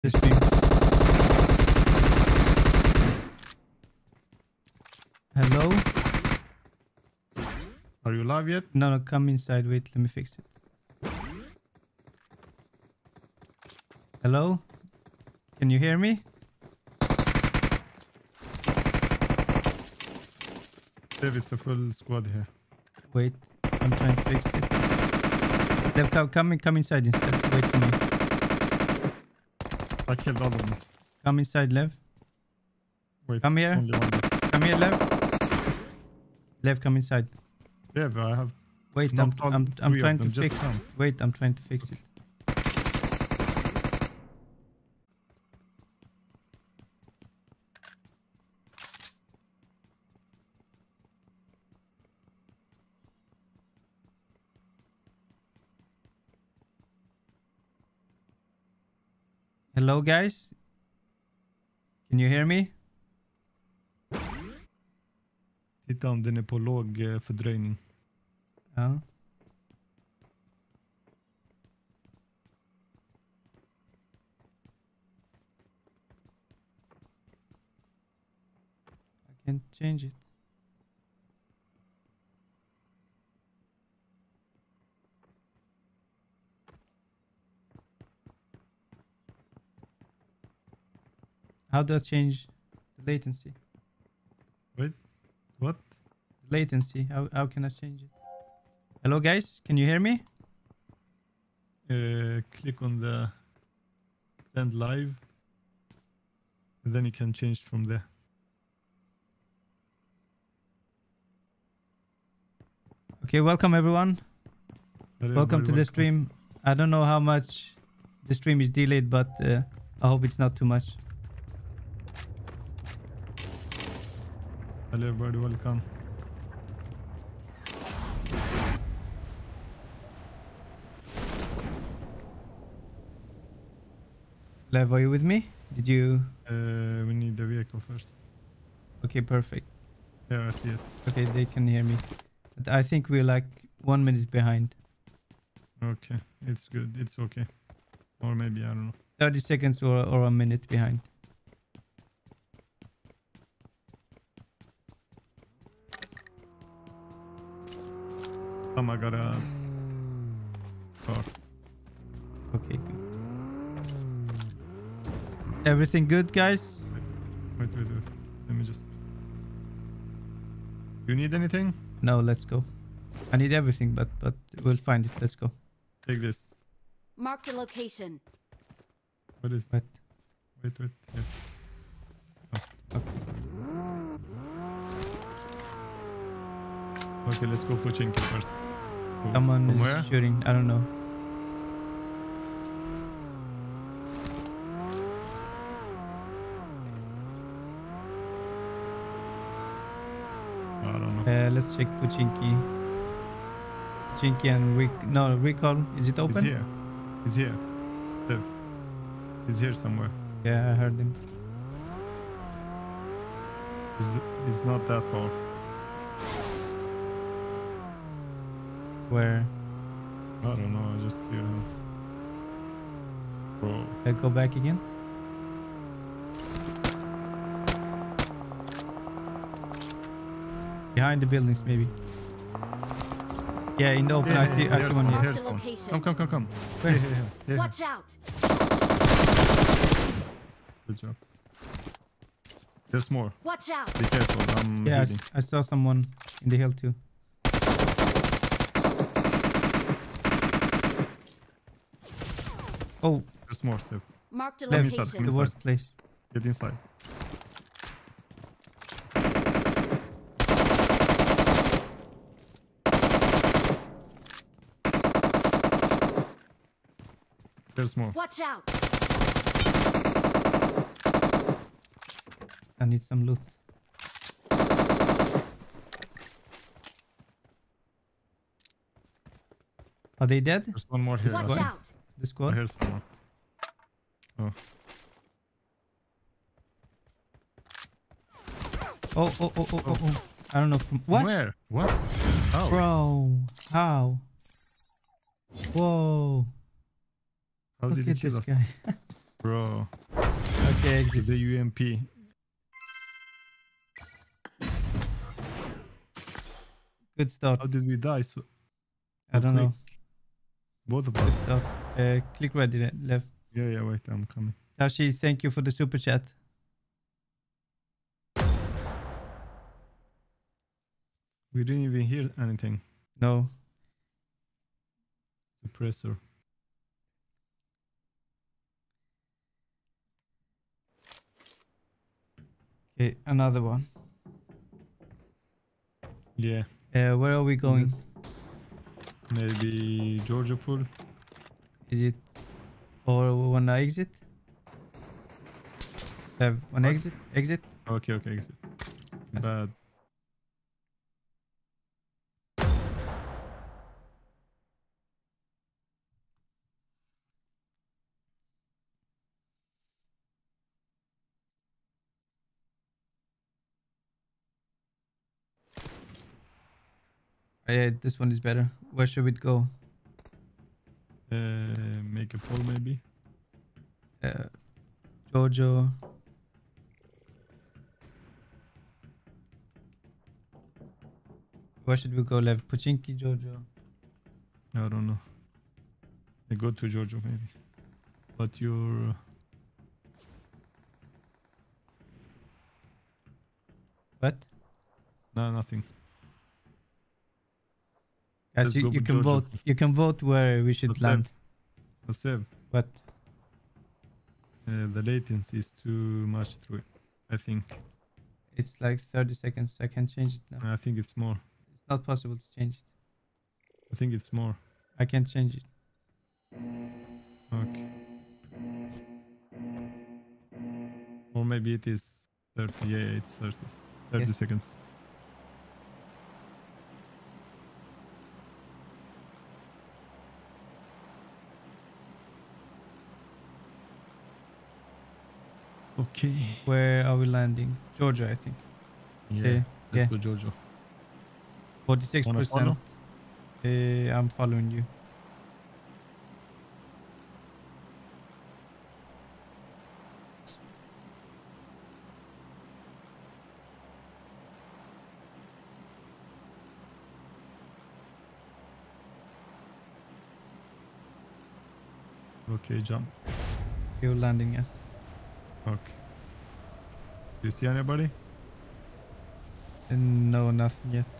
This stream. Hello? Are you live yet? No, come inside. Wait, let me fix it. Hello? Can you hear me? Dave, it's a full squad here. Wait, I'm trying to fix it. Lev, come inside instead. Wait for me. I killed all of them. Come inside, Lev. Wait, Come here. only one. Come here, Lev. Lev, come inside. Dave, I have. Wait, Not I'm all three trying of to them, fix just it. come. Wait, I'm trying to fix it. Hello, guys. Can you hear me? Titta om den är på låg fördröjning. Ja. I can't change it. How do I change the latency? Wait, what? Latency. How can I change it? Hello, guys. Can you hear me? Click on the send live. And then you can change from there. Okay, welcome everyone. Hello, Welcome to everybody, the stream. I don't know how much the stream is delayed, but I hope it's not too much. Hello everybody, welcome. Lev, are you with me? Did you? We need the vehicle first. Okay, perfect. Yeah, I see it. Okay, they can hear me. But I think we're like 1 minute behind. Okay, it's good. It's okay. Or maybe, I don't know. 30 seconds or a minute behind. I got a car. Okay, good. Everything good, guys? Wait. Let me just... You need anything? No, let's go. I need everything, but we'll find it. Let's go. Take this. Mark the location. What is What? Wait. Here. Okay. Okay, let's go for Chinky first. Someone From is where? shooting. I don't know. I don't know. Let's check Puchinki. Puchinki and Recall. Is it open? He's here. Dev. He's here somewhere. Yeah, I heard him. He's not that far. Where? I don't know. I just hear him. Bro. I go back again. Behind the buildings, maybe. Yeah, in the open. I see one here. Here's Mark the one. location. Come. Where? Here. Watch out! Good job. There's more. Watch out! Be careful. I'm Yeah, healing. I saw someone in the hill too. Oh, There's more, Steph. Mark the Lev, location. the worst place. Get inside. There's more. Watch out! I need some loot. Are they dead? There's one more here. Watch What? out! The I squad? hear someone. Oh. I don't know from what? Where? What? How? Bro, how? Whoa. How Look did he at kill this us? guy. Bro, Okay, exit. the UMP. Good start. How did we die? So I don't know. quick? Both of Good us. start. Click right left. Yeah, wait, I'm coming. Tashi, thank you for the super chat. We didn't even hear anything. No. Suppressor. Okay, another one. Yeah, Where are we going? maybe Georgia Pool. Is it or one exit? Have one What? exit? Exit? Okay, exit. Bad. Yeah, this one is better. Where should we go? Make a poll maybe. Jojo. Where should we go? Left. Pochinki, Jojo. I don't know. I go to Georgia maybe. But you're... What? No, nothing. Guys, Let's you, go you with can Jojo. vote. You can vote where we should Let's land. Let's save. What? The latency is too much through it, I think. It's like 30 seconds. I can change it now. I think it's more. It's not possible to change it. I think it's more. I can't change it. Okay. Or maybe it is 30. Yeah, it's 30. 30 Yes. seconds. Okay. Where are we landing? Georgia, I think. Yeah. Okay, Let's yeah. go Jojo. 46%. Wanna follow? I'm following you. Okay, jump. You're landing, yes. Okay. Do you see anybody? No, nothing yet.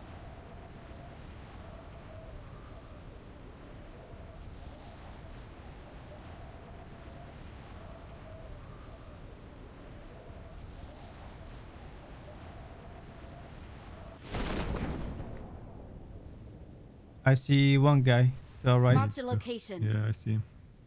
I see one guy to our right. Marked a location. Yeah, I see him.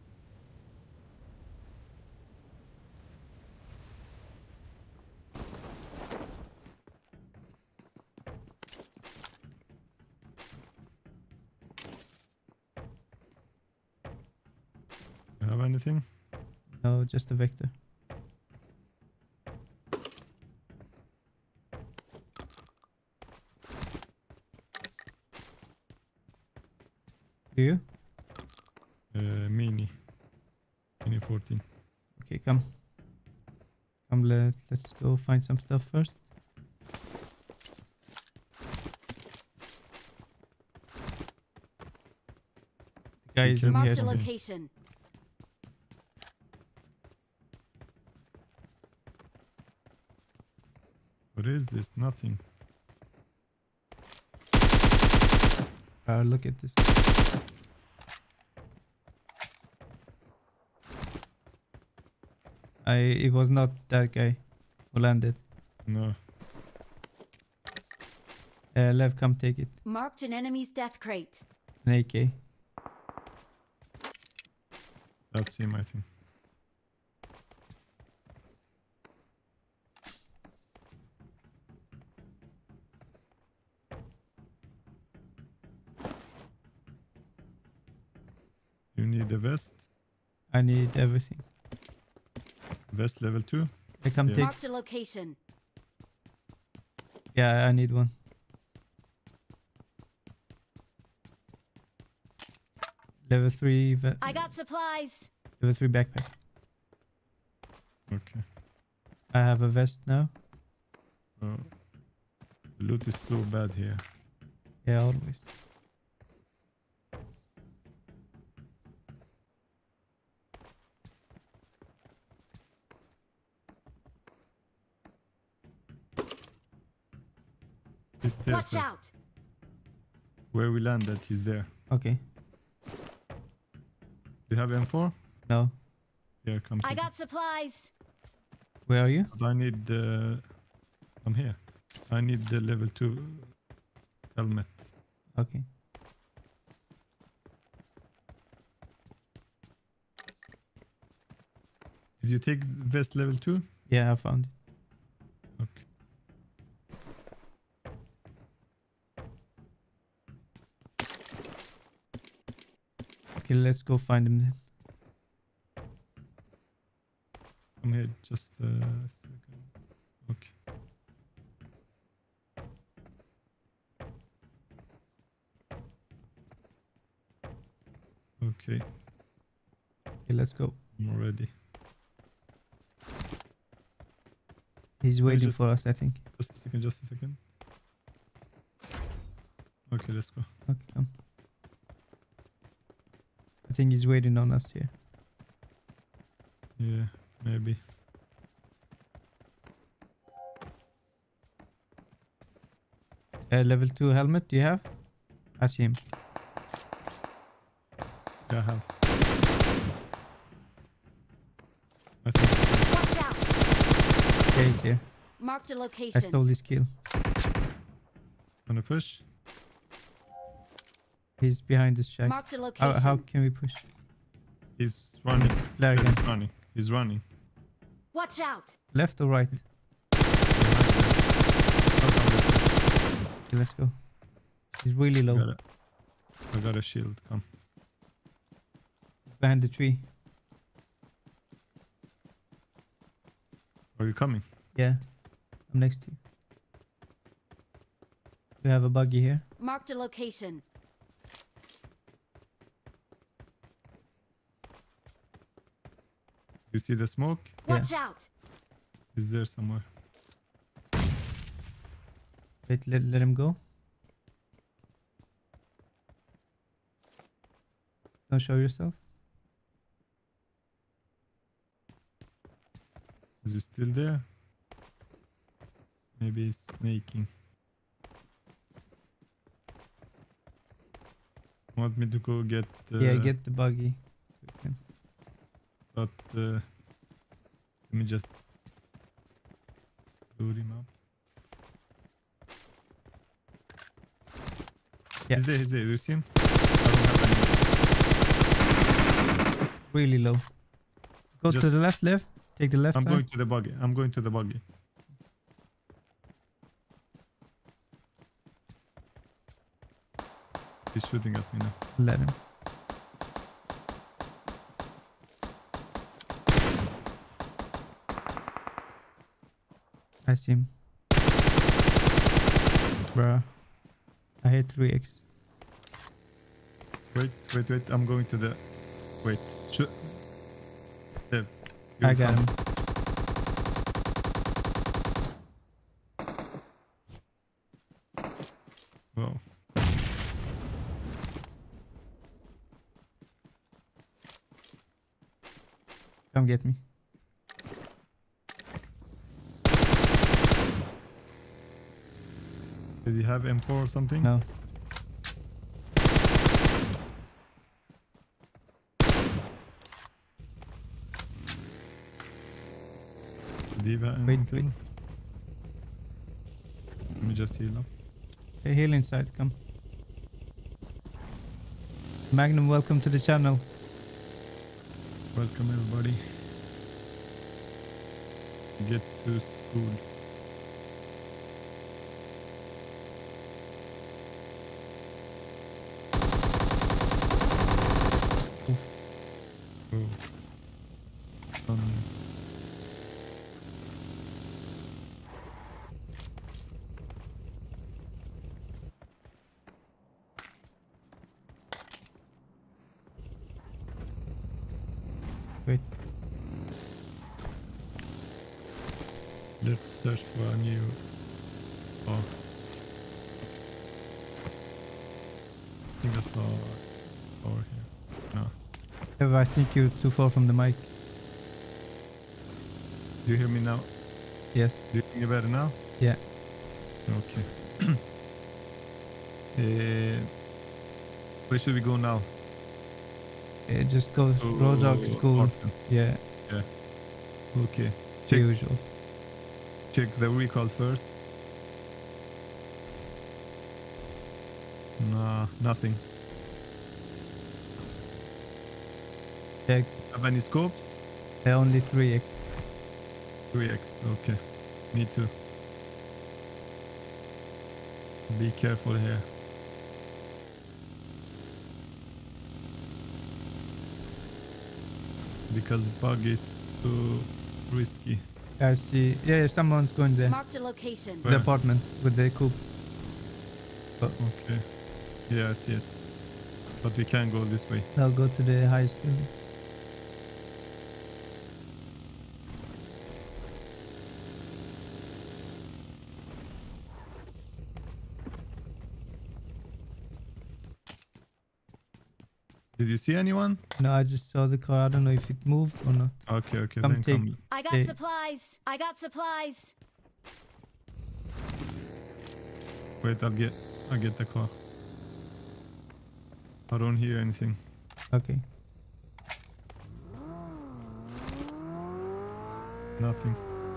You have anything? No, just a vector. Do you? Mini 14. Okay, come. Come, let's go find some stuff first. The guy is in here. Marked a something. location. What is this? Nothing. Look at this. It was not that guy who landed. No. Lev, come take it. Marked an enemy's death crate. An AK. That's him, I think. You need a vest. I need everything. Vest level 2. I come Yeah. take. Marked a location. Yeah, I need one. Level 3. I got supplies. Level 3 backpack. Okay. I have a vest now. The loot is so bad here. Yeah, always. He's there, Watch sir. out! Where we landed, he's there. Okay. Do you have M4? No. Here, come. I take got supplies. Where are you? it. But I need the. I'm here. I need the level 2 helmet. Okay. Did you take vest level 2? Yeah, I found it. Okay. Okay, let's go find him then. Come here, just a second. Okay. Okay, Okay, let's go. I'm ready. He's waiting just- for us, I think. Just a second, just a second. Okay, let's go. Okay, come. I think he's waiting on us here. Yeah, maybe. Level 2 helmet, do you have? I see him. Yeah, I have. I think. Watch out! Yeah, he's here. Marked a I location. stole his kill. Gonna push. He's behind this shack. Marked a location. How can we push? He's running. Flare Yeah, again. he's running. He's running. Watch out! Left or right? Okay, let's go. He's really low. I got a shield. Come. Behind the tree. Are you coming? Yeah. I'm next to you. We have a buggy here. Marked a location. You see the smoke? Watch out! He's there somewhere. Wait, let him go. Don't show yourself. Is he still there? Maybe he's snaking. Want me to go get? Yeah, get the buggy. But let me just load him up. Yeah. He's there. He's there. Do you see him? I don't have any. Really low. Go to Just- the left. Take the left I'm side. going to the buggy. I'm going to the buggy. He's shooting at me now. Let him. I see him. Bruh. I hit 3x. Wait. I'm going to the. Wait. Shoot. Dev. I got him. Wow. Come get me. Did he have M4 or something? No. Did he have Wait, anything? Let me just heal up. Okay, heal inside. Come. Magnum, welcome to the channel. Welcome everybody. Get to school. Oh. Wait. Let's search for a new. Oh. I think I saw over here. No. I think you're too far from the mic. Do you hear me now? Yes. Do you think you're better now? Yeah. Okay. Where should we go now? Just go Rozhok School. Orphan. Yeah. Okay. The usual. Check the recall first. Nah, nothing. Check. Have any scopes? Only 3x. 3x. Okay. Me too. Be careful here. Because bug is too risky. I see. Yeah, someone's going there. Marked a location. The Where? apartment with the coupe. Okay. Yeah, I see it. But we can go this way. I'll go to the highest building. Did you see anyone? No, I just saw the car. I don't know if it moved or not. Okay, okay. Come Then take- come. I got Okay. supplies. I got supplies. Wait, I'll get the car. I don't hear anything. Okay. Nothing.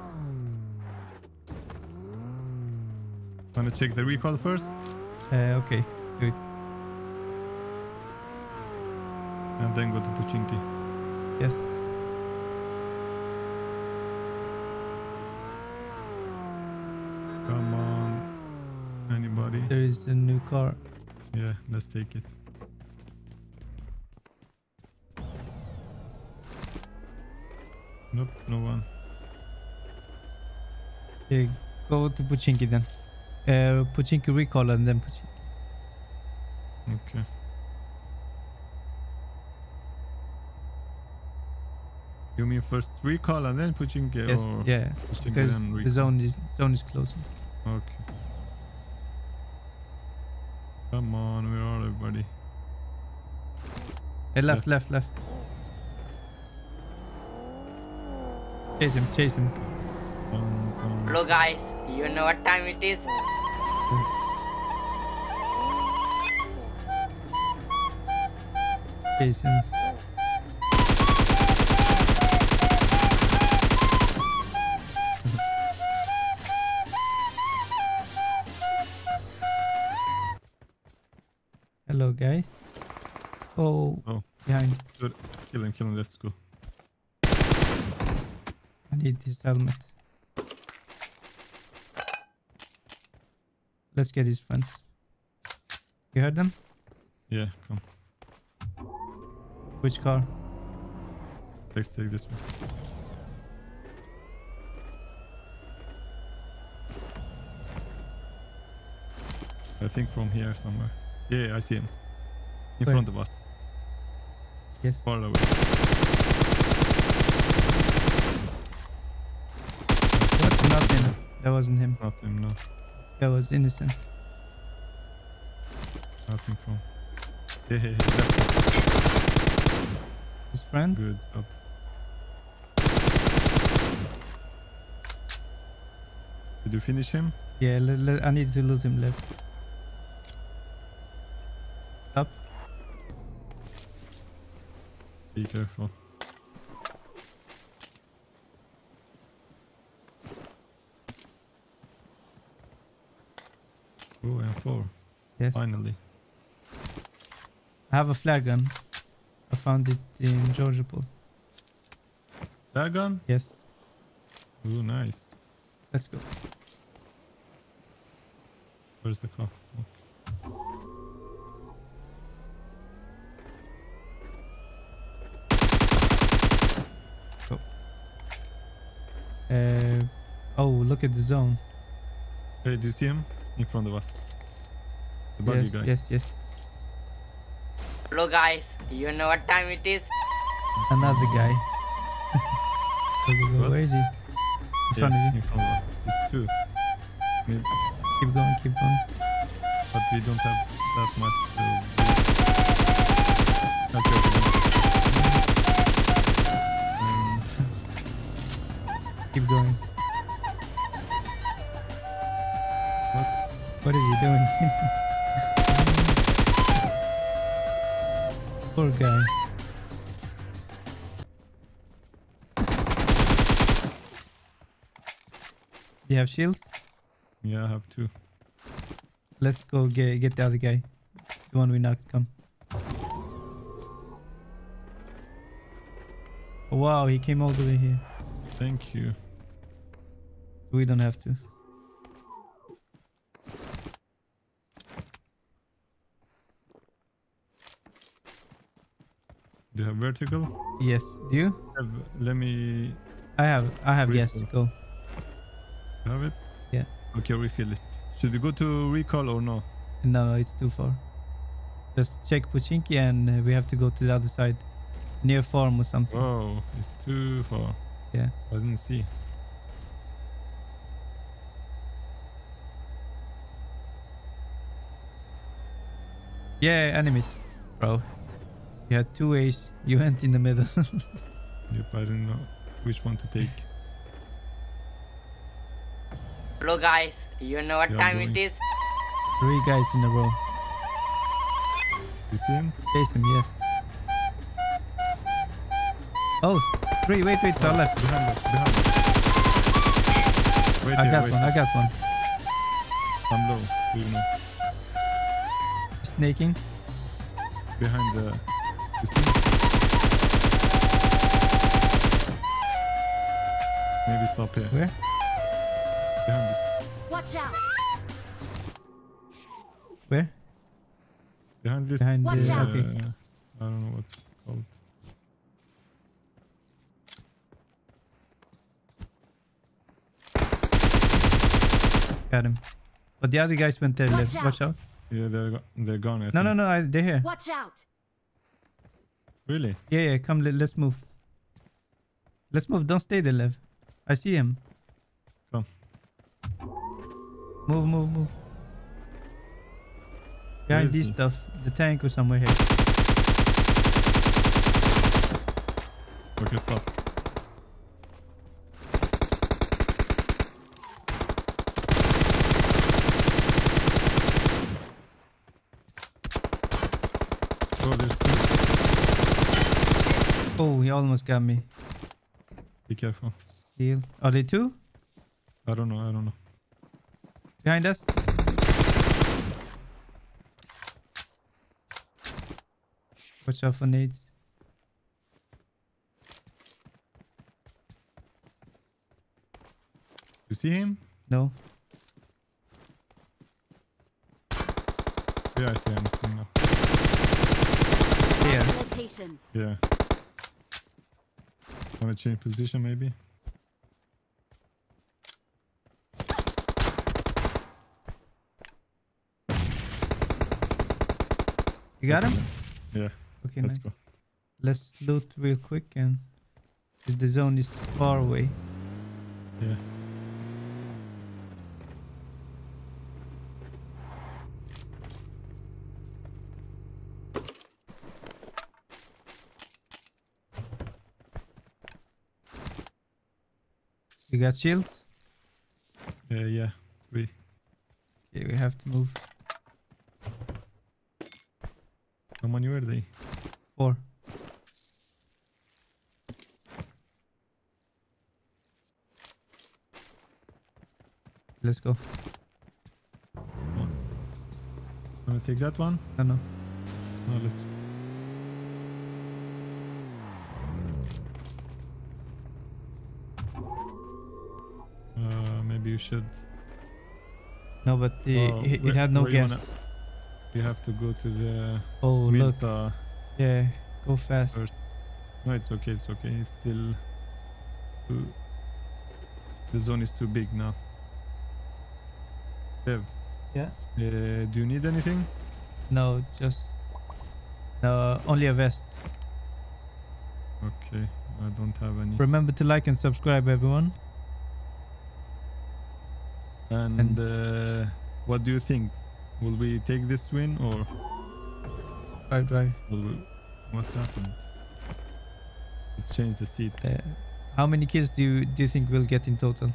Wanna check the recall first? Okay. Do it. And then go to Pochinki. Yes. Come on. Anybody? There is a new car. Yeah, let's take it. Nope, no one. Okay, go to Pochinki then. Pochinki recall and then Pochinki. Okay. You mean first recall and then Pochinki? Yes. Or Yeah. Pochinki Because then the recall? zone is closing. Okay. Come on, where are everybody? Hey, left. Chase him. Come. Hello guys, you know what time it is? Chase him. Hello, guy. Oh, behind. Good. Kill him, let's go. I need his helmet. Let's get his friends. You heard them? Yeah, come. Which car? Let's take this one. I think from here somewhere. Yeah, I see him. In Where? front of us. Yes. Far away. That's not him. That wasn't him. Not him, no. That was innocent. Nothing from. Yeah, left. His friend? Good up. Did you finish him? Yeah, I need to loot him left. Up. Be careful. Oh, M4. Yes. Finally. I have a flare gun. I found it in Georgiapol. That gun? Yes. Oh, nice. Let's go. Where's the car? Go. Oh, look at the zone. Hey, do you see him? In front of us. The buggy Yes, guy. yes. Hello guys, you know what time it is? Another guy. Go. What? Where is he? front of you. in front of us. It's two. Maybe, Keep going, keep going. but we don't have that much. Okay. Keep going. What is he doing? Poor guy. You have shield? Yeah, I have two. Let's go get the other guy. The one we knocked. Come. Oh, wow, he came all the way here. Thank you. So we don't have to. Do you have vertical? Yes. Do you? Let me. I have yes. Recall. Go. You have it? Yeah. Okay, refill it. Should we go to recall or no? No, it's too far. Just check Pochinki and we have to go to the other side. Near farm or something. Oh, it's too far. Yeah. I didn't see. Yeah, enemies. Bro. You had two ways. You went in the middle. Yep, I don't know which one to take. Hello guys, you know what Yeah, time going. it is? 3 guys in a row. You see him? Chase him, yes. Oh, 3. Wait, to our left. Behind us, behind us. Wait I here, got wait one, here. I got one. I'm low. Do you know? Snaking. Behind the. You see? Maybe stop here. Where? Behind us. Watch out! Where? Behind this. Behind Watch the... out. Okay. I don't know what it's called. Got him. But the other guys went there Watch left. Watch out. Yeah, they're gone. I No, think. no, no. They're here. Watch out! Really? Yeah, yeah. Come, let's move. Let's move. Don't stay there, Lev. I see him. Come. Move, move, move. Where Behind is this he? stuff. The tank or somewhere here. Okay, stop. Oh, there's two. Oh, he almost got me. Be careful. Heal. Are they 2? I don't know. I don't know. Behind us? Watch out for nades. You see him? No. Yeah, I see him. I see him now. Here. Mark the location. Yeah. Wanna change position maybe? You got him? Yeah. Okay, Let's nice. go. Let's loot real quick and the zone is far away. Yeah. You got shields? Yeah. Okay, we have to move. How many were they? 4. Let's go. Wanna take that one? No, no. No, let's. Maybe you should. No, but it where- had no where you gas. wanna- You have to go to the Oh, look. Milta Yeah, go fast. first. No, it's okay. It's okay. It's still. The zone is too big now. Dev. Yeah? Do you need anything? No, just... No, only a vest. Okay, I don't have any. Remember to like and subscribe, everyone. And what do you think? Will we take this win or Drive. will we? What happened? It changed the seat. How many kills do you think we'll get in total?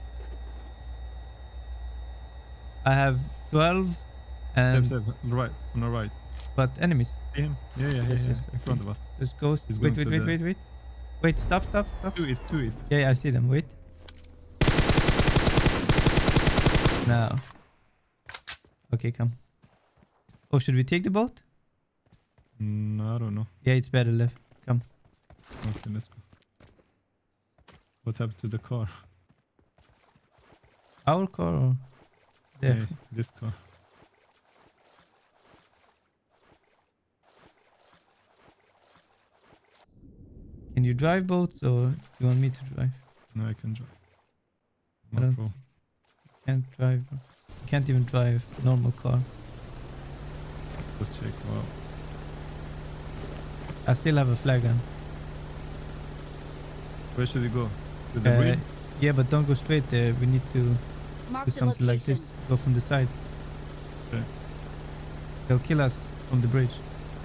I have 12 and Step, right, on the right. but enemies. See him? Yeah, Yes, in okay. front of us. Let's go. He's Wait, going wait, to wait, the- wait, wait. Wait, stop. Two is. Yeah, I see them. Wait. Now. Okay, come. Oh, should we take the boat? I don't know. Yeah, it's better left. Come. Okay, let's go. What happened to the car? Our car or there? Yeah, this car. Can you drive boats or do you want me to drive? No, I can drive. I No don't- problem. Can't drive. You can't even drive normal car. Let's check. Wow. I still have a flag gun. Where should we go? To the bridge? Yeah, but don't go straight there. We need to do Marked a something like location. this. Go from the side. Okay. They'll kill us from the bridge.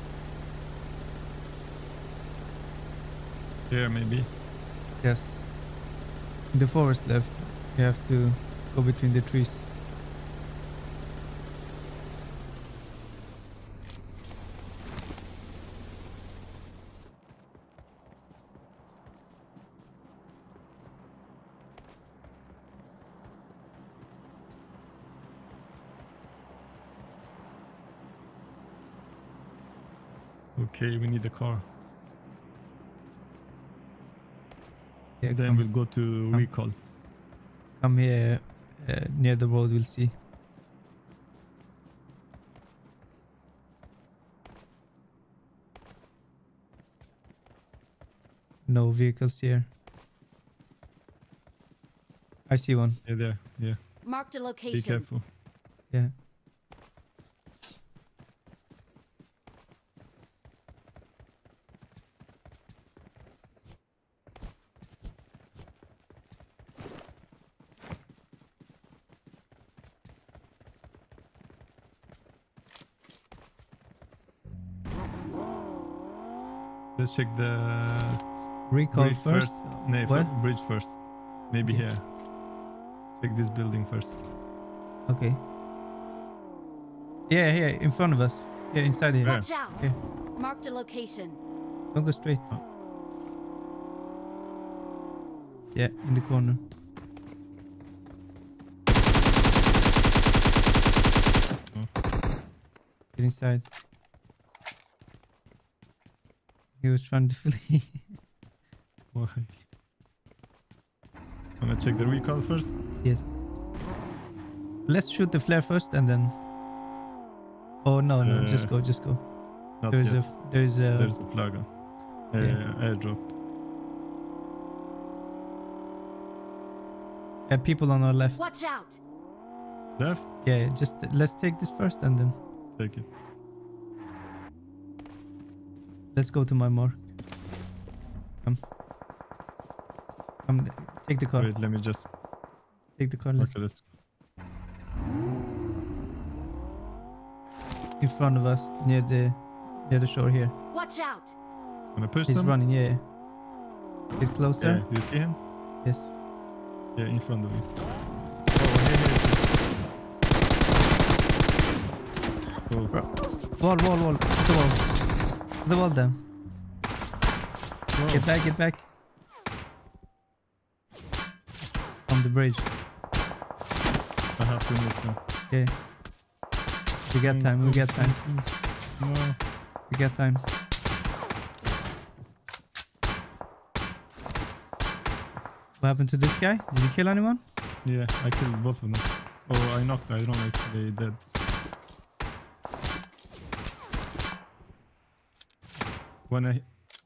Here, maybe. Yes. In the forest left. You have to go between the trees. Okay, we need a car. Yeah, Then come, we'll go to recall. come here near the road. We'll see. No vehicles here. I see one. Yeah, there. Yeah. Marked a Be location. careful. Yeah. Let's check the Recall bridge first. No, What? bridge first. Maybe here. Check this building first. Okay. Yeah, here in front of us. Yeah, inside here. Where? Watch out. Yeah. Marked a location. Don't go straight. Oh. Yeah, in the corner. Oh. Get inside. He was trying to flee. Why? Wanna check the recall first? Yes. Let's shoot the flare first and then. Oh no, just go. Not There's yet. there's a There's a flag on. Airdrop. people on our left. Watch out. Left? Yeah, just let's take this first and then Take it. let's go to my mark. Come, take the car. Wait, let me just. Take the car. Let's Okay, let's. in front of us near the shore here. Watch out. Wanna push He's them? running. Yeah. Get closer. Yeah, you see him? Yes. Yeah, in front of you. Oh, Wall. The wall. The wall down. Whoa. Get back. On the bridge. I have to move now. Yeah. We got time. No. We got time. What happened to this guy? Did you kill anyone? Yeah, I killed both of them. Oh, I knocked. I don't know if they dead. When I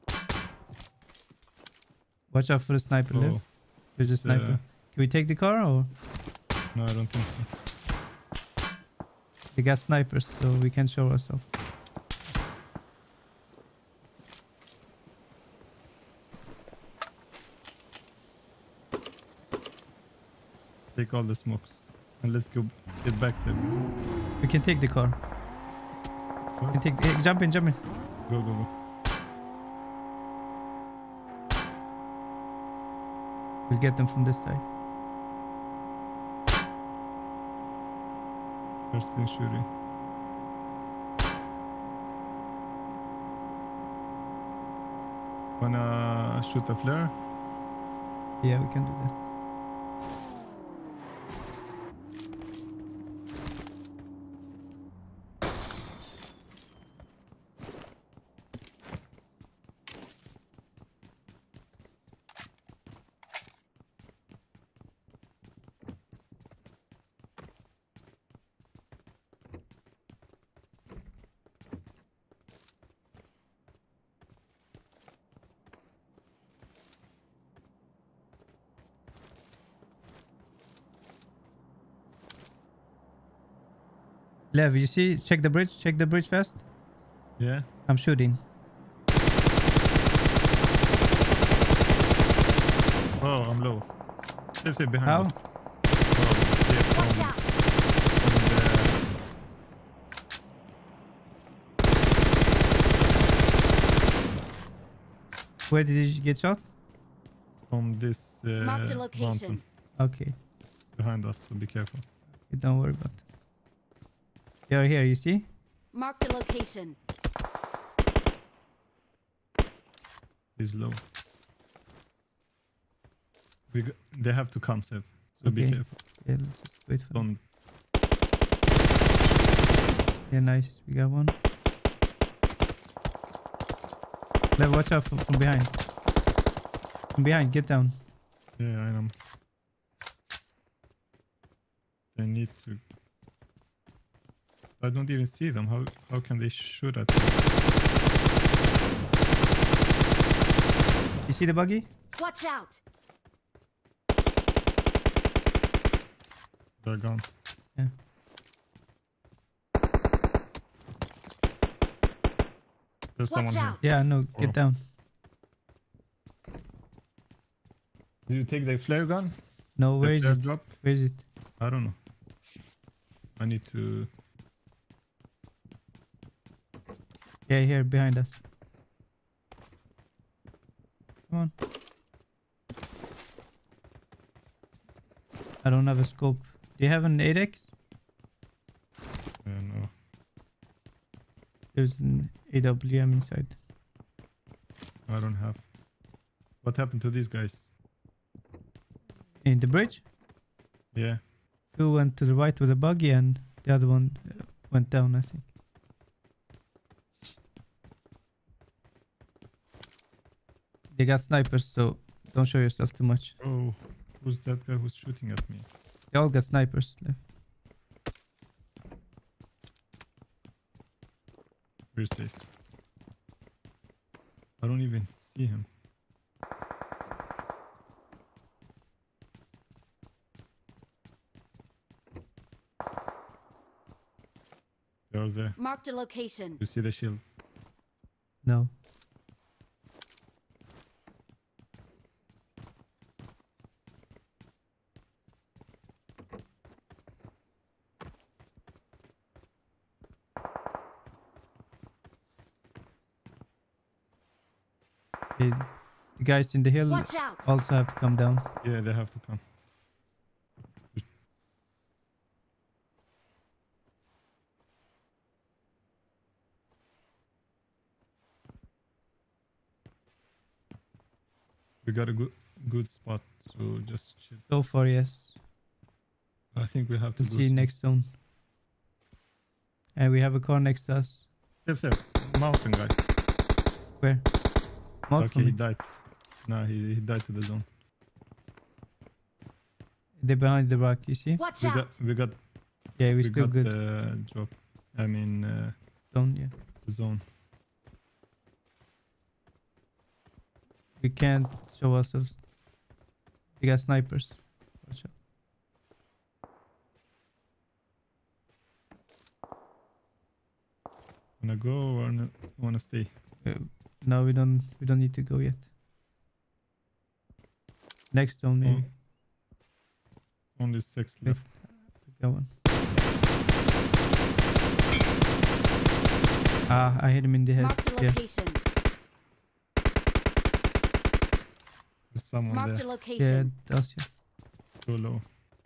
Watch out for the sniper. Liv. oh There's a sniper. Can we take the car or no, I don't think so. they got snipers so we can show ourselves? Take all the smokes. And let's go get back safe. We can take the car. We can take. Jump in, jump in. Go, go, go. We'll get them from this side. First thing shooting. Wanna shoot a flare? Yeah, we can do that. Lev, you see? Check the bridge. Check the bridge fast. Yeah. I'm shooting. Oh, I'm low. Safe, safe behind How? us. Oh, yeah, Watch out! Where did you get shot? from this Marked a mountain location. Okay. behind us, so be careful. Don't worry about it. They are here, you see? Marked a location. He's low. They have to come safe, so be Okay. careful. Yeah, let's just wait for them. Don't. Yeah, nice. We got one. Lev, watch out from behind. From behind, get down. Yeah, I know. They need to. I don't even see them. How can they shoot at me? You see the buggy? Watch out! They're gone. Yeah. There's Watch someone out! Yeah, no, get Oh. down. here. Did you take the flare gun? No, where The is flare it? drop? Where is it? I don't know. I need to. Yeah, here, behind us. Come on. I don't have a scope. Do you have an 8x? No. There's an AWM inside. I don't have. What happened to these guys? In the bridge? Yeah. Two went to the right with a buggy and the other one went down, I think. They got snipers, so don't show yourself too much. Oh, who's that guy who's shooting at me? They all got snipers. We're safe. I don't even see him. They're there. Marked a location. You see the shield? No. Okay, the guys in the hill Watch out! also have to come down. Yeah, they have to come. We got a good spot, so just chill. So far, yes. I think we have to We'll go see slow. next zone. And we have a car next to us. Safe, safe. Mountain guy. Where? Mark for Okay, he me. died. No, he died to the zone. They're behind the rock, you see? Watch We out! got we got Yeah, we're we still got good. the drop. I mean Zone, yeah. the zone. We can't show ourselves. They got snipers. Watch out. Wanna go or wanna stay? No, we don't need to go yet. Next zone, maybe. Only 6 Okay. left. That one. Ah, I hit him in the head. Marked a Yeah. location. There's someone Marked a there. Yeah, location. that's you. So low.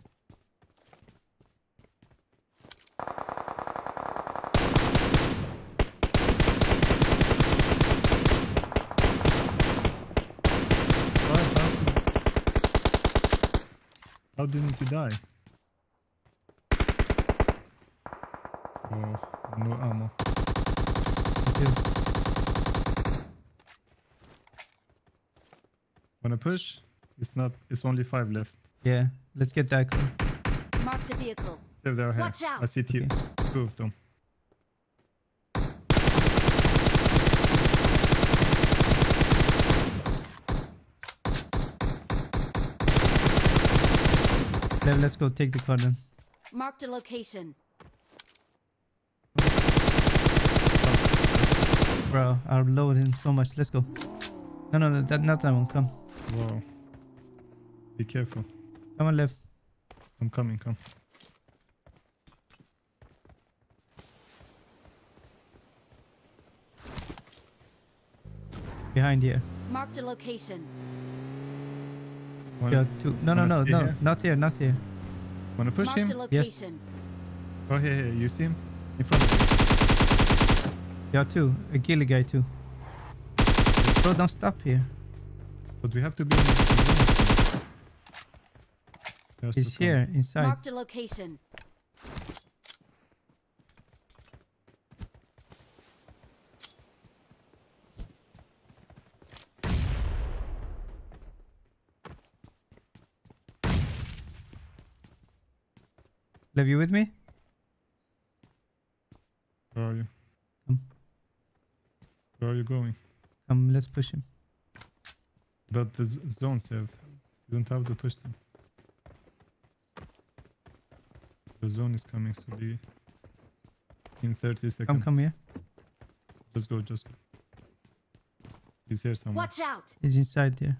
How didn't he die? Oh, no ammo. Too. Wanna push? It's not. It's only 5 left. Yeah, let's get that car. Marked a vehicle. There they are here. Watch out. I see two, Okay. two of them. Let's go take the car then. Marked a location. Bro, I'll load him so much. Let's go. No, not that one. Come. Wow. Be careful. Come on, left. I'm coming. Come. Behind here. Marked a location. Wanna, Yeah, two. No, wanna stay here? not here, not here. wanna push Marked a him? location. Oh, here. You see him? In front of you. Yeah, two. A ghillie guy too. Bro, don't stop here. But we have to be in the zone. He has He's to come. here, inside. Marked a location. Lev, you with me? Where are you? Come. Where are you going? Come, let's push him. But the zones have. You don't have to push them. The zone is coming, so be in 30 seconds. Come here. Just go. He's here somewhere. Watch out. He's inside there.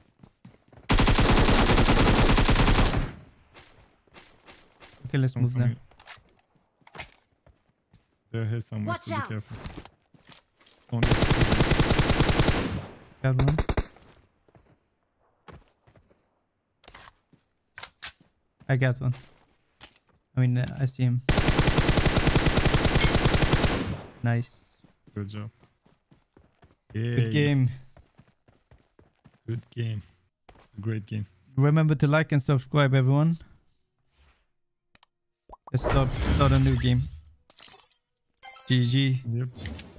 Okay, let's Come move from now. here. They're here somewhere, Watch so be out. careful. Only Got one. I got one. I mean, I see him. Nice. good job. Good Yay. game. Good game. Great game. Remember to like and subscribe, everyone. Let's start a new game. GG. Yep.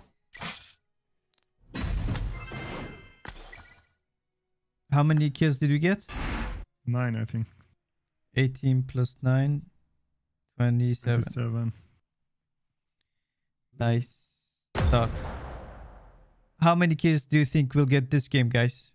How many kills did we get? 9, I think. 18 plus 9. 27. 27. Nice start. How many kills do you think we'll get this game, guys?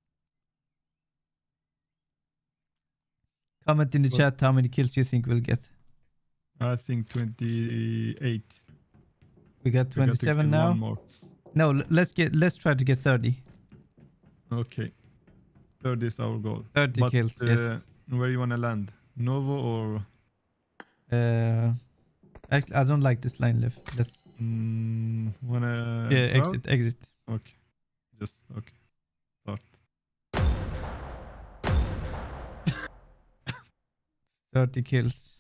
Comment in the Well- chat how many kills you think we'll get. I think 28. We got We got to 27 kill now. one more. No, let's try to get 30. Okay. 30 is our goal. 30 But, kills, yes. Where you wanna land? Novo or Actually, I don't like this line left. Let's wanna? yeah, crowd? exit. Okay. Just okay. Start. 30 kills.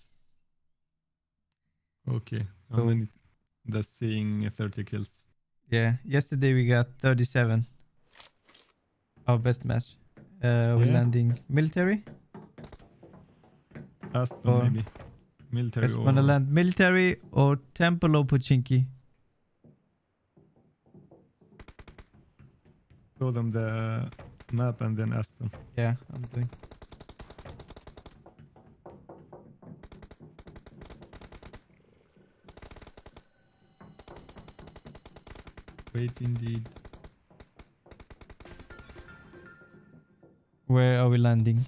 Okay. How So- many? That's saying 30 kills. Yeah, yesterday we got 37. Our best match. We're Yeah. landing military. Aston Or- maybe. Military Just or wanna land military or temple or Pochinki. show them the map and then ask them. Yeah, I'm doing. Wait, indeed. Where are we landing?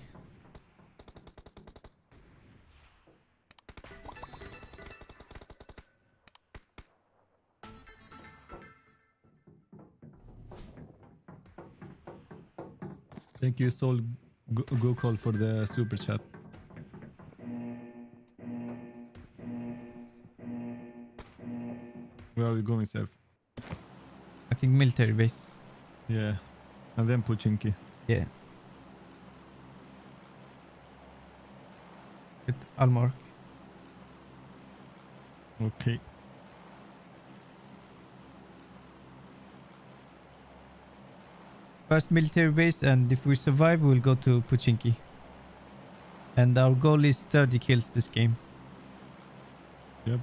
Thank you, Soul Go call for the super chat. Where are we going, Seth? I think military base. Yeah. And then Pochinki. Yeah. With Almark. Okay. First military base, and if we survive, we'll go to Pochinki. And our goal is 30 kills this game. Yep.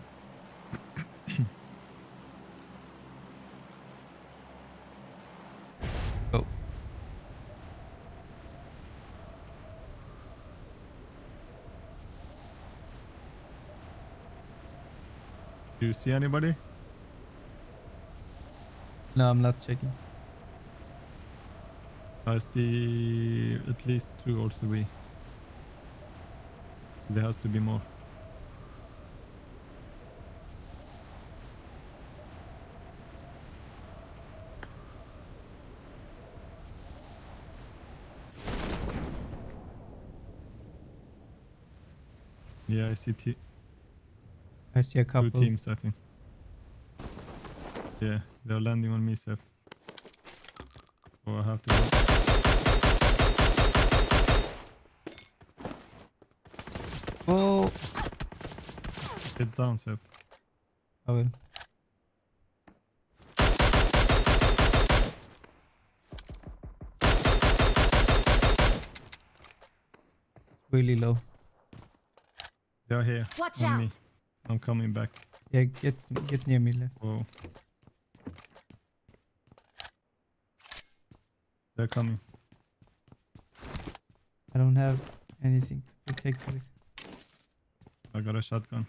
Go. Do you see anybody? No, I'm not checking. I see at least 2 or 3. There has to be more. Yeah, I see I see a 2 couple. teams, I think. Yeah, they're landing on me, Seth. Oh, I have to go. Oh, Get down, Seth. I will. Really low. They're here. Watch on me. out! I'm coming back. Yeah, get near me. Left. Whoa. They're coming. I don't have anything to protect this. I got a shotgun.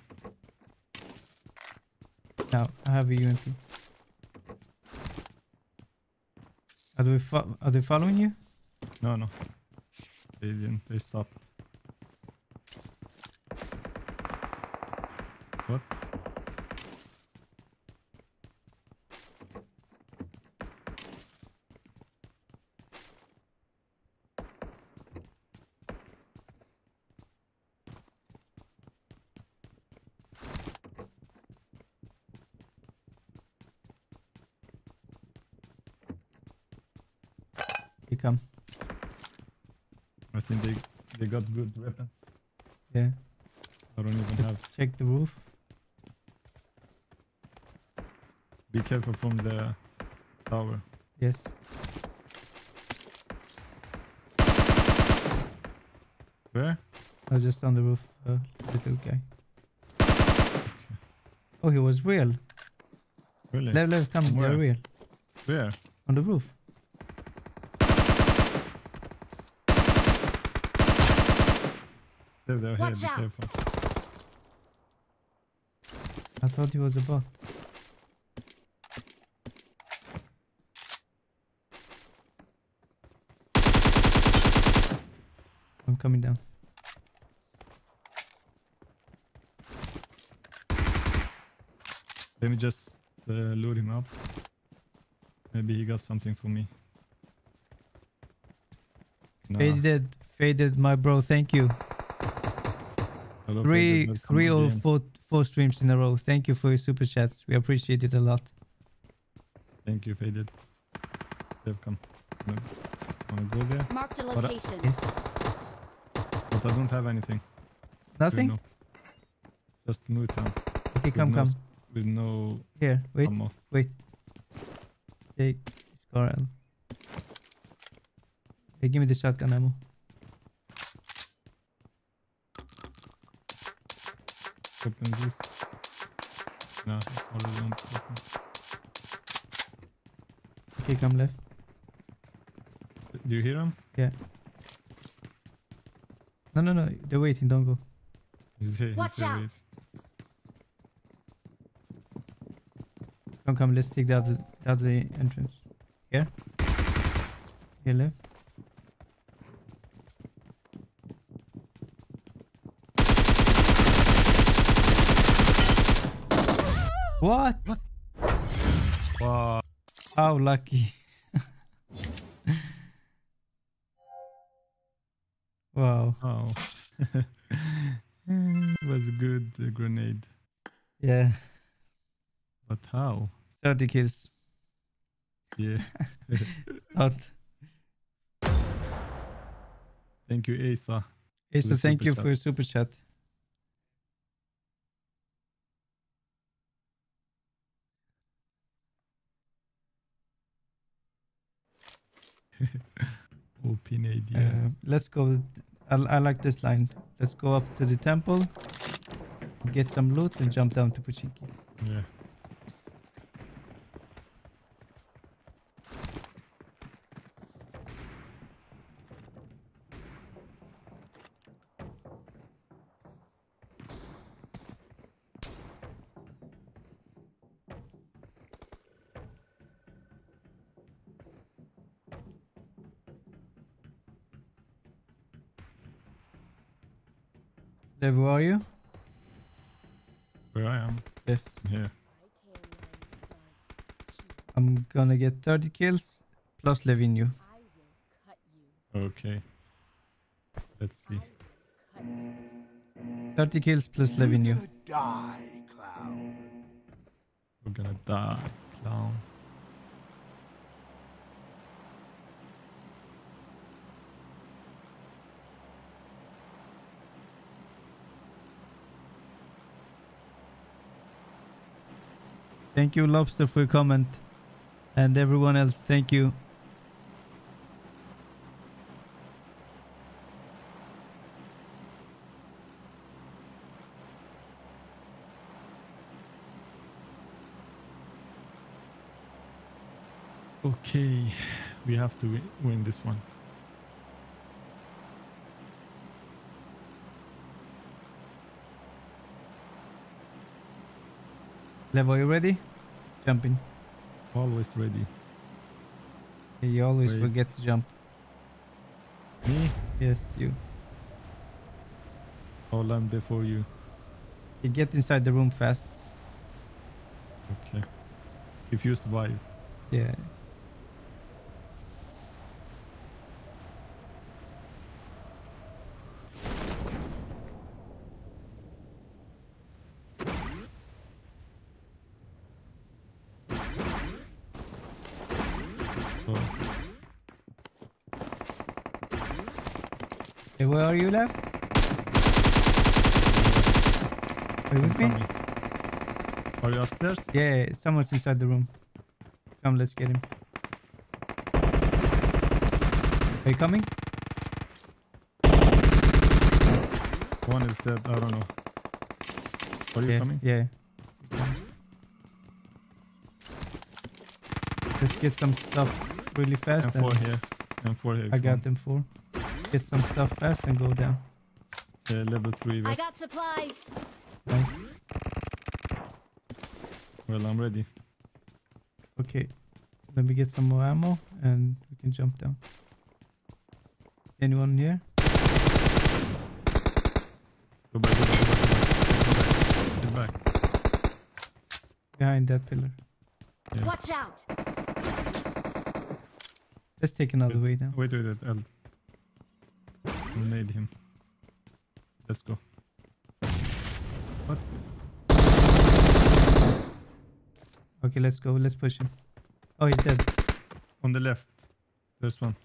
Now I have a UMP. Are they following you? No, no. They didn't. They stopped. What? They come. I think they got good weapons. Yeah. I don't even Just have. check the roof. Be careful from the tower. Yes. Where? Just on the roof, little guy. Oh, he was real. Really? Left, come. Where? They're real. Where? On the roof. They're here. Watch Be out. careful. I thought he was a bot. I'm coming down. Let me just lure him up. Maybe he got something for me. Nah. Faded, my bro. Thank you. Hello, Three Faded, welcome or again. four streams in a row. Thank you for your super chats. We appreciate it a lot. Thank you, Faded. They've come. Wanna go there? Marked a What a- location. Yes. But I don't have anything. Nothing? No. Just move down. Okay, come, no come. With no Here, wait, ammo. wait. Take Scarl. Hey, give me the shotgun ammo. Open this. No, already on open. Okay, come left. Do you hear him? Yeah. No. They're waiting. Don't go. He's here. Watch he's here. out. Wait. Come. Let's take the other entrance. Here. Here left. What? Wow. How lucky. Wow. Oh. It was a good grenade. Yeah. But how? 30 kills. Yeah. Start. Thank you, Asa. Asa, the thank super you chat. for your super chat. OP nade, yeah. Let's go. I like this line. Let's go up to the temple, get some loot, and jump down to Pochinki. Yeah. Lev, where are you? Where I am. Yes. Here. I'm gonna get 30 kills plus Levinyu. Okay. Let's see. 30 kills plus Levinyu. Die, clown. We're gonna die, clown. Thank you, Lobster, for your comment. And everyone else, thank you. Okay. We have to win this one. Lev, are you ready? Jumping. Always ready. You always Wait. forget to jump. Me? Yes, you. All I'm before you. You get inside the room fast. Okay. If you survive. Yeah. So, Hey, where are you, Lev? Are you I'm with me? coming. Are you upstairs? Yeah, someone's inside the room. Come, let's get him. Are you coming? One is dead. I don't know. Are you Yeah, coming? yeah. Let's get some stuff really fast. M4 and here. M4 here. I got them 4. Get some stuff fast and go down. Level 3 I vest. got supplies. Nice. Well, I'm ready. Okay. Let me get some more ammo and we can jump down. Anyone here? Go back, go back, go back, go back. Get back. Behind that pillar. Yeah. Watch out. Let's take another way down. Wait, I'll nade him. Let's go. What? Okay, let's go. Let's push him. Oh, he's dead. On the left. There's one.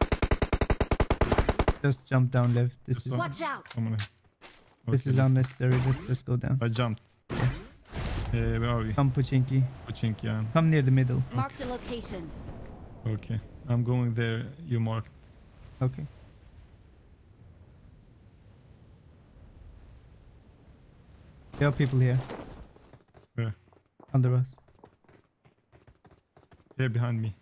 Just jump down, Lev. This This is one. Watch out. I'm gonna. this Okay, is unnecessary. Let's just go down. I jumped. Yeah. Where are we? Come, Pochinki. Pochinki, yeah. Come near the middle. Marked a location. Okay. I'm going there. You marked. Okay. There are people here. Where? Under us. Here behind me.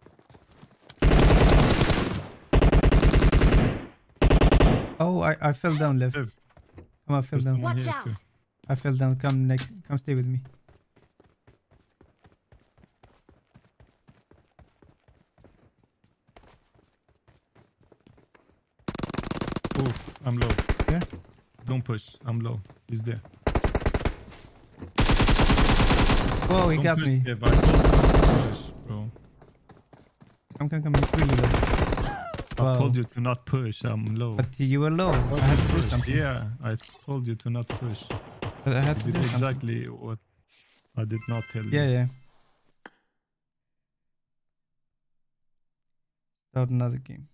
Oh, I fell down, Lev. Lev. Come, I fell There's down. someone Watch here out. too. I fell down. Come next. Come stay with me. Oof, I'm low. Here? Don't push. I'm low. He's there. Whoa, he Don't got push, me. Lev. I told you not to push, bro. Come. He's really low. I Wow. told you to not push. I'm low. But you were low. I had to do Push. something. Yeah, I told you to not push. But I had to You do did something. exactly what I did not tell you. Yeah, yeah. Start another game.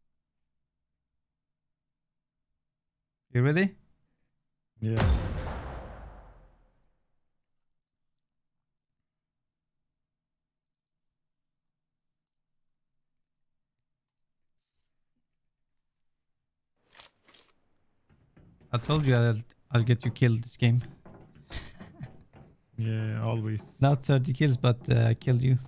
You ready? Yeah. I told you I'll get you killed this game. Yeah, always. Not 30 kills, but I killed you.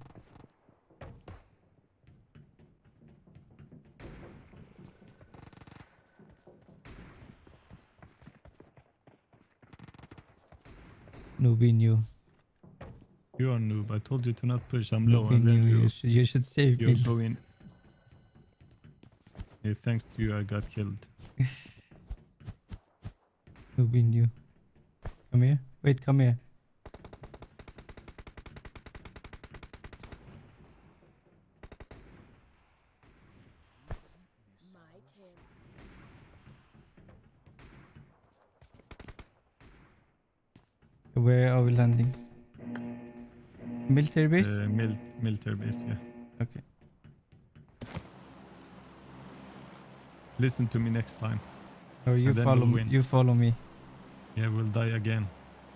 Newbie new. You are noob. I told you to not push. I'm low, Newbie and then new. You should save you me. go in. Yeah, thanks to you, I got killed. Newbie new. Come here. Wait, come here. My turn. Where are we landing? Military base? Military base, yeah. Okay. Listen to me next time. Oh, you And then follow we'll me. win. You follow me. Yeah, we'll die again.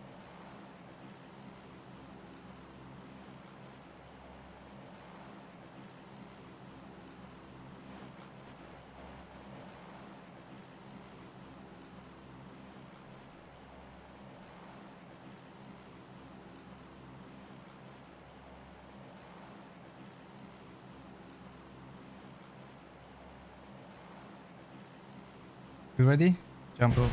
You ready? Jump. Go.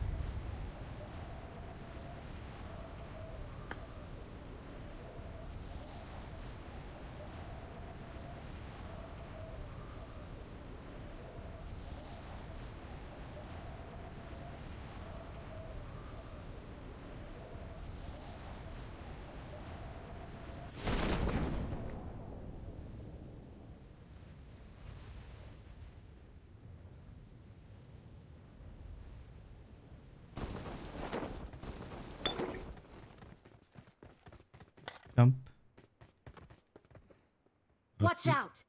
Jump. Watch out!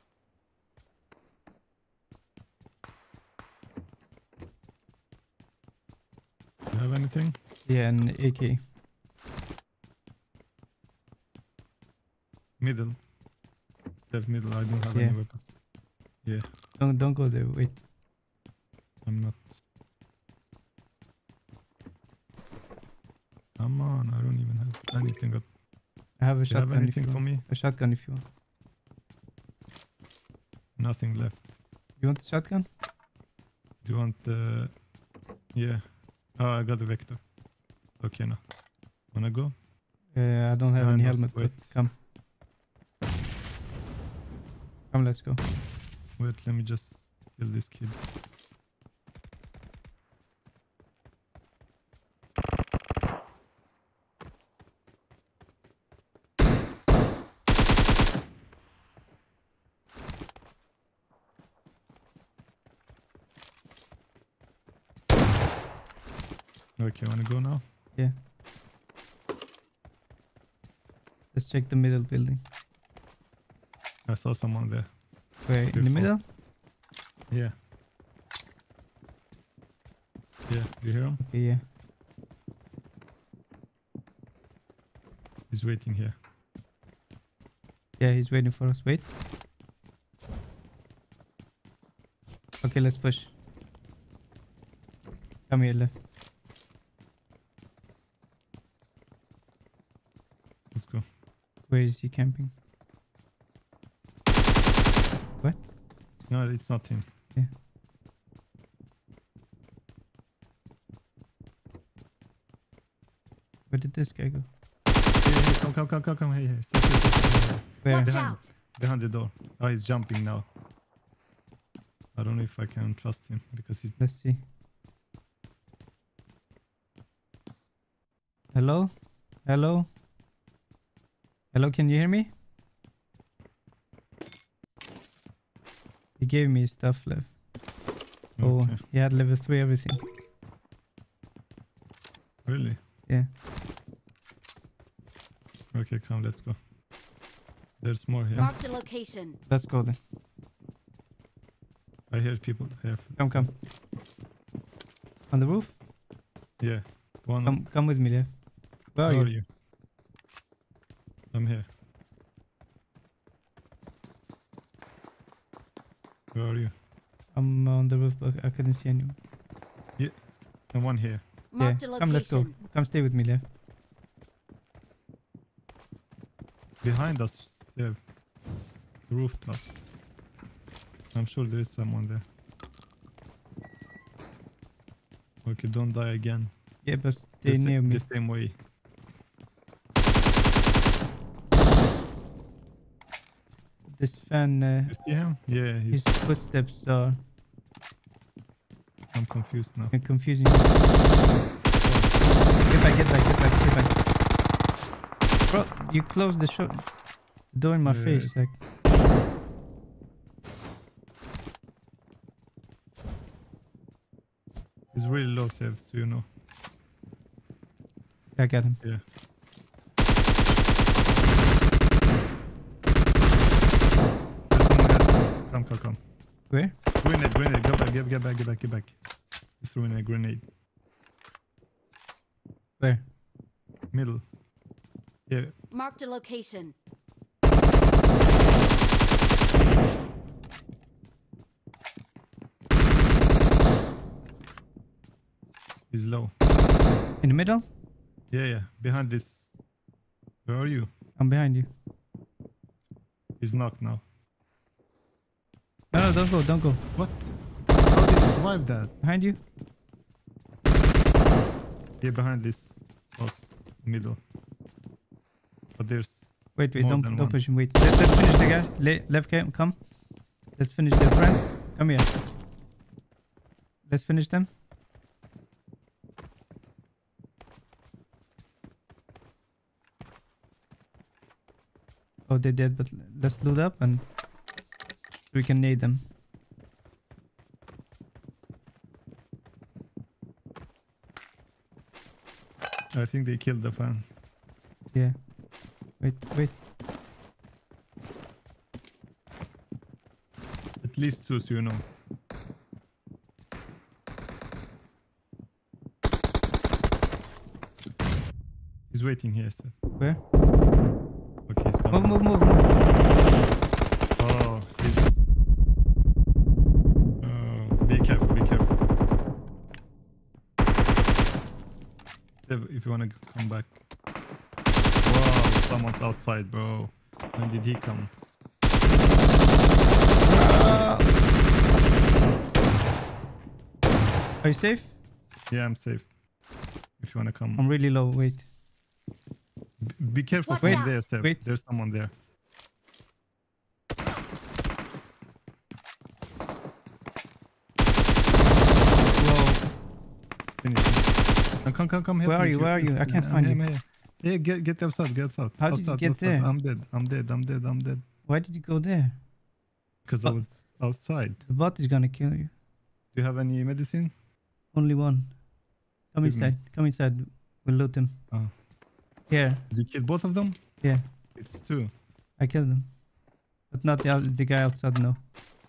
You have anything? Yeah, an AK. Middle. Left middle. I don't have Yeah. any weapons. Yeah, Don't go there. Wait. I'm not. Come on, I don't even have anything. I have a Do you have shotgun if anything you for want. me? A shotgun if you want. Nothing left. You want a shotgun? Do you want yeah. Oh, I got the vector. Okay now. Wanna go? I don't have I any must helmet, wait. but come. Come, let's go. Wait, let me just kill this kid. Okay, wanna go now? Yeah. Let's check the middle building. I saw someone there. Where? In the Before. middle? Yeah. Yeah, you hear him? Okay, yeah. He's waiting here. Yeah, he's waiting for us. Wait. Okay, let's push. Come here, left. Let's go. Where is he camping? What? No, it's not him. Yeah. Where did this guy go? Hey, come. Hey. Stay. Where? Watch Behind. out! Behind the door. Oh, he's jumping now. I don't know if I can trust him because he's... Let's see. Hello? Hello? Hello, can you hear me? He gave me stuff left. Oh, Okay. he had level 3 everything. Really? Yeah. Okay, come, let's go. There's more here. Marked a location. Let's go then. I hear people here. Come. On the roof? Yeah. One. Come with me there. Where are you? I'm here. Where are you? I'm on the roof, but I couldn't see anyone. And one here. Marked a Yeah, location. come, let's go. Come stay with me there. Behind us, yeah. The rooftop. I'm sure there is someone there. Okay, don't die again. Yeah, but stay near me. The same way. This fan, You see him? Yeah, his he's. footsteps are I'm confused now. confusing. Get back. Bro, you closed the door in my Yeah. face. Like, He's really low, Sev, so you know. I got him. Yeah. Come. Where? Grenade. Get back. He's throwing a grenade. Where? Middle. Yeah, Marked a location. he's low. In the middle? Yeah. Behind this. Where are you? I'm behind you. He's knocked now. No, don't go. What? How did he survive that? Behind you? Yeah, behind this box. Middle. But there's. Wait, More than don't one. push him. Wait. Let's finish the guy. Left cam, come. Let's finish their friends. Come here. Let's finish them. Oh, they're dead, but let's loot up and we can nade them. I think they killed the fan. Yeah. Wait. At least two, so you know. He's waiting here, sir. Where? Okay, he's coming. Move. Oh, he's... Oh, be careful. If you wanna come back. Wow, someone's outside, bro. When did he come? Are you safe? Yeah, I'm safe. If you wanna come. I'm really low. Wait. Be careful Watch from out. there, Seb. Wait. There's someone there. Whoa. Finish him. Come. Help Where me are if you? I can't I'm find here, you. I'm here. Yeah, get outside. How did you get there? I'm dead. Why did you go there? Because I was outside. The bot is gonna kill you. Do you have any medicine? Only one. Come Give me. inside. Come inside. We'll loot him. Oh. Here. Did you kill both of them? Yeah. It's two. I killed him. But not the guy outside, no.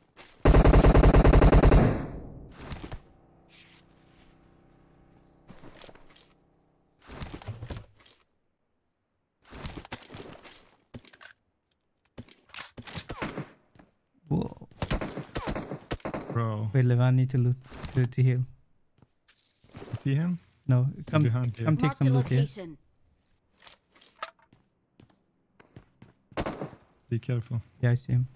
Whoa. Bro, Wait, Lev, I need to loot to heal. you see him? No, come behind here. come take Marked a some loot here. location. Be careful. Yeah, I see him.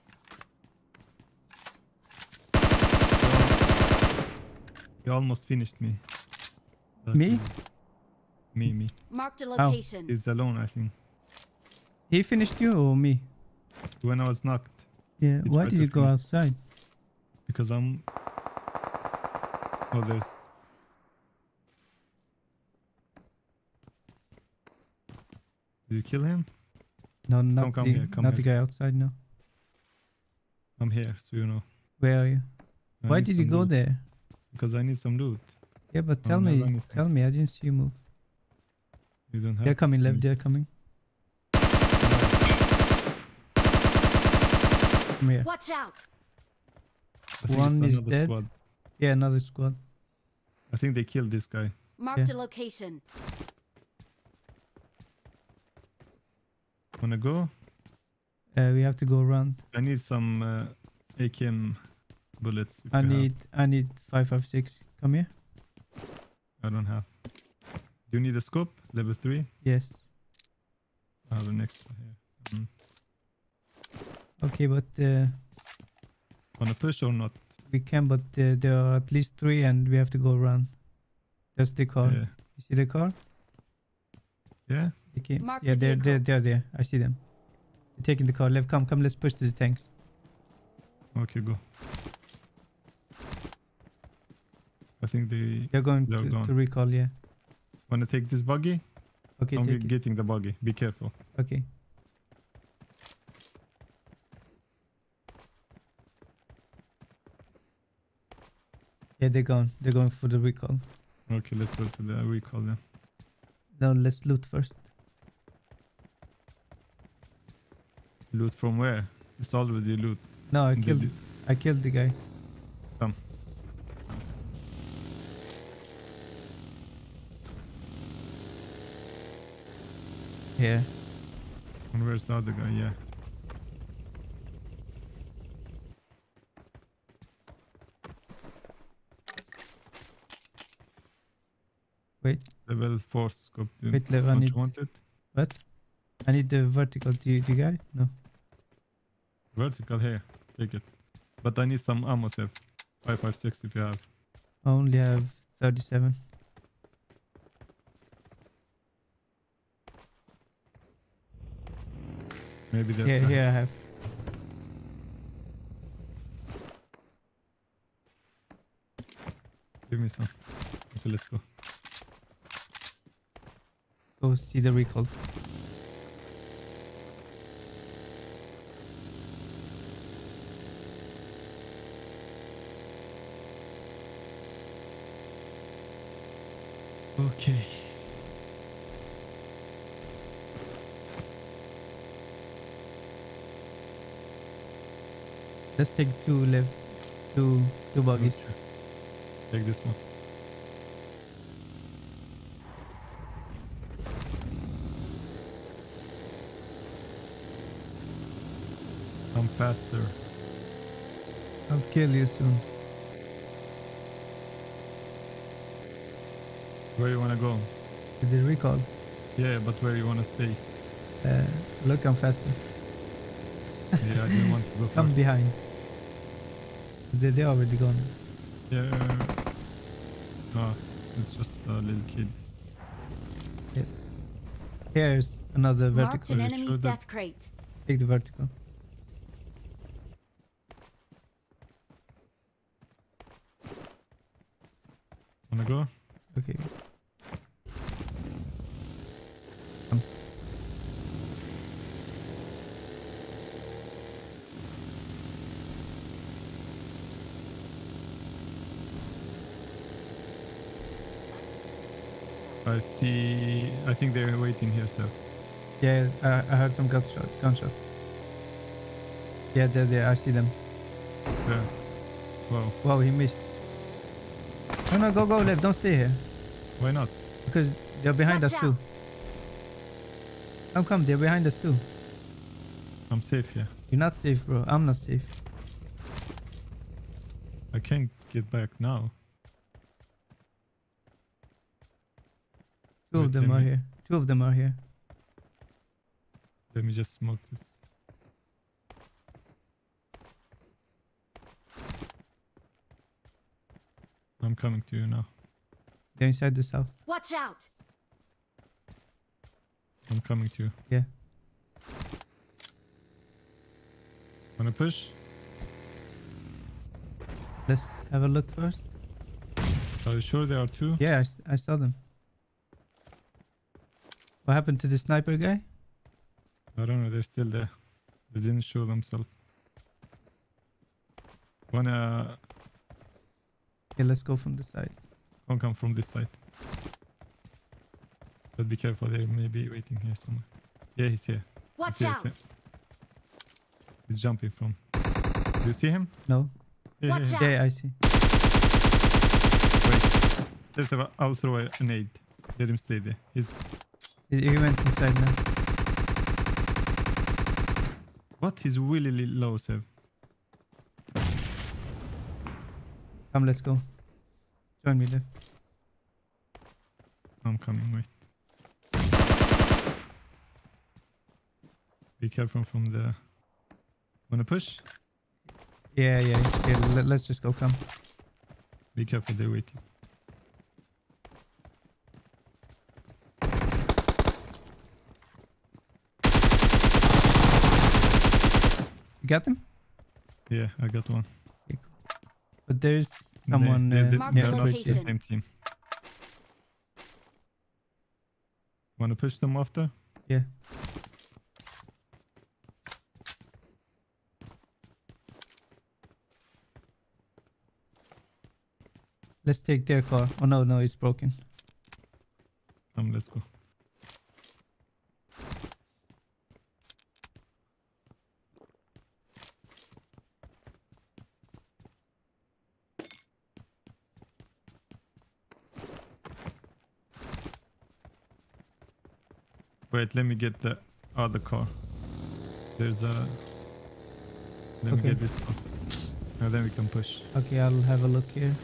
You almost finished me. That Me? is- Me. Marked a location. He's alone, I think. He finished you or me? When I was knocked. Yeah. He Why tried did to you go finish. outside? Because I'm... Oh, there's... Did you kill him? No, not come the here, come not the here. guy outside. No. I'm here, so you know. Where are you? I Why need did you some go loot. there? Because I need some loot. Yeah, but Oh, tell never me. anything. Tell me. I didn't see you move. You don't have They're to coming, see Lev. me. They're coming. Come here. Watch out! I think One it's is another dead. squad. Yeah, another squad. I think they killed this guy. Marked Yeah. a location. Wanna go? We have to go around. I need some AKM bullets. If I you need 5.56. Come here. have. I don't have. Do you need a scope? Level 3? Yes. I have an extra here. Okay, but Wanna push or not? we can. But there are at least 3, and we have to go around. That's the car. Yeah. You see the car? Yeah? They came. Marked Yeah, a they're vehicle. there. I see them. They're taking the car. Left. Come. Let's push to the tanks. Okay, go. I think they They're going They're gone. to recall. Yeah. wanna take this buggy. Okay, I'm take it. getting the buggy. Be careful. Okay. Yeah, they're gone. They're going for the recall. Okay, let's go to the recall then. No, let's loot first. Loot from where? It's already loot. No, I Did killed. it- I killed the guy. Come. Yeah. And where's the other guy? Yeah. Wait. Level 4 scope. Wait, Lev, I Don't need. you want it? What? I need the vertical. Do you got it? No. Vertical here. Take it. But I need some ammo, Seth. 5.56 if you have. I only have 37. Maybe that. Yeah, guy. here I have. Give me some. Okay, let's go. Go see the recall. Okay. Let's take 2 left. Two buggies. Okay. Take this one. I'm faster. I'll kill you soon. Where you wanna go? With the recall. Yeah, but where you wanna stay? Look, I'm faster. Yeah, I didn't want to go Come first. behind. They already gone. Yeah. No, it's just a little kid. Yes. Here's another Marked vertical. an Are you enemy's sure that- death crate. Take the vertical. Wanna go? Okay. I see. I think they're waiting here, sir. Yeah, I heard some gunshot. Yeah, they're there. I see them. Yeah. Wow. Wow, he missed. No, go left. Don't stay here. Why not? Because they're behind Watch us too. out. Come, they're behind us too. I'm safe here. You're not safe, bro. I'm not safe. I can't get back now. Two of Wait, them let are me- here. Two of them are here. Let me just smoke this. I'm coming to you now. They're inside this house. Watch out! I'm coming to you. Yeah. Wanna push? Let's have a look first. Are you sure there are two? Yeah, I saw them. What happened to the sniper guy? I don't know. They're still there. They didn't show themselves. Wanna Okay, let's go from the side. come from this side? But be careful. They may be waiting here somewhere. Yeah, he's here. Watch Yes, out! yes. He's jumping from. Do you see him? No. Yeah, Watch yeah, out. yeah. Yeah, I see. Wait. I'll throw a nade. Let him stay there. He went inside now. What? He's really low, Sev. Come, let's go. Join me, Lev. I'm coming, wait. Be careful from the... Wanna push? Yeah. Let's just go. Come. Be careful, they're waiting. You got them? Yeah, I got one. Okay, cool. But there's someone Marked near they're the not bridge. the location. same team. Wanna push them after? Yeah. Let's take their car. Oh no, it's broken. Let's go. Wait, let me get the other car. There's a... Let me Okay. get this car. And then we can push. Okay, I'll have a look here.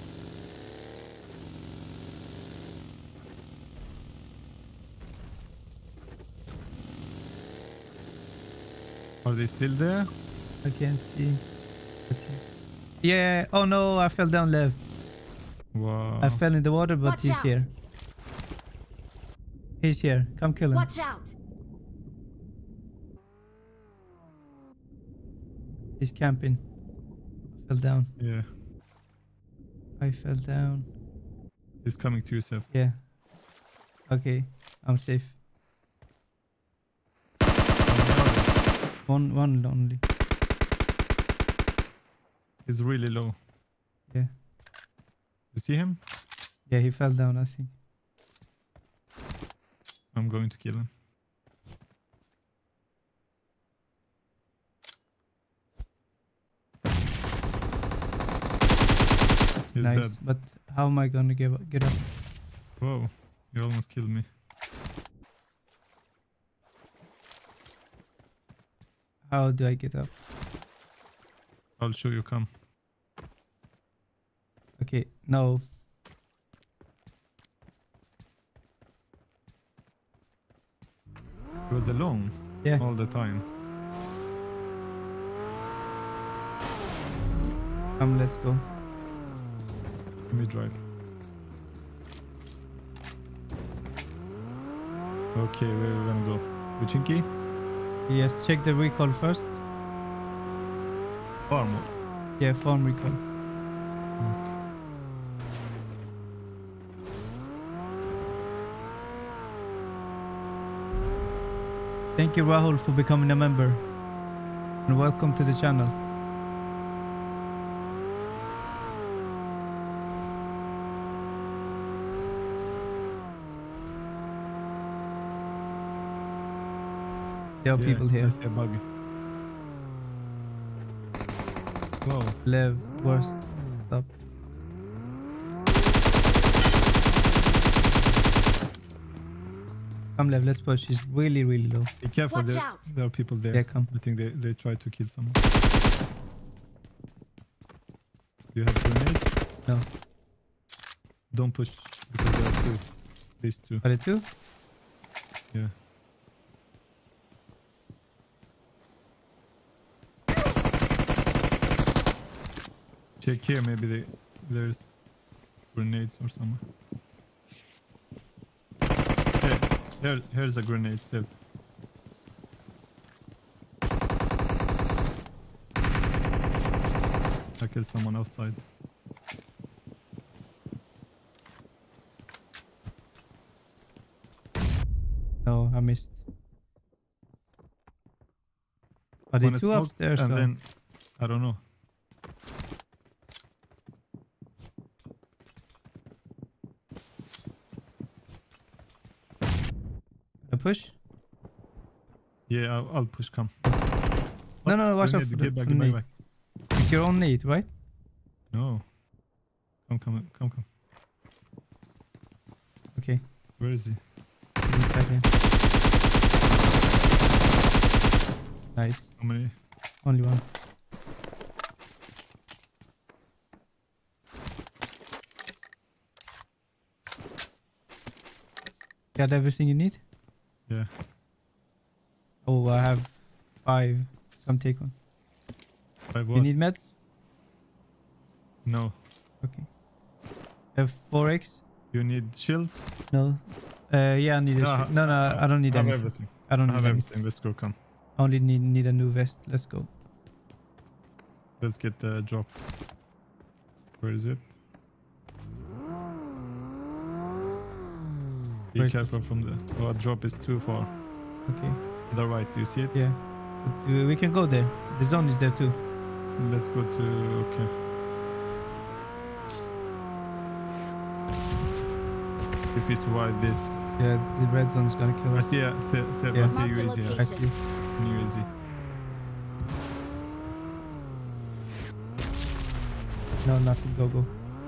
Are they still there? I can't see. Yeah. Oh no, I fell down, Lev. Wow. I fell in the water, but Watch he's out. here. He's here. Come kill him. Watch out. He's camping. Fell down. Yeah. I fell down. He's coming to yourself. Yeah. Okay, I'm safe. One only. He's really low. Yeah. You see him? Yeah, he fell down, I think. I'm going to kill him. He's Nice. dead. But how am I gonna get up? Whoa, you almost killed me. How do I get up? I'll show you, come. Okay, no. He was alone Yeah. all the time. Come, let's go. Let me drive. Okay, where are we gonna go? Pochinki? Yes, check the recall first. Farm. Yeah, farm recall. Thank you, Rahul, for becoming a member. And welcome to the channel. There are people I here. see a bug. Whoa. Lev, worst. Stop. Come, Lev, let's push. He's really low. Be careful, Watch out. there are people there. Yeah, come. I think they tried to kill someone. Do you have grenades? No. Don't push because there are two. These two. Are it two? Yeah. Check here, maybe there's grenades or something. Here's a grenade, Seb. I killed someone outside. No, I missed. Are they Wanna two smoke? upstairs? And though? then, I don't know. A push? Yeah, I'll push, come. No, watch out Grenade, for the get back, grenade. get back. It's your own need, right? No. Come. Okay. Where is he? Give me a second. Nice. How many? Only one. Got everything you need? Yeah. Oh, I have 5. Come take one. 5 what? You need meds? No. Okay. Have 4x? You need shields? No. Yeah, I need a No, no, I don't need I have anything. everything. I don't I need have anything. everything. Let's go. Come. Only need a new vest. Let's go. Let's get the drop. Where is it? Be Where's careful from the... Oh, drop is too far. Okay. On the right, do you see it? Yeah. But, we can go there. The zone is there too. Let's go to... Okay. If we survive this... Yeah, the red zone is gonna kill I us. see, Yeah. I see Marked a UAZ. location. I see. UAZ. No, nothing. Go.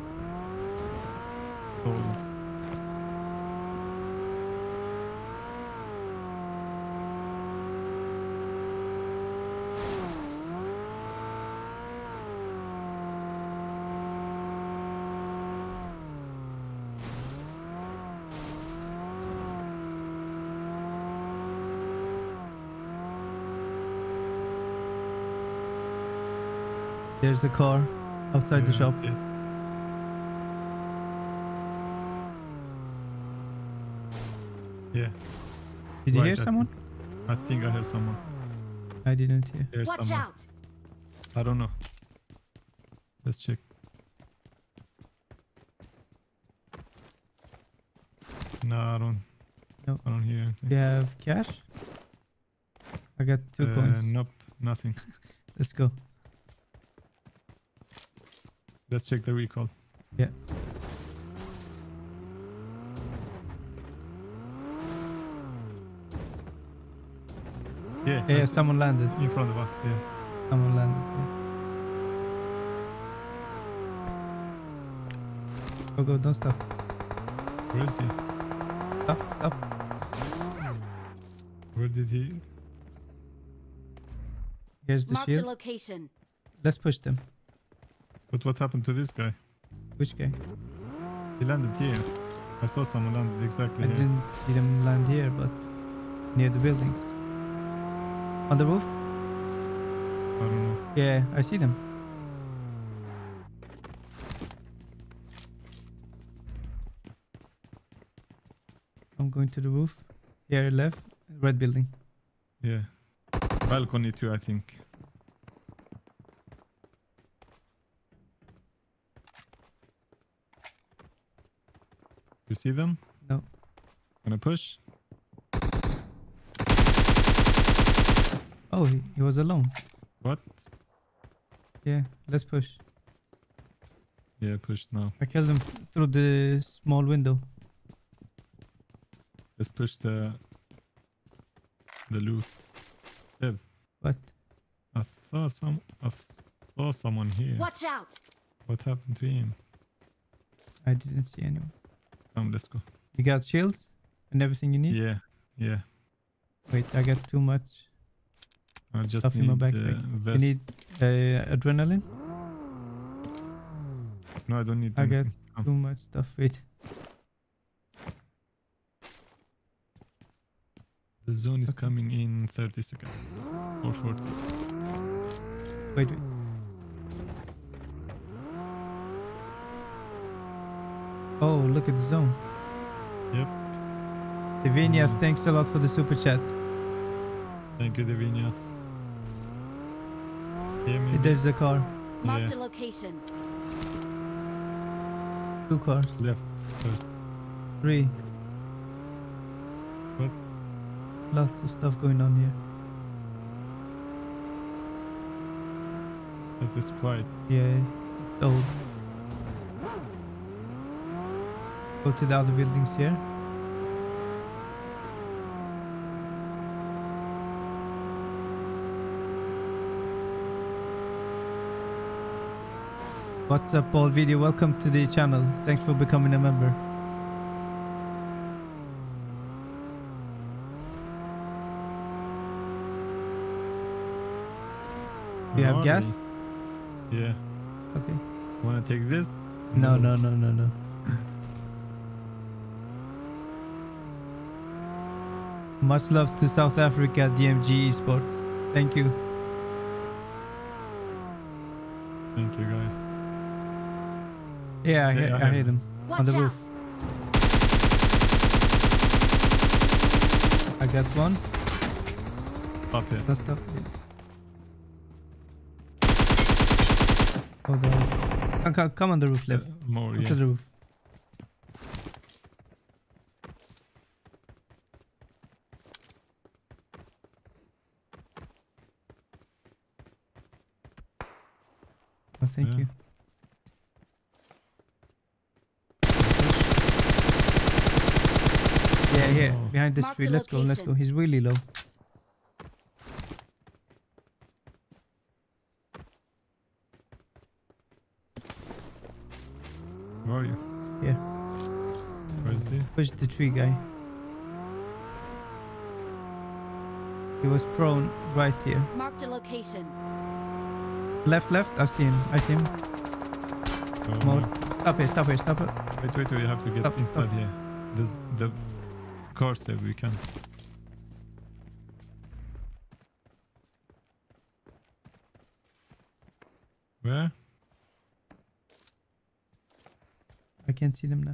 Sold. There's the car outside the Yeah, shop. I see it. Yeah, Did you Right, hear I someone? I think I heard someone. I didn't hear. There's Watch someone. out! I don't know. Let's check. No, I don't. No. I don't hear anything. Do you have cash? I got 2 coins. Nope, nothing. Let's go. Let's check the recall. Yeah. Yeah, Yeah, that's someone landed. in front of us. Yeah. Someone landed. Yeah. Go, don't stop. Where is he? Stop. Where did he? Here's the Marked a shield. location. Let's push them. But what happened to this guy? Which guy? He landed here. I saw someone landed exactly I here. didn't see them land here, but near the buildings. On the roof? I don't know. Yeah, I see them. I'm going to the roof. Here, left. Red building. Yeah. Balcony too, I think. You see them? No. Gonna push? Oh, he was alone. What? Yeah, let's push. Yeah, push now. I killed him through the small window. Let's push the loot. Dev, What? I saw someone here. Watch out! What happened to him? I didn't see anyone. Come, let's go. You got shields and everything you need? Yeah. Wait, I got too much I just stuff need in my backpack. You vest. need adrenaline? No, I don't need I got anything. Come. too much stuff. Wait. The zone is Okay. coming in 30 seconds. Or 40. Wait. Oh, look at the zone. Yep. Davinia, thanks a lot for the super chat. Thank you, Davinia. Yeah, maybe. There's a car. Marked Yeah. a location. 2 cars. Left first. 3. What? Lots of stuff going on here. That is quiet. Yeah, it's old. Go to the other buildings here. What's up, Paul Video? Welcome to the channel. Thanks for becoming a member. You have gas? Yeah. Okay. Wanna take this? No. Much love to South Africa, DMG Esports. Thank you. Thank you, guys. Yeah, I heard hit him on Watch the roof. out! I got one. Up here. That's stuff. Oh, there. Come on the roof, Lev. More, Come yeah. to the roof. Oh, thank Yeah. you. Yeah, here, Oh. behind this Mark tree. the Let's go. location. He's really low. Where are you? Here, Where is he? push the tree, guy. He was prone right here. Marked a location. Left. I see him. Oh, More. no. Stop here. Wait. We have to get Stop, inside stop. here. This the car said we can. Where? I can't see them now.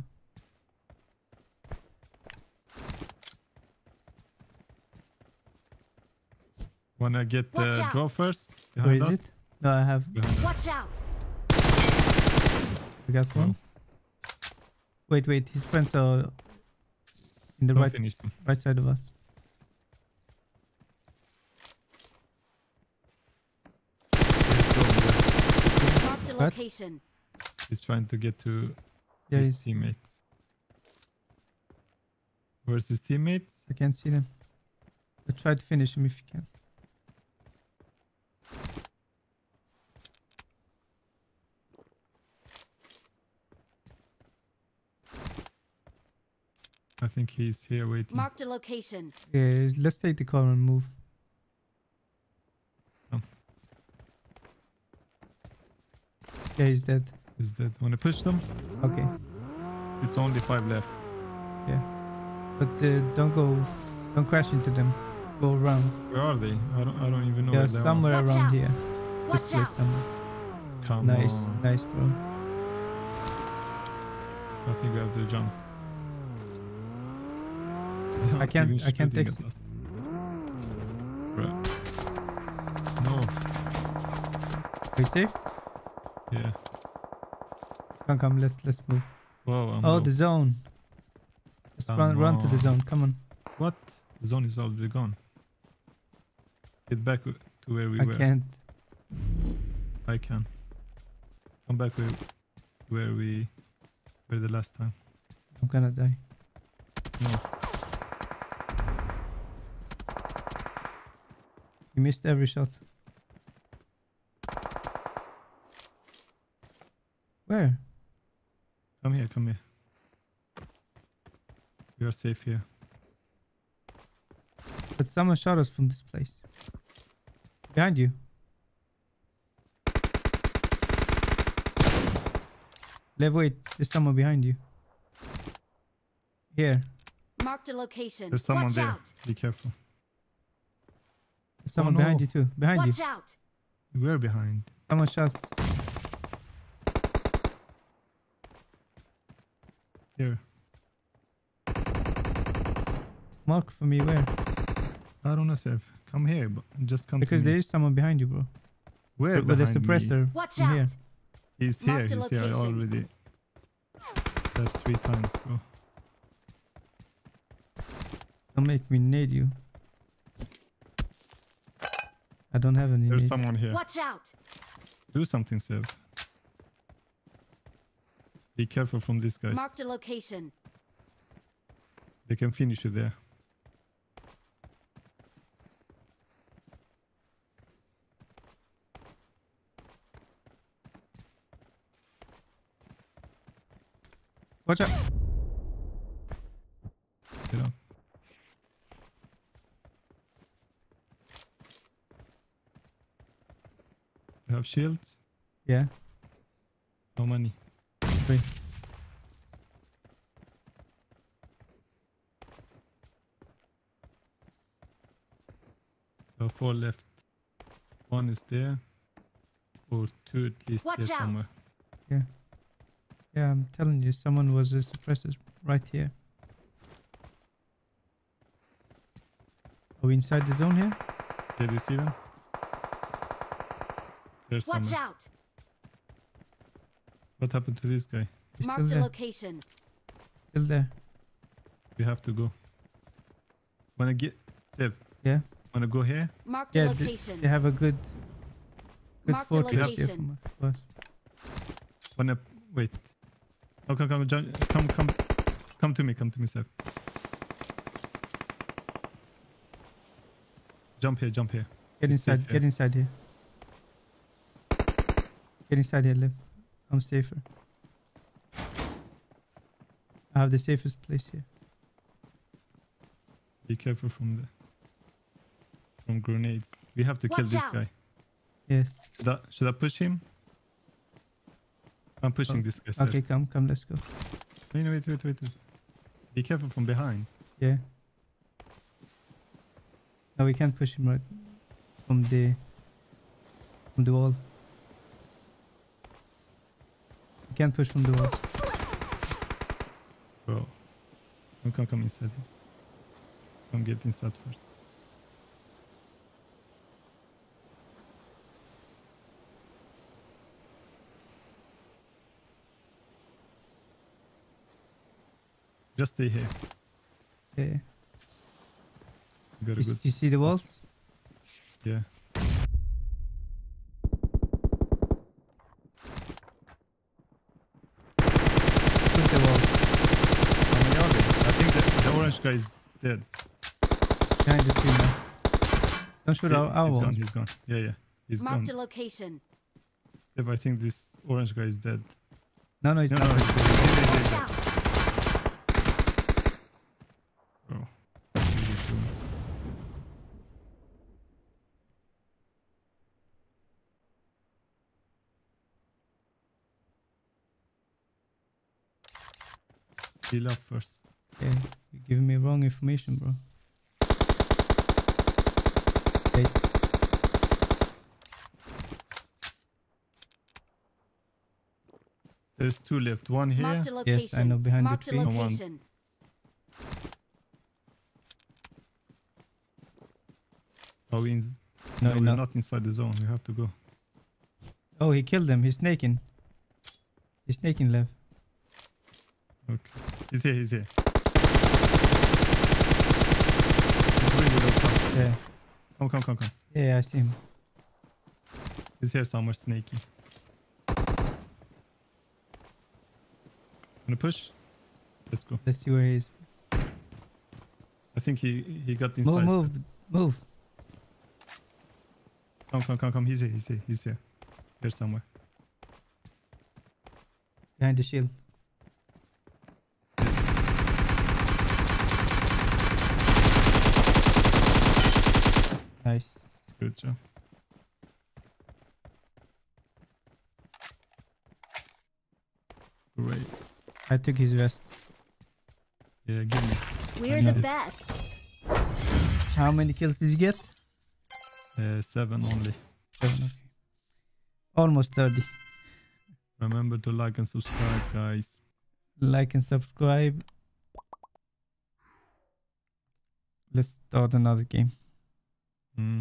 Wanna get Watch the out. draw first? Where Behind is us? it? No, I have. Behind us. Watch out! I got one. Wait. His friends are in the Don't right finish them. right side of us. Marked a What? location. He's trying to get to Yeah, his teammates. Where's his teammates? I can't see them. But try to finish him if you can. I think he's here waiting. Marked a location. Yeah, let's take the car and move. Oh. Yeah, he's dead. Is that wanna push them? Okay. It's only 5 left. But don't crash into them. Go around. Where are they? I don't even know Yeah, where they somewhere Watch around out. here. This Watch place out! somewhere. are. Come Nice, on. nice, bro. I think we have to jump. I can't Even shooting exit. at us. Bruh. No. Are you safe? Yeah. Come, let's move. Whoa. I'm Oh, low. the zone. Just run to the on. zone. Come on. What? The zone is already gone. Get back to where we I were. can't. I can. Come back where we were the last time. I'm gonna die. No. You missed every shot. Where? Come here. We are safe here. But someone shot us from this place. Behind you. Lev, wait. There's someone behind you. Here. Marked a location. There's someone Watch there. out! Be careful. There's someone no. behind you too. Behind Watch you. out! We're behind. Someone shot. Here. Mark for me where? I don't know, Sev. Come here. Just come Because to me. there is someone behind you, bro. Where With a behind me? suppressor. Watch from here. out! He's here. Marked a He's here. I location. already. That's 3 times, bro. Don't make me nade you. I don't have any There's nade. someone here. Watch out! Do something, Sev. Be careful from these guys. Marked a location. They can finish you there. Watch out. Get out. You have shields? Yeah. How many? 3. So 4 left. 1 is there. Or 2 at least Watch here out. somewhere. Yeah, I'm telling you, someone was a suppressor right here. Are we inside the zone here? Did you see them? There's Watch someone. out. What happened to this guy? He's still Marked a there. location. Still there. We have to go. Wanna get Sev? Yeah. Wanna go here? Marked a Yeah, location. they have a good Marked a fortress here location. from us. Wanna wait? Oh, come to me, Sev. Jump here. Get It's safe inside. Get here. inside here. Get inside here, Liv. I'm safer. I have the safest place here. Be careful from grenades. We have to kill Watch this out. guy. Yes. Should I push him? I'm pushing this guy. Sev. Okay, come, let's go. Wait. Be careful from behind. Yeah. No, we can't push him right from the wall. We can't push from the wall. Bro. Come inside here. Come get inside first. Just stay here. Yeah. Very good. You see the walls? Yeah. Push the wall. How many are there? I think the orange guy is dead. Behind the tree now. Don't shoot our He's wall. gone. He's gone. Yeah. He's Marked a gone. location. If I think this orange guy is dead. No, he's No, not. he's dead. Watch out. Bro. Heal up first. Yeah, you're giving me wrong information, bro. Wait. There's 2 left. One here. Marked a location. Yes, I know, behind the Marked tree. a And one. location. Oh, No, we're not. not inside the zone. We have to go. Oh, he killed him. He's snaking. He's snaking, Lev. Okay. He's here. He's really low. Yeah. Come. Yeah, I see him. He's here somewhere, snaky. Wanna push? Let's go. Let's see where he is. I think he got inside. Move. Come. He's here. Here somewhere. Behind the shield. Nice. Good job. Great. I took his vest. Yeah, give me. We're Yeah. the best. How many kills did you get? 7 only. 7, okay. Almost 30. Remember to like and subscribe, guys. Like and subscribe. Let's start another game. Mm.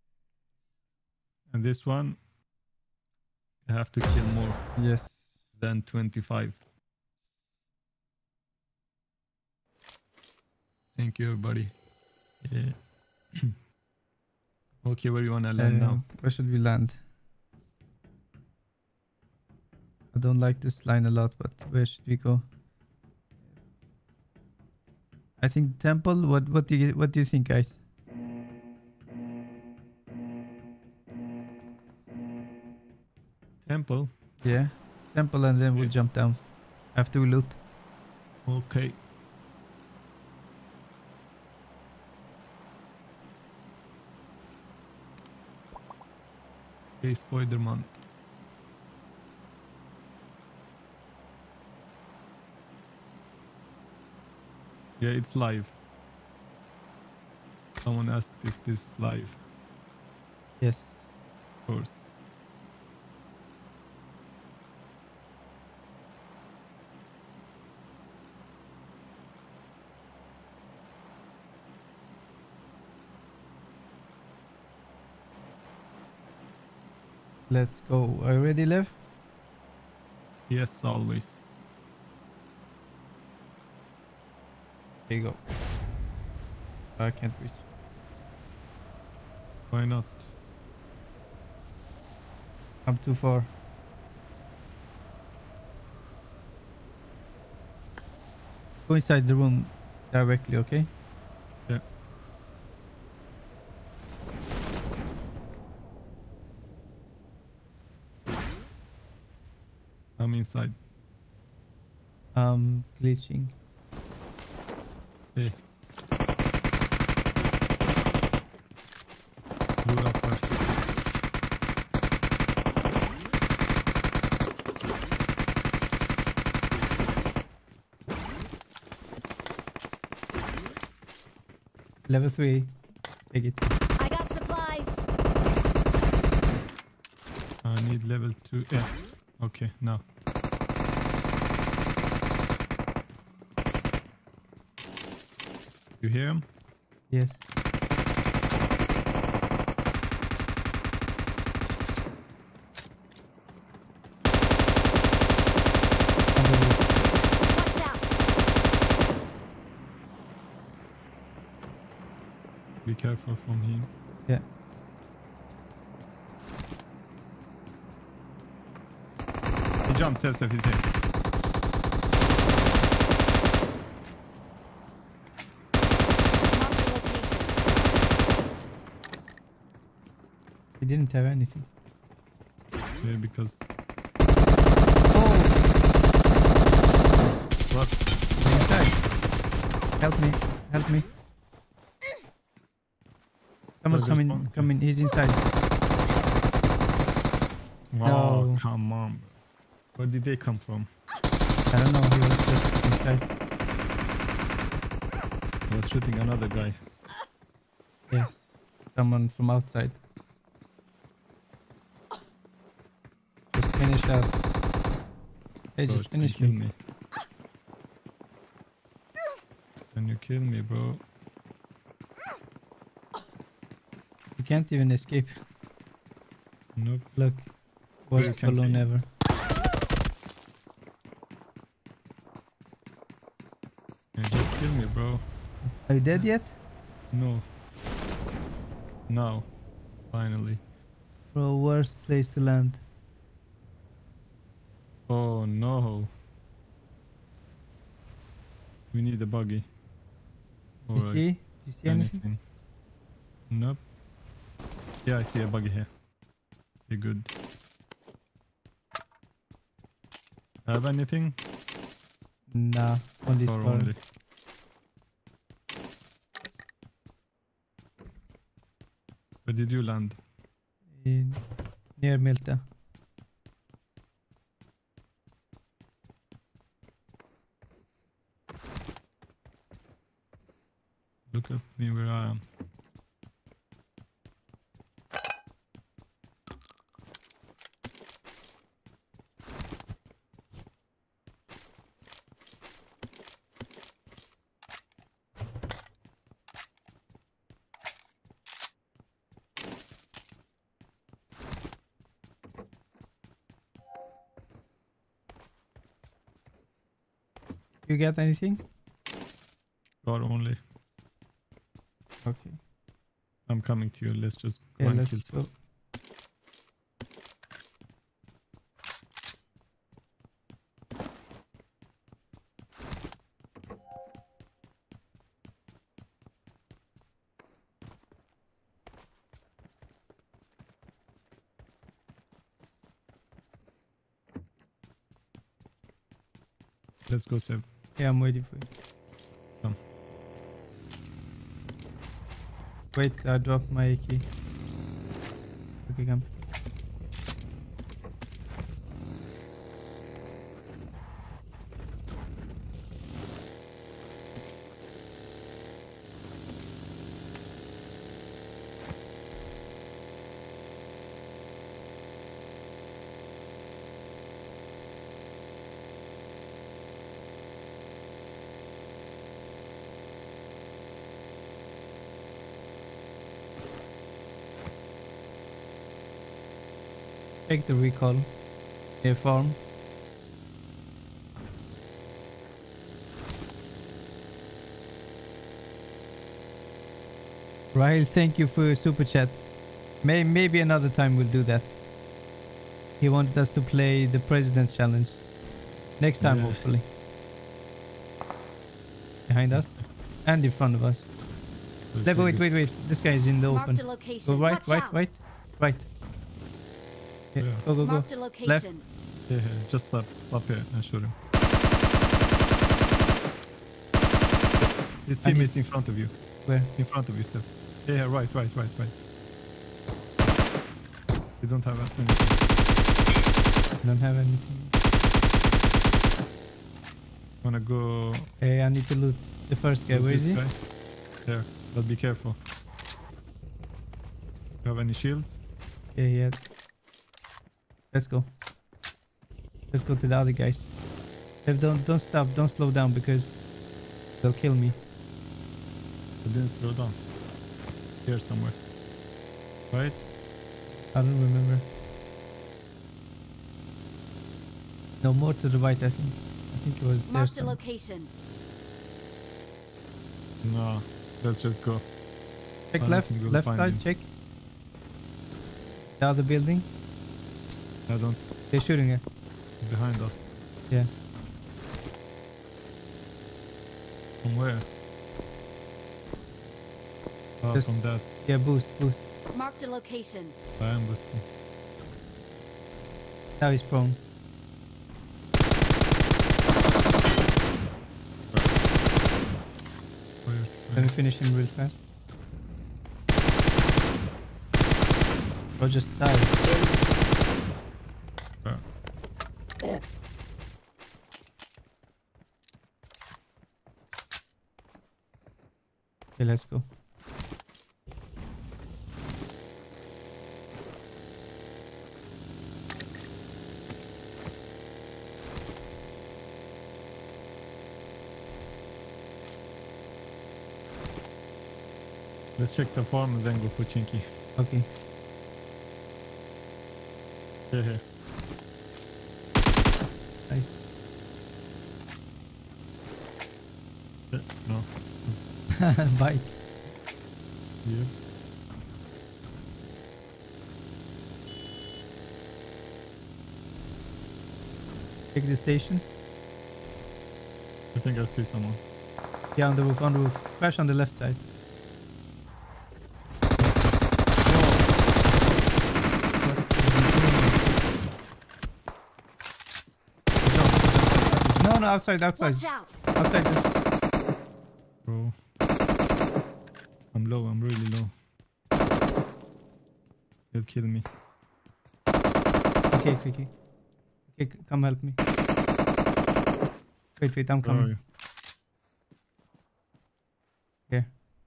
And this one, you have to kill more Yes. than 25. Thank you, everybody. Yeah. Okay, where you wanna land now? Where should we land? I don't like this line a lot, but where should we go? I think temple. What do you think, guys? Temple. Yeah, temple, and then we'll Yeah. jump down after we loot. Okay. Hey, Spider-Man. Yeah, it's live. Someone asked if this is live. Yes. Of course. Let's go. Are you ready, Lev? Yes, always. There you go. I can't reach. Why not? I'm too far. Go inside the room directly, okay? Yeah. I'm inside. Glitching. Hey. Load up first. Level 3. Take it. I got supplies. I need level 2. Yeah. Okay, now. You hear him? Yes. Watch out. Be careful from him. Yeah. He jumped, safe, he's safe. Mark the location. He didn't have anything. Yeah, because... Oh! What? Inside. Help me. Help me. Someone's Where there's coming. one? Coming. He's inside. Oh, No. come on. Where did they come from? I don't know. He was just inside. I was shooting another guy. Yes. Someone from outside. Just finish us. Hey, Bro, just finish kill me. me. Can you kill me, bro? You can't even escape. Nope. Look. Worst you can't balloon leave. ever. Yeah, just kill me, bro. Are you dead yet? No. Now. Finally. Bro, worst place to land. Oh no. We need a buggy. You Or see? You see anything? Nope. Yeah, I see a buggy here. Okay, good. Have anything? Nah, on this Or car. only? Where did you land? Near Milta. Look at me where I am. You get anything? Or only? Okay. I'm coming to you. Let's just Yeah, go and let's kill go. Let's go save. Yeah, I'm waiting for you. Come. Wait, I dropped my AK. Okay, come. Take the recall. A farm. Rahil, thank you for your super chat. Maybe another time we'll do that. He wanted us to play the president challenge. Next time, Yeah. hopefully. Behind us and in front of us. Okay, Wait, good. wait. This guy is in the open. Marked a Go location. right, Watch right, out. right, right. Yeah. Yeah. Go. Marked a location. Yeah, just stop here and shoot him. His I need- teammate's in front of you. Where? In front of you, Steph. Yeah, right. You don't have anything. Don't have anything. Wanna go? Hey, I need to loot the first guy. with Where is this he? guy? There, but be careful. You have any shields? Yeah. Let's go. Let's go to the other guys. If don't stop, don't slow down because they'll kill me. I didn't slow down. Here somewhere. Right? I don't remember. No, more to the right, I think. I think it was there. Marked a somewhere. location. No, let's just go. Check I don't left, think we'll left find side, him. check. The other building. I don't. They're shooting it. Behind us. Yeah. From where? Oh, Just- from that. Yeah, boost. Marked a location. I am boosting. Now he's prone. Where? Let me finish him real fast. Or just die. Where? Okay, let's go. Let's check the farm and then go for Chinky. Okay. Here. Nice. No. Bye. Yeah. Take the station. I think I see someone. Yeah, on the roof. Crash on the left side. No, outside. Watch out. Outside. Bro. I'm low, I'm really low. He'll kill me. Okay. Okay, come help me. Wait, I'm Where are coming. you? Here.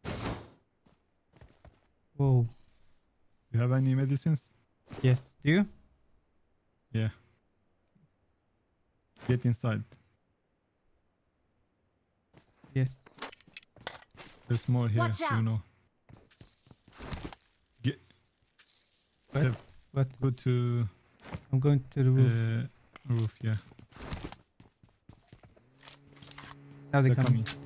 Whoa. You have any medicines? Yes. Do you? Yeah. Get inside. Yes. There's more here, Watch you out. know. Get. What? Steph, What? Go to I'm going to the roof. roof, yeah. Now they're They're coming. coming.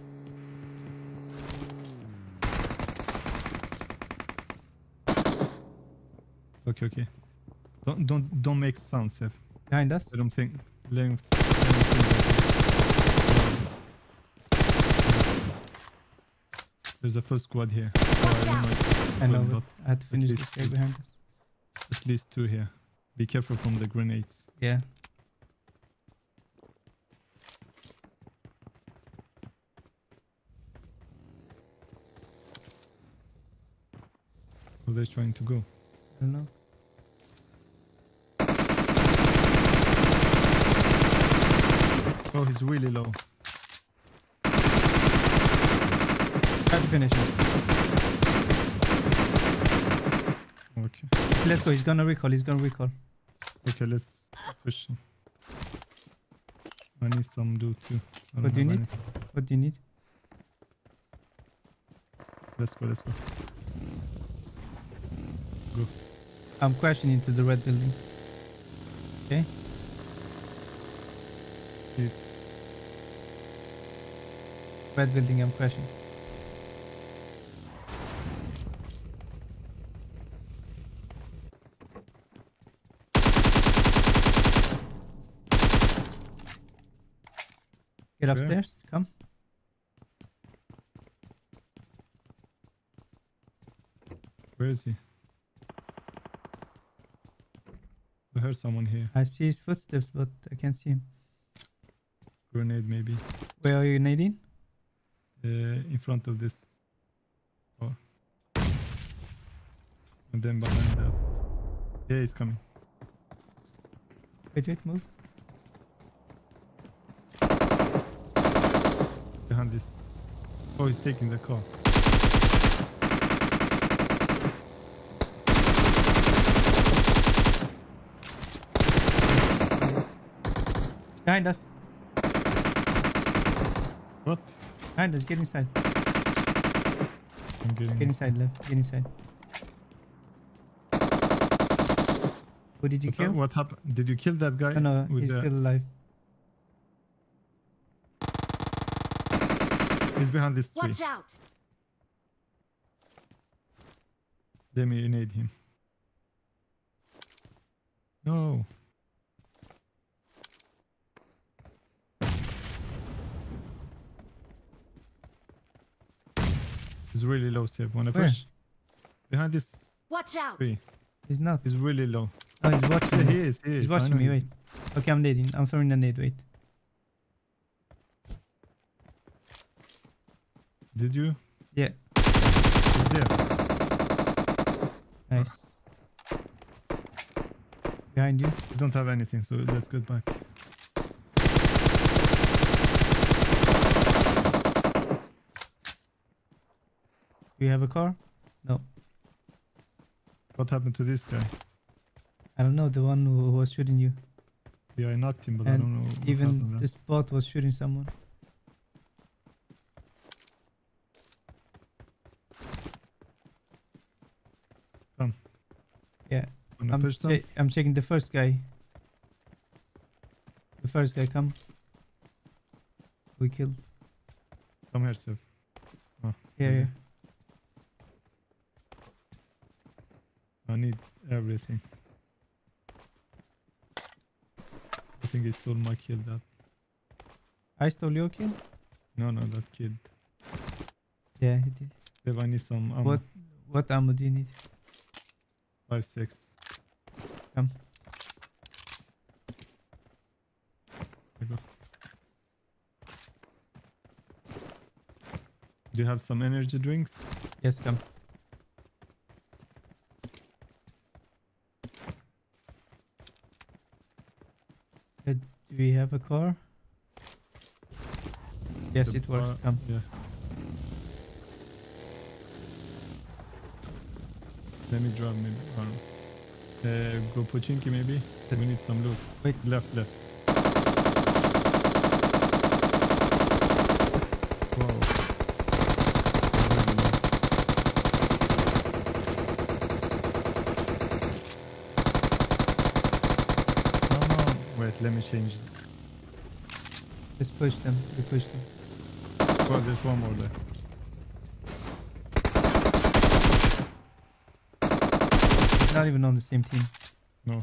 Okay. Don't make sound, Seth. Behind us? I don't think. Let him think that there's a first squad here. So Watch I don't out. know if I know, but but I had to finish this least guy two. behind us. at least two here. Be careful from the grenades. Yeah. Where they're trying to go. I don't know. Oh, he's really low. Try to finish him. Okay. Let's go. He's gonna recall. He's gonna recall. Okay, let's push him. I need some loot too. I What don't do you have need? anything. What do you need? Let's go, let's go. Go. I'm crashing into the red building. Okay. Keep. Red building. I'm crashing. Get Okay. upstairs. Come. Where is he? I heard someone here. I see his footsteps, but I can't see him. Grenade maybe. Where are you, Nadine? In front of this door. And then behind that. Yeah, he's coming. Wait, move. Behind this. Oh, he's taking the car. Behind us. What? Behind us. Get inside. I'm getting Get inside, left. Get inside. Who did you kill? What happened? Did you kill that guy? No, with he's the- still alive. He's behind this tree. Watch out! Let me grenade him. No. He's really low, Seb. Wanna Where? push? Behind this Watch out! tree. He's not. He's really low. Oh, he's watching Yeah, me. he is. He is. He's I watching know me. he's- Wait. Okay, I'm nading. I'm throwing a nade. Wait. Did you? Yeah. He's there. Nice. Behind you. We don't have anything, so let's get back. Do you have a car? No. What happened to this guy? I don't know. The one who was shooting you. Yeah, I knocked him, but I And don't know. What even happened then. this bot was shooting someone. Come. Yeah. Wanna push them? I'm checking the first guy. The first guy, come. We killed. Come here, Seb. Oh, Yeah, yeah. I need everything. I think he stole my kill. That. I stole your kill? No, that kid. Yeah, he did. Seb, I need some ammo. What ammo do you need? 5-6. Come. There you go. Do you have some energy drinks? Yes, come. Do we have a car? Yes, The it works. bar- Come. Yeah. Let me drive maybe. Go Pochinki maybe. We need some loot. Wait. Left. Wow. Come on. Wait, let me change. Let's push them. We push them. Well, there's one more there. Not even on the same team. No.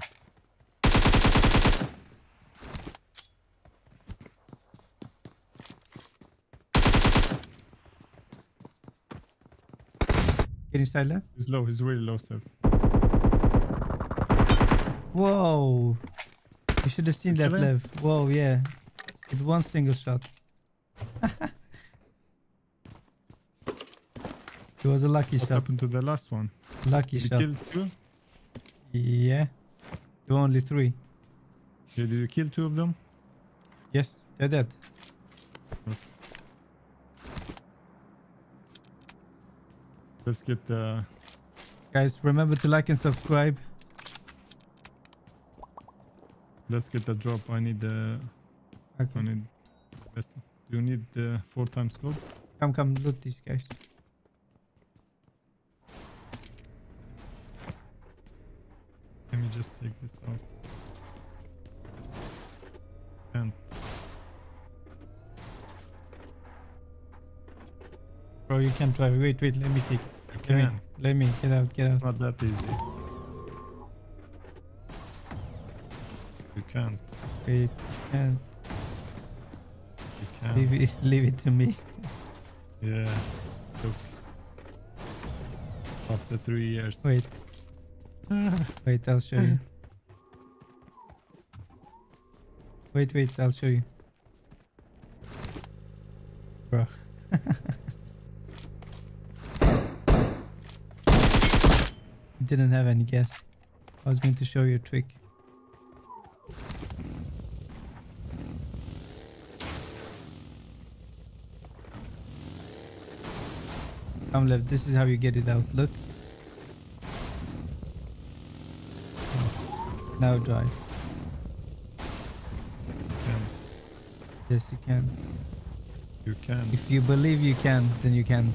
Get inside left. He's low. He's really low, sir. Whoa! You should have seen You that kill him? left. Whoa, yeah. With one single shot. It was a lucky What shot. happened to the last one? Lucky Did you shot. kill 2? Yeah. You only 3. Yeah, did you kill 2 of them? Yes, they're dead. Let's get the... Guys, remember to like and subscribe. Let's get the drop. I need the... I Okay. need... Best. Do you need the 4 times scope? Come, loot these guys. Let me just take this out. And Bro, you can't drive. Wait, let me take it. you Let me, can. let me, get out. It's not that easy. You can't. Wait, and You can't. leave it to me. Yeah. Look. After 3 years. Wait, I'll show you. Wait, I'll show you. Bro. Didn't have any gas. I was going to show you a trick. Come left. This is how you get it out. Look. Now drive. Can. Yes, you can. You can. If you believe you can, then you can.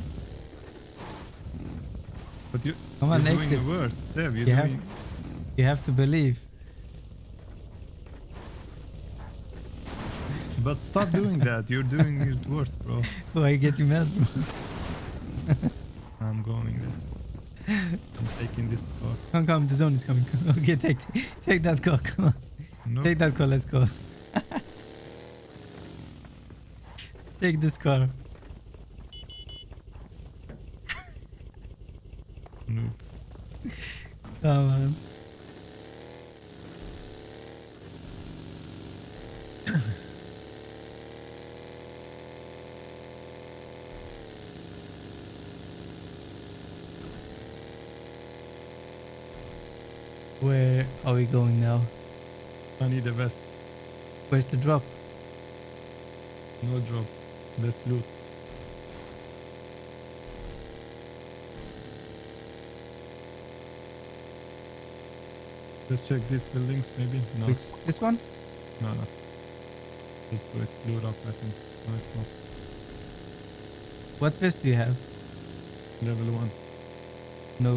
But you, Come on, you're doing exit. the worst. Seb, you're You have, doing... you have to believe. But stop doing that. You're doing it worse, bro. Why are you getting mad? I'm going there. I'm taking this car. Come, the zone is coming. Okay, take that car. Come on, Nope. take that car. Let's go. Take this car. Nope. Come on. Where are we going now? I need a vest. Where's the drop? No drop. Let's loot. Let's check these buildings maybe. No. This one? No. Let's go. It's loot up, I think. No, it's not. What vest do you have? Level 1. No.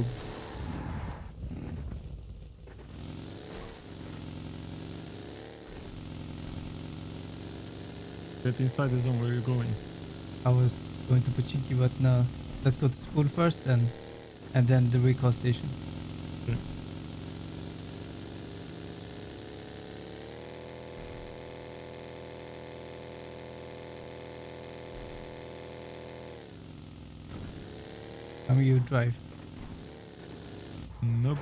Get inside the zone. Where are you going? I was going to Pochinki, but no. Let's go to school first and then the recall station. Okay. Come, you drive. Nope.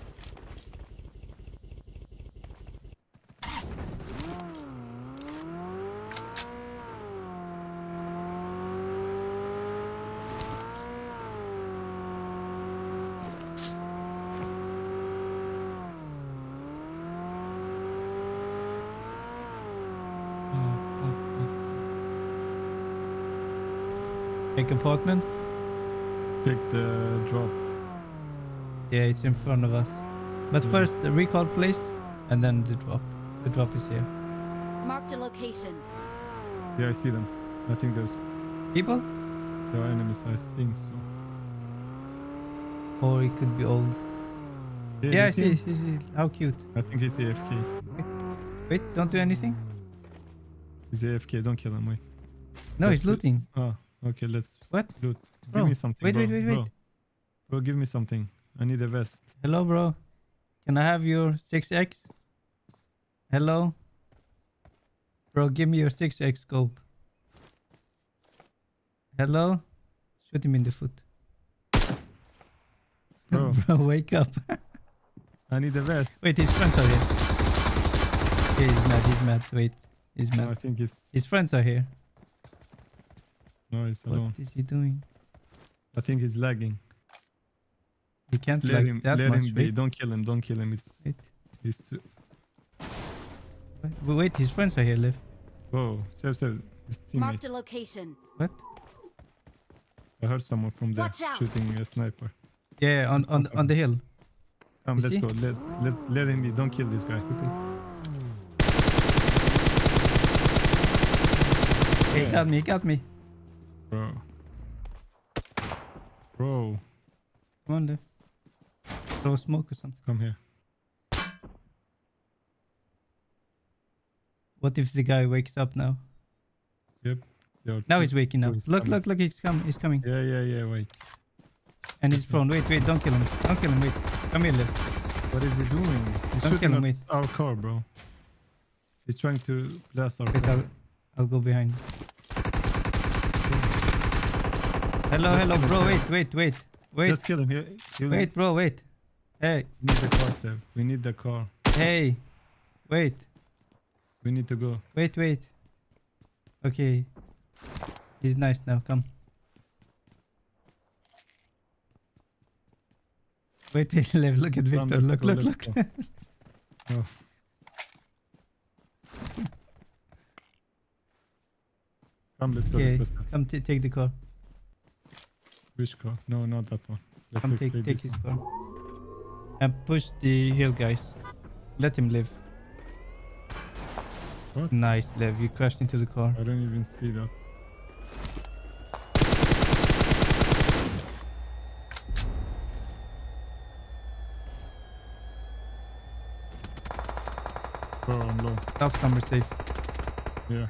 Take apartment? Take the drop. Yeah, it's in front of us. But first the recall place and then the drop. The drop is here. Marked a location. Yeah, I see them. I think there's People? there are enemies. I think so. Or it could be old. Yeah, Yeah, you see him? see. How cute. I think he's AFK. Wait, don't do anything? He's AFK. Don't kill him. Wait. No, Let's he's looting. Ah, okay. Let's What? loot. Bro, Give me something. wait, bro. wait. Bro. Bro, give me something. I need a vest. Hello, bro. Can I have your 6x? Hello? Bro, give me your 6x scope. Hello? Shoot him in the foot. Bro, Bro, wake up. I need a vest. Wait, his friends are here. Okay, he's mad. Wait, he's No, I mad. think it's His friends are here. no, he's alone. What is he doing? I think he's lagging. He can't Let like him, that let much. him be. Wait, Don't kill him. Don't kill him. Wait. He's too. wait, his friends are here, Liv. Whoa, save. His teammate. Marked a location. What? I heard someone from there Watch out. shooting a sniper. Yeah, Let's go, on the hill. Come, Is let's he? go. Let him be. Don't kill this guy. Quickly. He got me. Bro, Come on, Liv. Throw smoke or something. come here. What if the guy wakes up now? Yep. There are Now two- he's waking up. two is Look, coming. look, he's coming. Yeah. Wait. And he's prone. Wait, don't kill him. Don't kill him, wait. Come here, Liv. What is he doing? He's Don't kill shooting him, at wait. our car, bro. He's trying to blast our Wait, car. I'll go behind. Hello, bro. Wait. Let's kill him. He'll Wait, bro, wait. Hey, We need the car, Sev. We need the car. hey. Wait. We need to go. Wait. Okay. He's nice now. Come. Wait, Lev, look at Victor. let's Look. go, let's go. Oh. Come, let's go. Okay, Let's go. come take the car. Which car? No, not that one. Let's Come take take this his one. car. And push the hill, guys. Let him live. What? Nice, Lev. You crashed into the car. I don't even see that. Bro, I'm low. Stop somewhere safe. Yeah.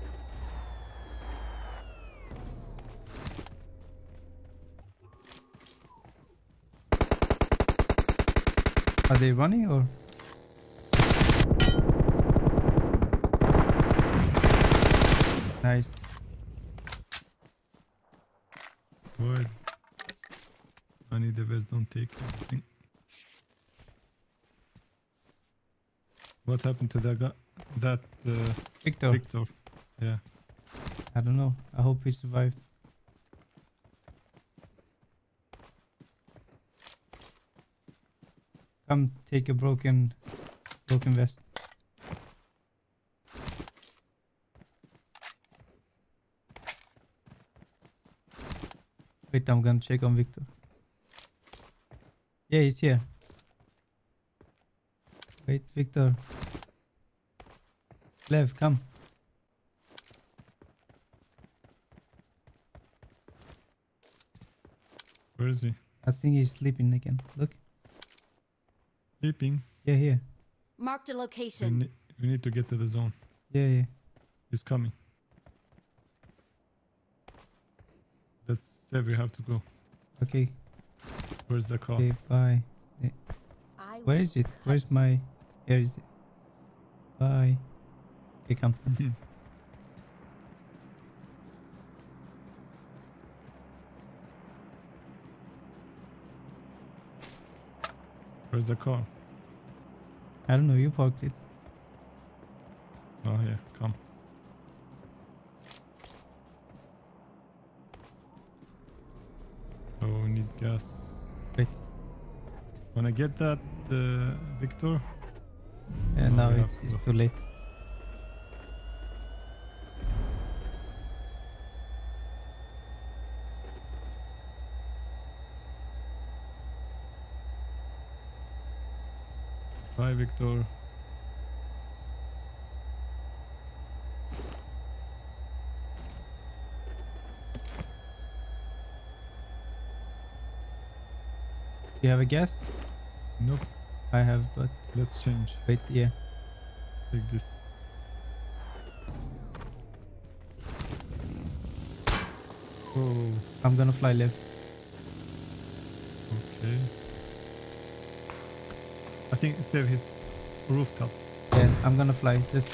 Are they running or? Nice. What? I need the vest, don't take anything. What happened to that guy? That Victor. Victor. Yeah. I don't know. I hope he survived. Come take a broken vest. Wait, I'm gonna check on Victor. Yeah, he's here. Wait, Victor. Lev, come. Where is he? I think he's sleeping again. Look. Sleeping. Yeah, here. Marked a We, location. we need to get to the zone. Yeah. He's coming. Let's say we have to go. Okay. Where's the car? Okay, bye. I Where is it? Where's my... Here is it. Bye. Okay, come. Where's the car? I don't know, you parked it. Oh yeah, come. Oh, we need gas. Wait. Wanna get that, Victor? And No, now we have it's to go. too late. Bye, Victor. You have a gas? Nope. I have, but Let's change. wait, yeah. Take this. Oh, I'm gonna fly left. okay. I think save his rooftop. Yeah, I'm gonna fly. Just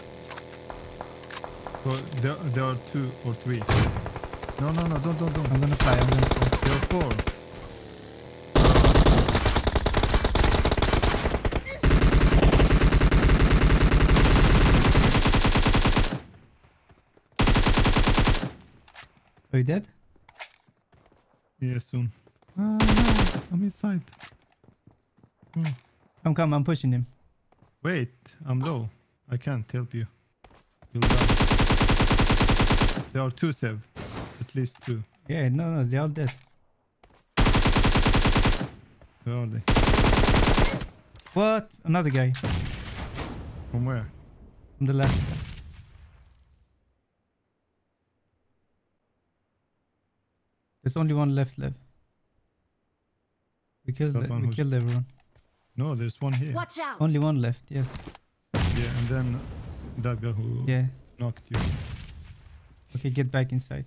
So there are 2 or 3. No, don't. I'm gonna fly. There are 4. Are you dead? Yeah, soon. Ah, no, I'm inside. Come, I'm pushing him. Wait, I'm low. I can't help you. You'll die. There are two saved. At least two. Yeah, no, they're all dead. Where are they? What? Another guy From where? from the left. There's only one left. We killed That one who's- everyone. No, there's one here. Watch out! Only one left. Yes. Yeah, and then that guy who Yeah. knocked you. Okay, get back inside.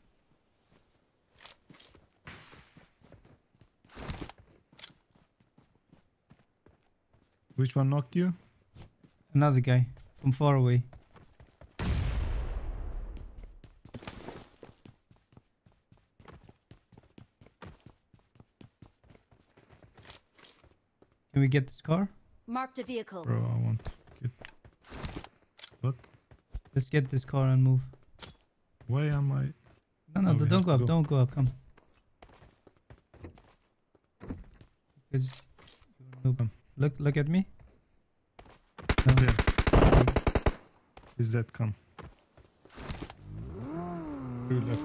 Which one knocked you? Another guy from far away. Can we get this car? Marked a vehicle. Bro, I want to get... What? Let's get this car and move. Why am I... No, Oh, we don't have go to up. go. Don't go up. Come. Because Come. look at me. No. Is there? Is that come? Two left.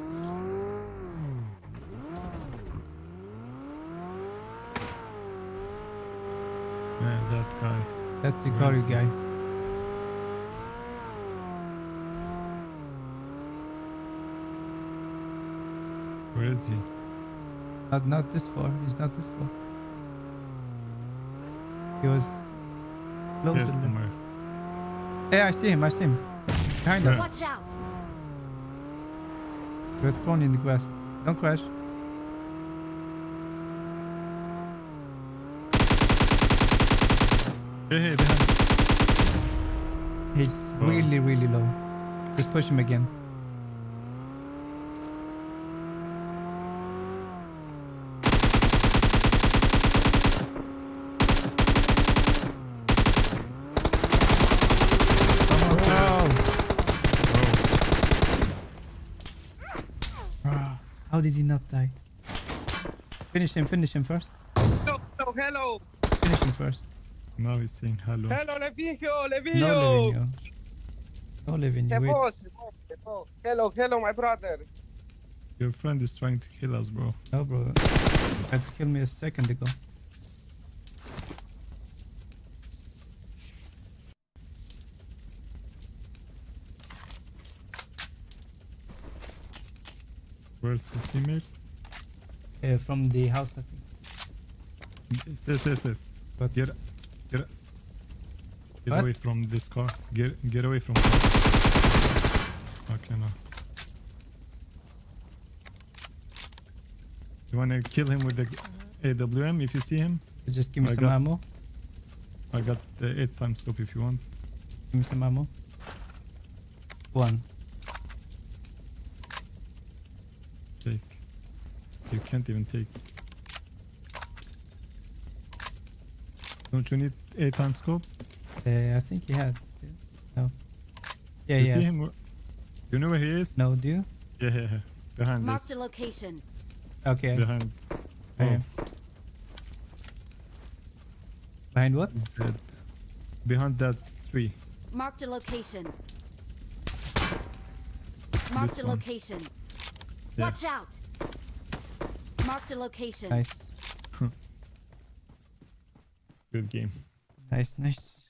Yeah, that guy. That's the Where car is he? guy. Where is he? Not this far. He's not this far. He was closer. Here than- somewhere. Hey, I see him. Behind us. Where? Watch out! He was prone in the grass. Don't crash. Hey, behind. He's Oh. really low. Just push him again. Wow. Ah, how did he not die? Finish him first. Hello. Finish him first. Now he's saying hello. Hello, Levigio. No living you. No living you. Wait. Hello, my brother. Your friend is trying to kill us, bro. No, bro. Tried to kill me a second ago. Where's his teammate? From the house, I think. Safe. But Get What? away from this car. Get away from. Okay, no. You wanna kill him with the AWM if you see him? just give me I some got- ammo. I got the 8x scope if you want. Give me some ammo. One. Take. You can't even take. Don't you need 8x scope? I think he had. No. Yeah, You yeah. see him? You know where he is? No, do you? Yeah. Behind Marked this. a location. Okay. Behind. Okay. Oh, Behind what? he's dead. Behind that tree. Marked a location. Marked a one. location. Yeah. Watch out! Marked a location. Nice. Good game. Nice.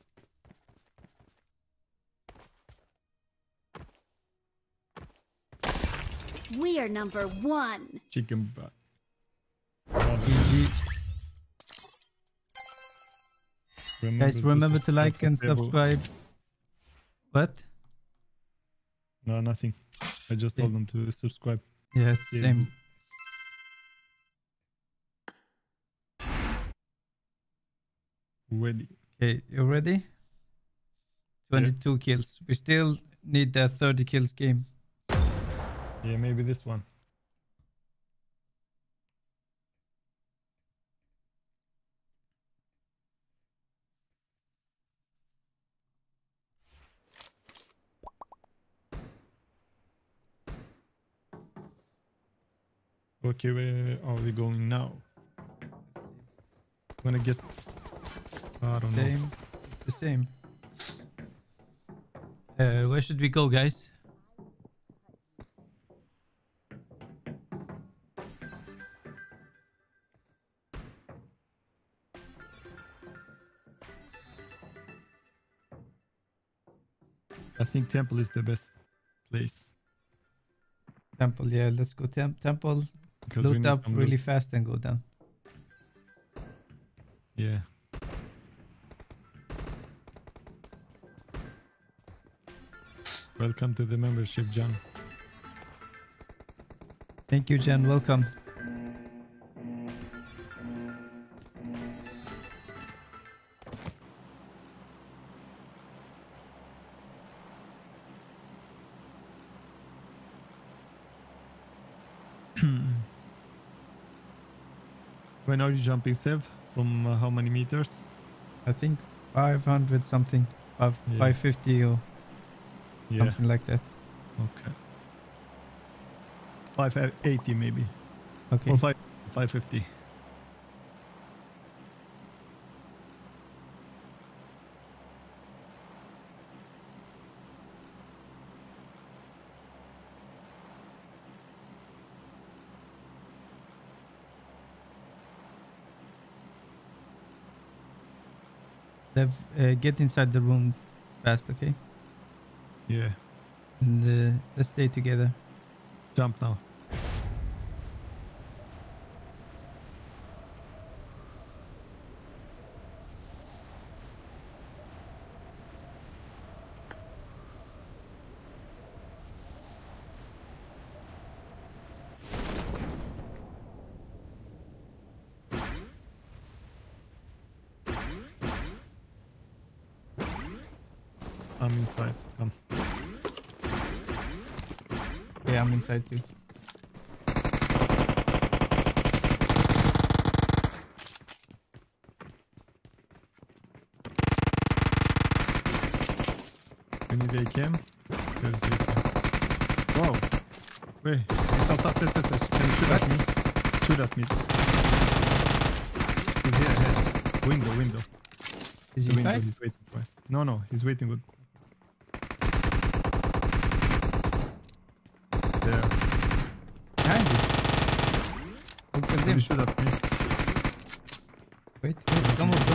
We are number one. Chicken butt. GG. Guys, remember to like and subscribe. What? No, nothing. I just told them to subscribe. Yes, Yeah. same. Ready. Okay, you ready? 22 kills. We still need that 30 kills game. Yeah, maybe this one. Okay, where are we going now? Wanna get... I don't know. Same. The same. Where should we go, guys? I think temple is the best place. Temple, yeah, let's go temple. Because we Loot need up some really loot. fast and go down. Yeah. Welcome to the membership, John. Thank you, Jen. Welcome. When are you jumping, Sev? From how many meters? I think 500 something, Yeah. 550 or Yeah. something like that. Okay. 580 maybe. Okay. Or 550. Lev, get inside the room fast, okay? Yeah. And let's stay together. Jump now. I'm inside. Come. Yeah, I'm inside too. You need AKM? There's AKM. Wow. Wait. Stop. Can you shoot at me? Shoot at me. He's here ahead. Window. Is he The window, inside? he's waiting for us. No, he's waiting good. There. Behind you. Look at Can him. you shoot at me? Wait, come on.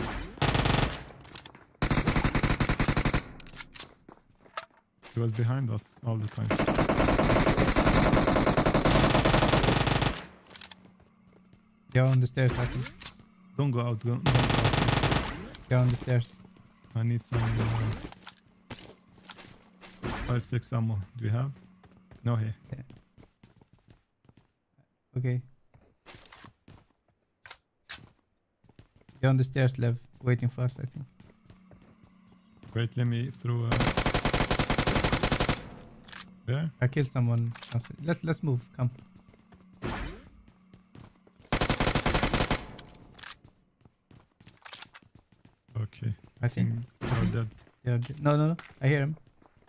He was behind us all the time. They're on the stairs, I think. Don't go out. Don't go out. They're on the stairs. I need some 5-6 ammo. Do you have? No, here. Okay. They're on the stairs, Lev, waiting for us, I think. Wait, let me throw. There. I killed someone. Let's move. Come. Okay. I think They're dead. they're no. I hear him.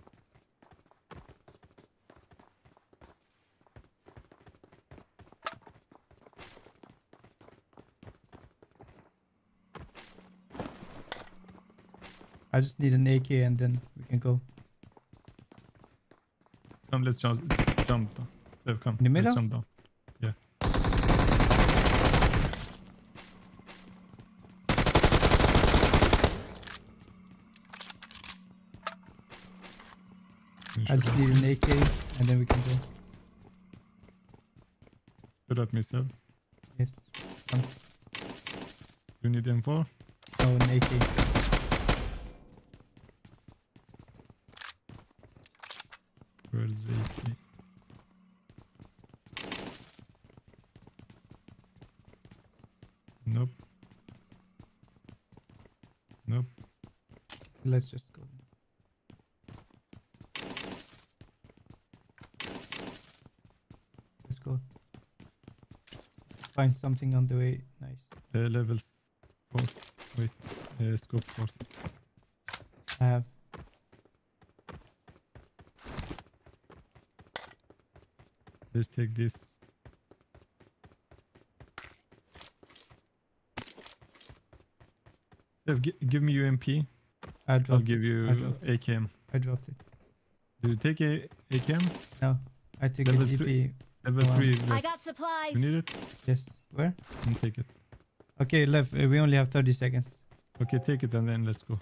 I just need an AK and then we can go. Come, let's jump down. So come. In the Let's middle? jump down. Yeah. You I just shoot need an AK and then we can go. at me, Seb. Yes. Come. You need M4? No, an AK. Where's the AK? Nope. Nope. Let's just go. Let's go. Find something on the way. Nice. Level 4. Wait. Scope 4. I have. Let's take this. Dev, give me UMP. I I'll dropped. give I you dropped. AKM. I dropped it. Do you take a AKM? No, I take a Level DP. Level Wow. 3 I left. got supplies. You need it? Yes. Where? Then take it. Okay, left. We only have 30 seconds. Okay, take it and then let's go.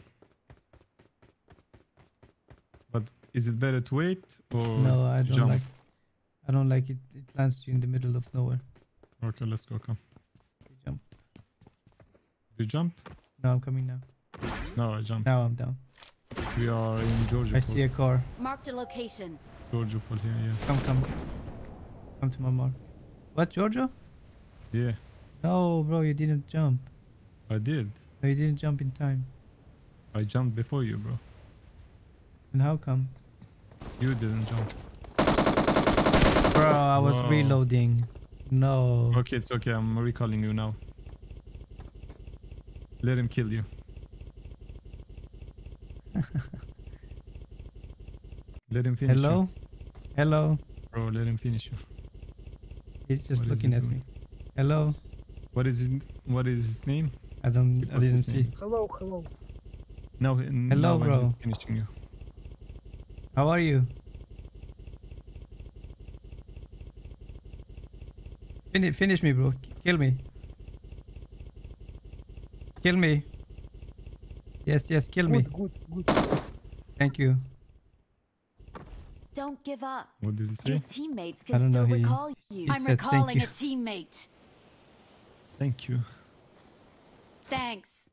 But is it better to wait or No, I don't jump? like. I don't like it. It lands you in the middle of nowhere. Okay, let's go. Come. Okay, jump. Do you jump? No, I'm coming now. No, I jumped. Now I'm down. We are in Georgia. I see a car. Marked a location. Georgia Pole here, yeah. Come, come. Come to my mark. What, Giorgio? Yeah, No, bro, you didn't jump. I did. No, you didn't jump in time. I jumped before you, bro. And how come? You didn't jump. Bro, I was Wow. reloading. No. Okay, it's okay. I'm recalling you now. Let him kill you. Let him finish Hello? you. Hello? Bro, let him finish you. He's just What is looking he at doing? me. Hello? What is his name? I What's didn't his see. name? Hello, hello. Now, Hello, now bro. He's finishing you. How are you? Finish me, bro. Kill me. Kill me. Yes, yes, kill me. Good. Thank you. Don't give up. What did he Your say? teammates I can don't know, still he- recall you. he I'm said thank recalling you. a teammate. Thank you. Thanks.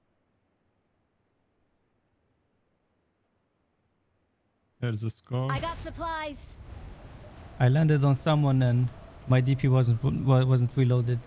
There's a scar. I got supplies. I landed on someone and my DP wasn't reloaded.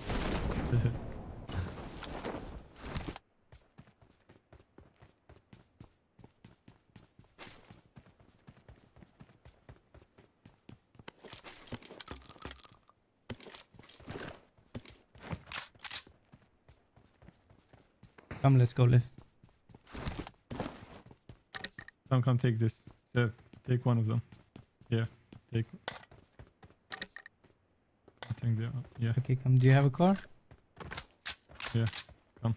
Come, let's go live. Come take this. Sev, take one of them. Yeah, take. I think they are. Yeah, Okay, come. Do you have a car? yeah. Come.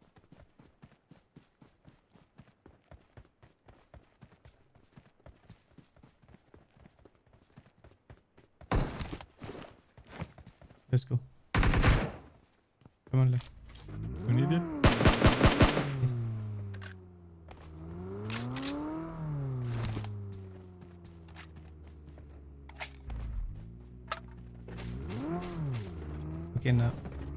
Let's go. Come on, live. You need it? Yes. Okay, now.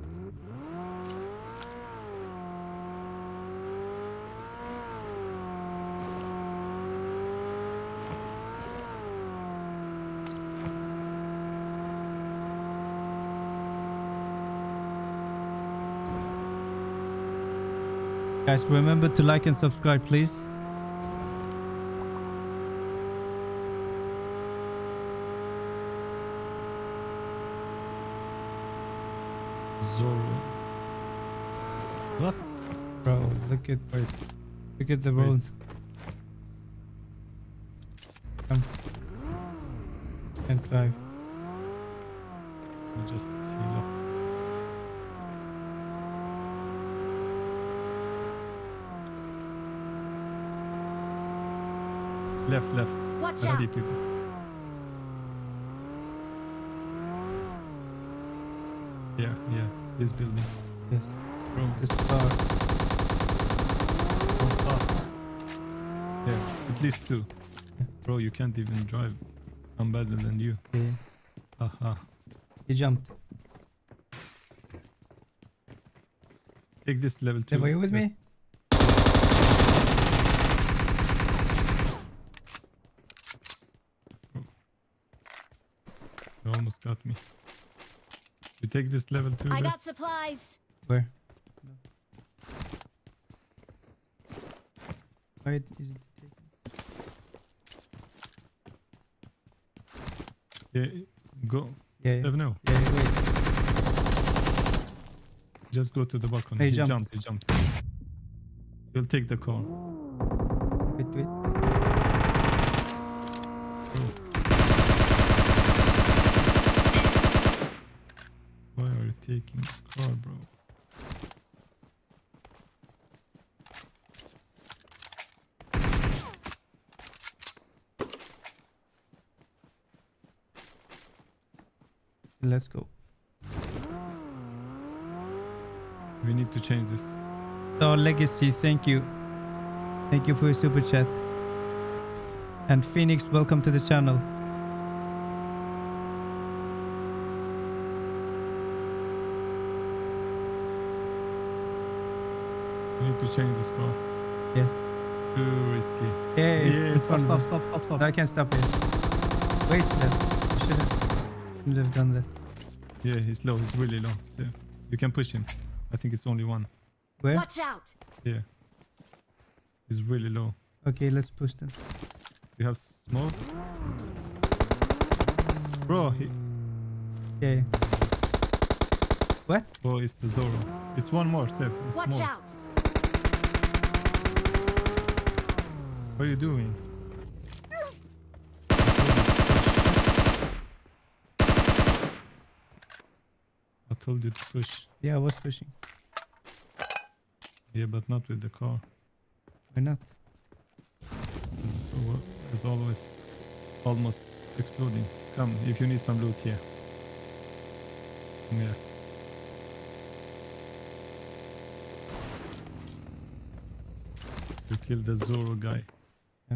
Guys, remember to like and subscribe, please. Zoro. What? Bro, look at the Wait. road. Come. And drive. I just heal up. Left. Watch I see out. people. Yeah. This building. Yes. Bro, This car. don't stop. Yeah, at least two. Bro, you can't even drive. I'm better than you. Okay. Haha. He jumped. Take this level 2. Were you with me? You almost got me. You take this level 2. I got guys? supplies. Where? Why is it taken? Yeah, go. Yeah, Never know. yeah, wait. Just go to the balcony. Hey, He jump. jumped. He'll take the car. Wait. Why are you taking the car, bro? Let's go. We need to change this. So Legacy, thank you. Thank you for your super chat. And Phoenix, welcome to the channel. We need to change this car. Yes. Too risky. Yeah, it's fun. Stop. No, I can't stop here. Wait, you shouldn't have done that. Yeah, he's low. He's really low. So you can push him. I think it's only one. Where? Watch out! Yeah. He's really low. Okay, let's push them. You have smoke? Bro, Okay. What? oh, it's the Zoro. It's one more, Seth. It's Watch more. out! What are you doing? I told you to push. Yeah, I was pushing. Yeah, but not with the car. Why not? It's always almost exploding. Come, if you need some loot here. Yeah. You killed the Zoro guy. Yeah.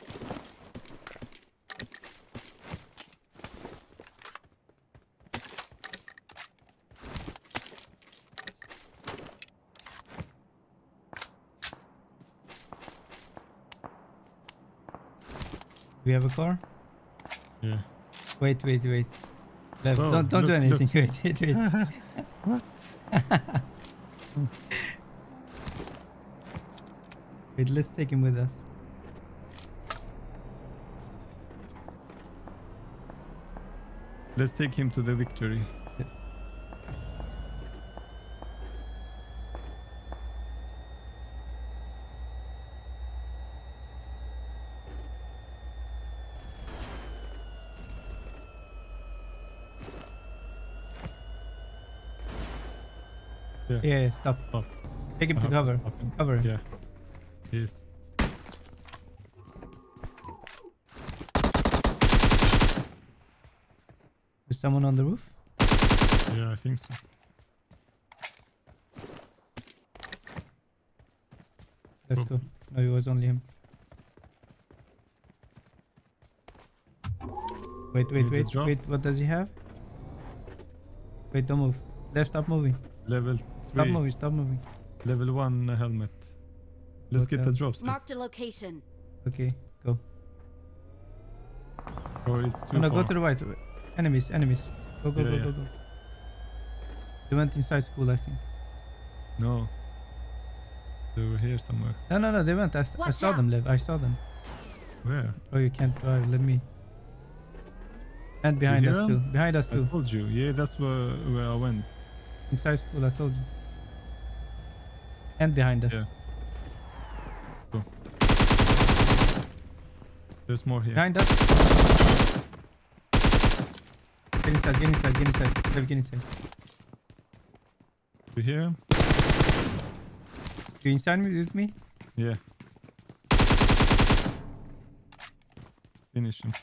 We have a car? Yeah. Wait. Lev, Oh, don't do look. anything. Wait. What? Wait, let's take him with us. Let's take him to the victory. Yes. Yeah, stop. Stop. Take him I to have cover. stop him. Cover him. Yeah. Yes. Is someone on the roof? Yeah, I think so. Let's Cool. go. No, it was only him. Wait. Need to drop? Wait, what does he have? Wait, don't move. Left, stop moving. Level 3. Stop moving. Level 1 helmet. Let's What get the else? drops. Marked a location. Okay, go. Or it's too Oh, no, far. go to the right. Enemies. Go. Yeah. Go. They went inside school, I think. No. They were here somewhere. No, they went. I Watch saw them, out. Lev. I saw them. Where? Oh, you can't drive. Let me. And behind hear us too. them? Behind us I too. told you. Yeah, that's where I went. Inside school, I told you. And behind us. Yeah. Go. There's more here. Behind us. Get inside. Lev, get inside. You hear him? You inside me with me? Yeah. Finish him.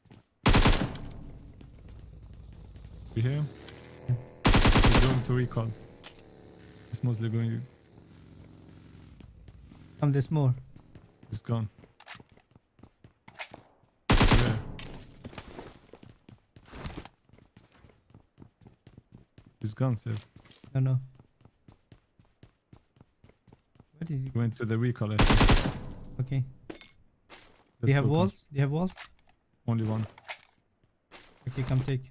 You hear him? Yeah. He's going to recall. He's mostly going to... There's more. He's gone. Where? He's gone, Seth. No. What is he? He went to the recall, I think. Okay. Let's Do you have go, come. walls? Do you have walls? Only one. Okay, come take.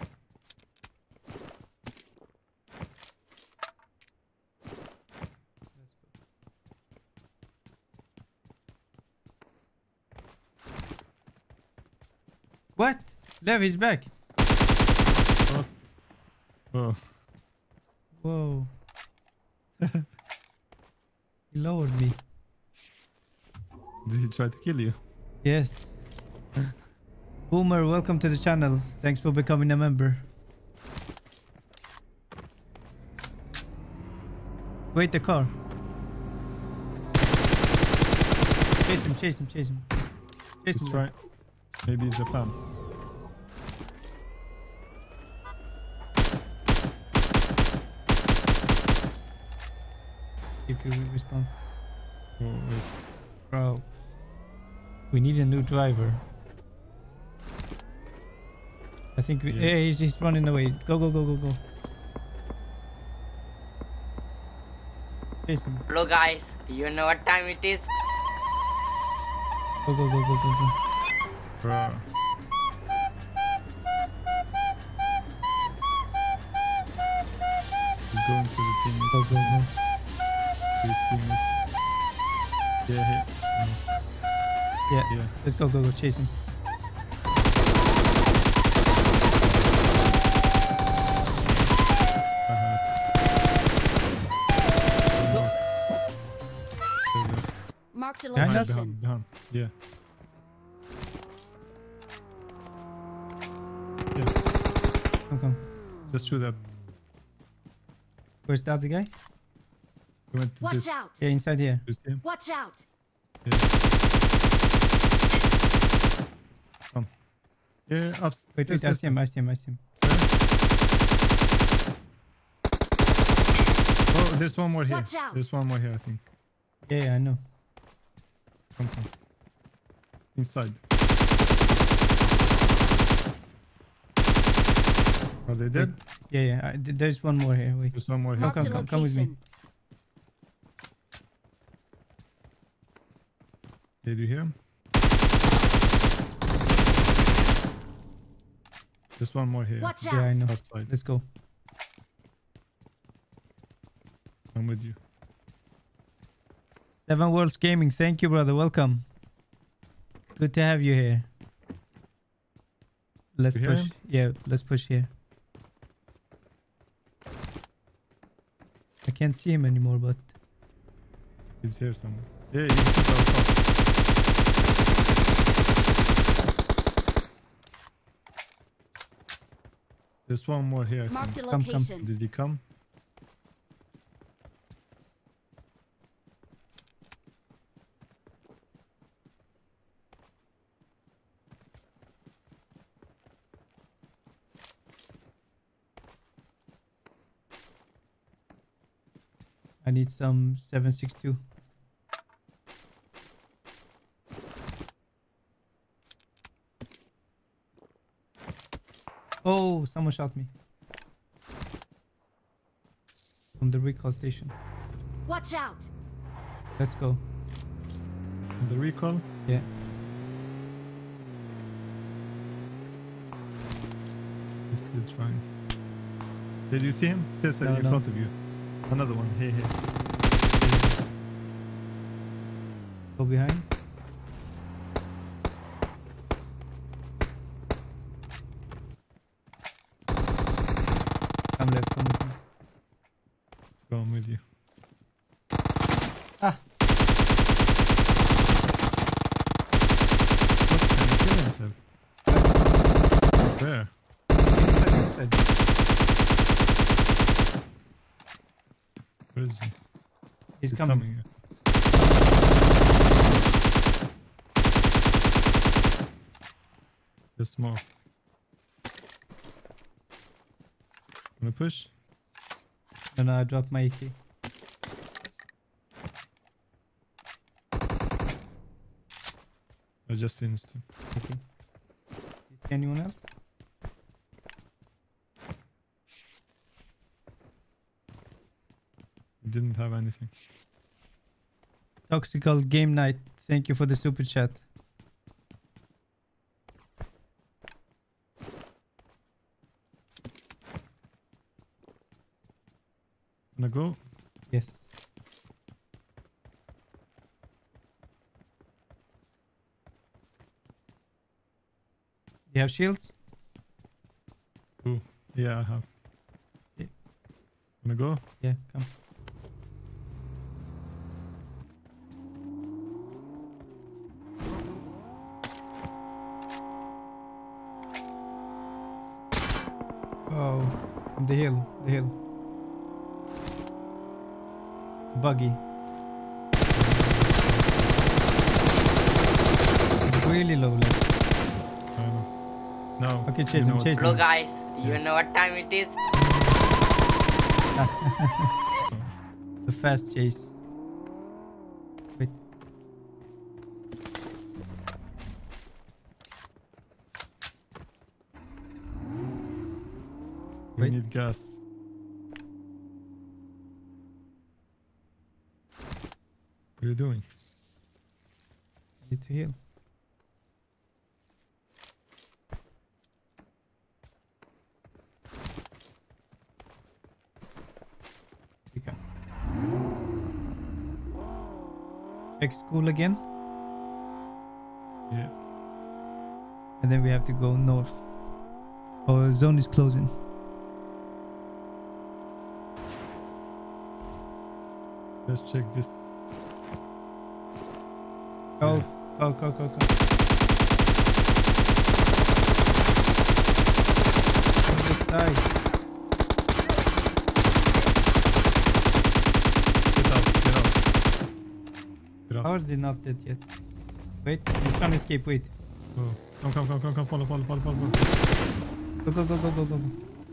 What? Lev, he's back. What? Oh. Whoa. He lowered me. Did he try to kill you? Yes. Boomer, welcome to the channel. Thanks for becoming a member. Wait, the car. Chase him. Chase Let's him. try. Maybe it's a fan. if you respond. Oh, wait. Bro, we need a new driver. I think we, Yeah. hey, he's running away. Go, go, go, go, go. Chase him. Hello guys, do you know what time it is? Go, go, go, go, go, go. Bro. He's going to the team. Go, go, go. His teammate. Yeah, hit. No. Yeah, Yeah. let's go, go, go. Chase him. Marked a Behind us? location. Behind. Yeah. Yeah. Come, come. Just shoot that. Where's the other guy? We went to Watch this. out! Yeah, inside here. This team. Watch out! Yeah. Come. Yeah, up. Wait, wait, I see him, I see him, I see him. Oh, there's one more here. Watch out. There's one more here, I think. Yeah, yeah, I know. Come, come. Inside. Are they dead? Yeah, yeah, there's one more here. Wait. There's one more here. Marked a come with me. location. Did you hear him? There's one more here. Watch Yeah, I out! know. Outside. Let's go. I'm with you. Seven Worlds Gaming, thank you, brother. Welcome. Good to have you here. Let's You hear push. him? Yeah, let's push here. I can't see him anymore, but He's here somewhere. Yeah, he's outside. There's one more here. I Marked a think. Come. location. Did he come? I need some 762. Oh, someone shot me. From the recall station. Watch out! Let's go. The recall? Yeah. He's still trying. Did you see him? Seriously, No, in no. front of you. Another one. Here, here. Go behind. Come left, come with me. Go on with you. Ah, What? Can he kill himself? Where? inside. Where is he? He's coming. here. There's more. Wanna push? No, no, I dropped my AK. I just finished him. Okay. Is anyone else? Didn't have anything. Toxical Game Night. Thank you for the super chat. Wanna go? Yes. Do you have shields? Ooh. Yeah, I have. Yeah. Wanna go? Yeah, come. Oh, the hill, the hill. Buggy. It's really low left. I know. No. Okay, you chase know him, what? chase Hello him. guys, do you know what time it is? The fast chase. We Wait. need gas. What are you doing? Need to heal. Okay. Check school again, Yeah. and then we have to go north. Our zone is closing. Let's check this. Go, go, go, go, go. Just die. Get out, get out. Get out. How are they not dead yet? Wait, he's trying to escape. Wait. Oh. Come, follow. Go, go, go, go, go, go.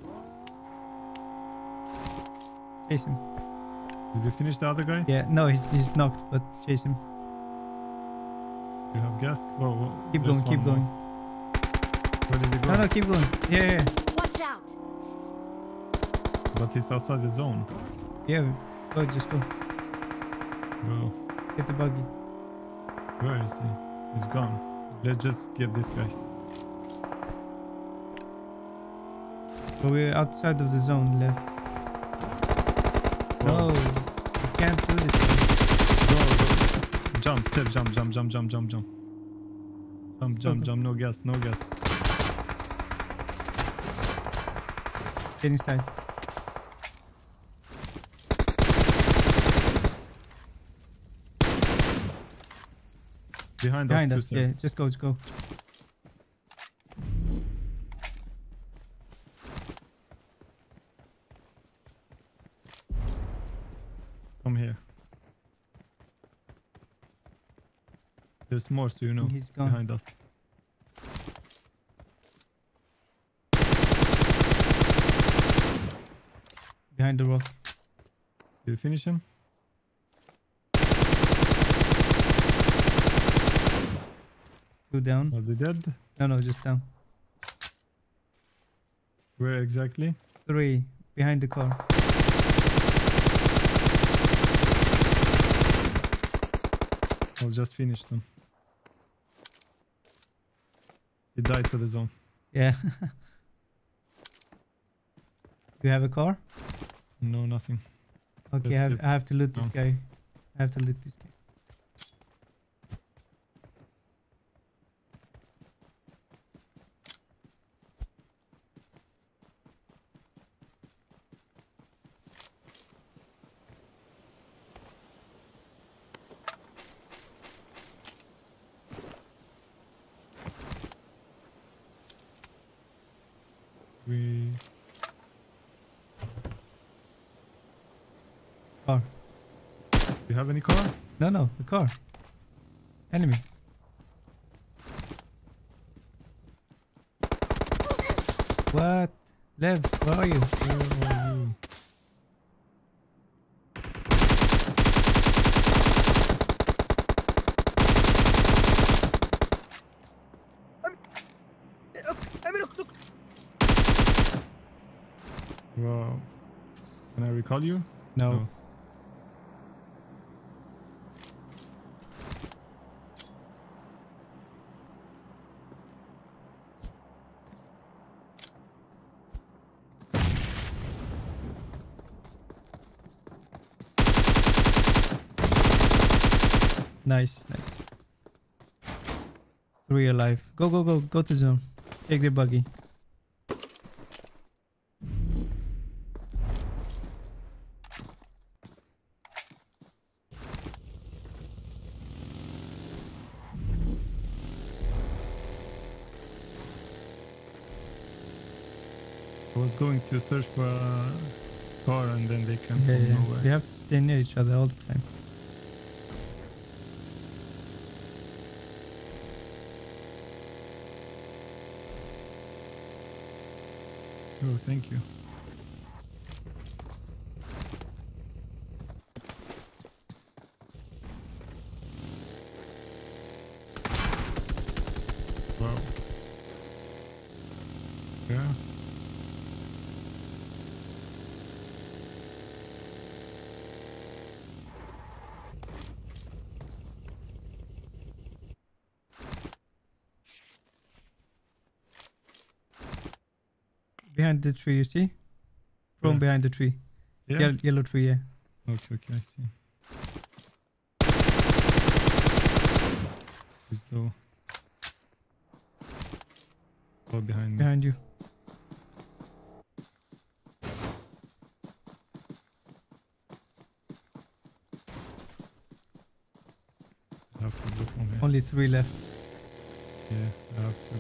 Chase him. Did you finish the other guy? Yeah, no, he's knocked, but chase him. You have gas? Whoa. Keep there's going, keep one more. going. Where did he go? No, keep going. Yeah. Watch out! But he's outside the zone. Yeah, go, just go. Bro, Get the buggy. where is he? He's gone. Let's just get this guy. So we're outside of the zone left. Whoa. No, you can't do this. Go. Jump, Seb, jump. Jump, no gas. Get inside. Behind Behind us, us, too, yeah. Seb. Just go, just go. Come here. There's more, so you know. He's gone. Behind us. Behind the rock. Did you finish him? Two down. Are they dead? No, just down. Where exactly? Three. Behind the car. I'll just finish them. He died to the zone. Yeah. You have a car? No, nothing. Okay, Let's get I have to loot this down. guy. I have to loot this guy. We... Car. You have any car? No, the car. Enemy. What? Lev, where are you? Where are you? Wow. Can I recall you? No. Nice. Three alive. Go to zone. Take the buggy. I was going to search for a car and then they came Yeah, from yeah. nowhere. We have to stay near each other all the time. Oh, thank you. Wow. Yeah. behind the tree, you see? From Where? behind the tree. Yeah. Yellow tree, yeah. Okay, I see. He's low. Oh, behind me. Behind you. I have to go from here. Only 3 left. Yeah, I have to.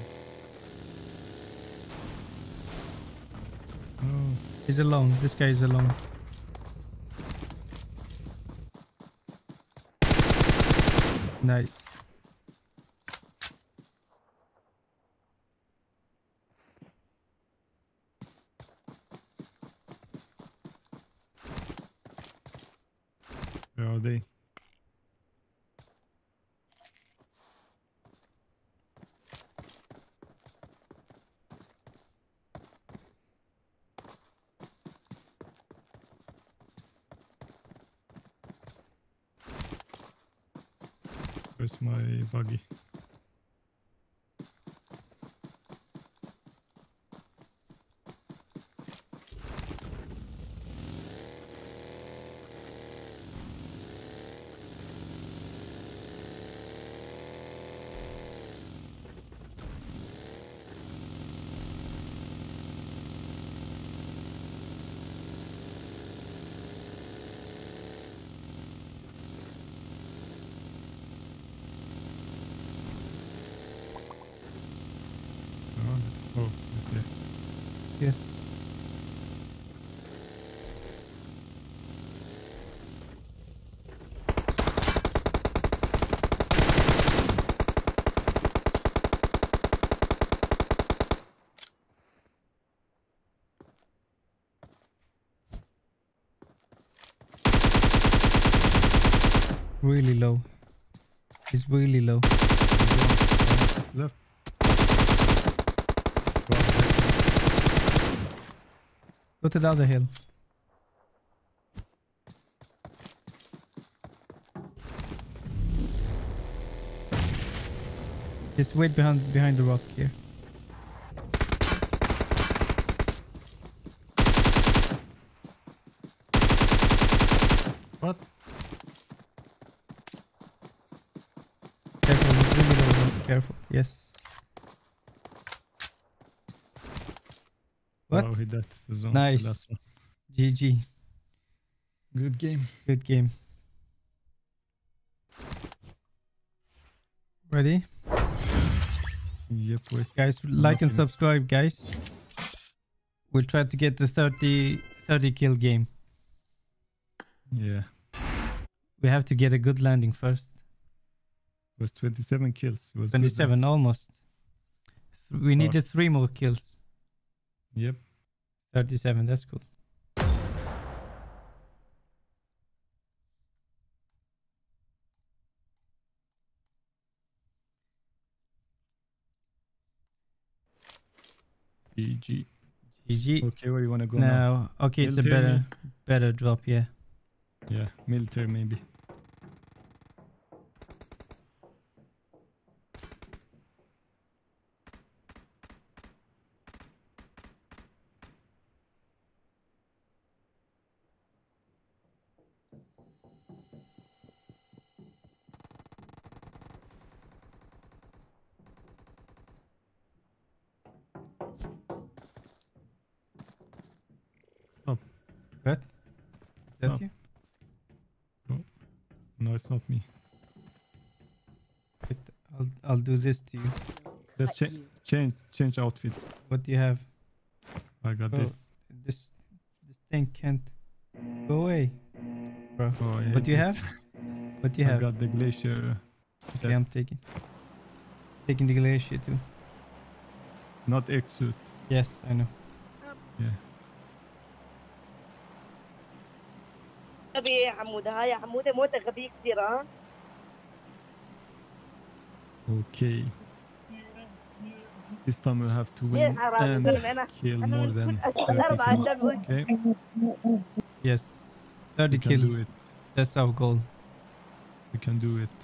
Oh, He's alone. This guy is alone. Nice. where are they? Where's my buggy? Oh, it's there. Yes. Really low. He's really low. Left. Go to the other hill. Just wait behind the rock here. What? Careful, he's really low. Careful. Yes. What? Oh, hit that. The zone. Nice. The last one. GG. Good game. Good game. Ready? Yep, wait. Guys, like and Nothing. subscribe, guys. We'll try to get the 30 kill game. Yeah. We have to get a good landing first. It was 27 kills. It was good, 27 almost. We needed 3 more kills. Yep. 37, that's cool. GG. GG. Okay, where you want to go now? Now, okay, it's a Military. better drop, yeah. Yeah, military maybe. What? Is that Oh. you? No, it's not me. Wait, I'll do this to you. Let's change outfits. What do you have? I got Oh, this. This thing can't go away, bro. Oh, I What do you hate have? this. What do you I have? got the glacier. Okay, I'm taking the glacier too. Not X-suit. Yes, I know. Yeah. غبي يا حموده ها يا حموده موتك غبي كثير ها Okay. This time we'll have to ليه win حرام and زلمه انا kill انا more كل than اشهر 30 اربعه kills. عشان Okay? Yes, 30 We can do kills. it. That's our goal. We can do it.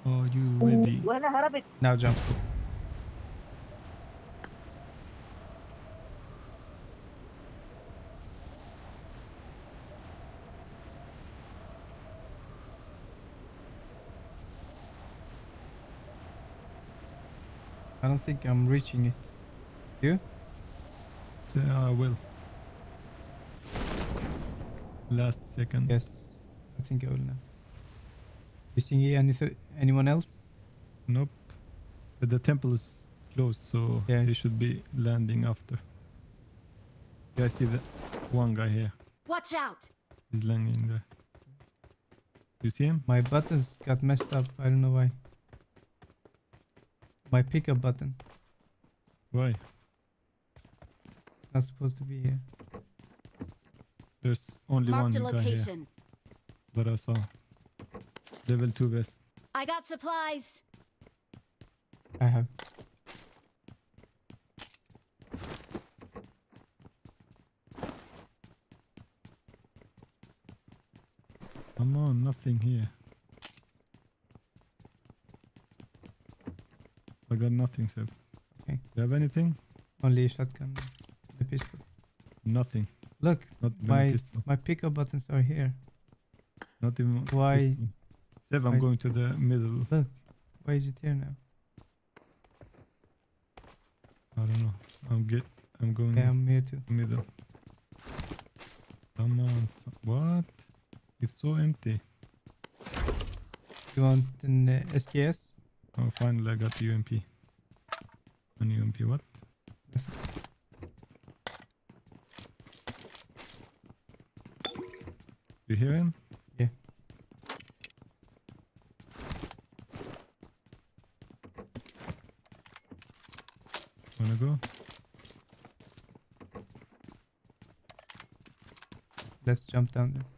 Are you ready? وانا هربت. Now jump. I don't think I'm reaching it. You? I will. Last second. Yes. I think I will now. You see anyone else? Nope. But the temple is closed, so Yeah. they should be landing after. Yeah, I see the one guy here. Watch out! He's landing there. You see him? My buttons got messed up. I don't know why. My pickup button. Why? Not supposed to be here. There's only Marked a one guy here location. that I saw. Level 2 vest. I got supplies. I have. Come on, nothing here. I got nothing, Seb. Okay. You have anything? Only a shotgun. The pistol. Nothing. Look, Not even a my pistol. my pickup buttons are here. Not even a Why- pistol. Seb, I'm why- going to the middle. Look, why is it here now? I don't know. I'm going Yeah, I'm here too. middle. Come on. What? It's so empty. You want an SKS? Oh, finally I got the UMP. An UMP, what? Yes. You hear him? Yeah. Wanna go? Let's jump down there.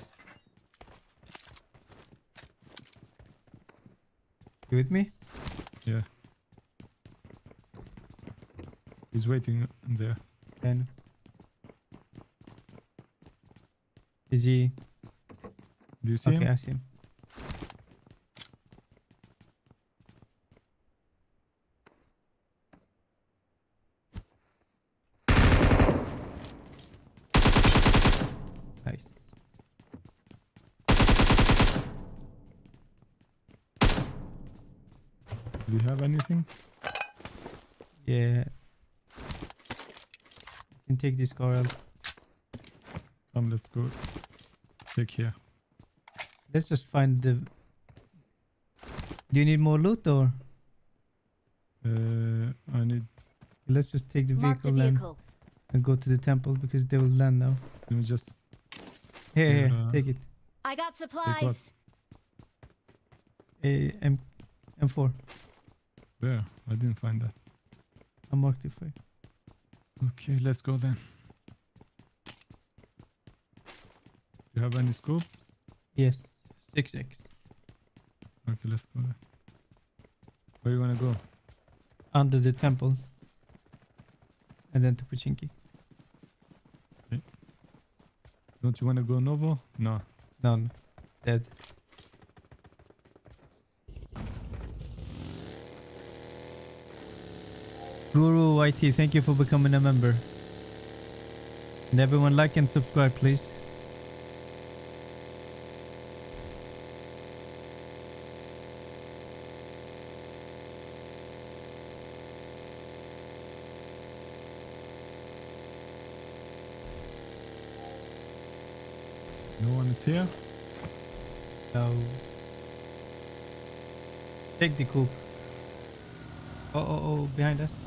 You with me? Yeah. He's waiting there. Then. Is he? Do you see Okay, him? I see him. Nice. Do you have anything? Yeah. You can take this car out. Come, let's go. Take here. Let's just find the. Do you need more loot or? I need. Let's just take the Marked a vehicle vehicle. and go to the temple because they will land now. Let me just. Here, Yeah. take it. I got supplies. M4. Where? I didn't find that. I marked it for you. Okay, let's go then. Do you have any scopes? Yes, 6x. Okay, let's go then. Where you wanna go? Under the temple. And then to Pochinki. Don't you wanna go Novo? No. None. Dead. Guru YT, thank you for becoming a member. And everyone like and subscribe, please. No one is here? So take the coupe. Oh, behind us.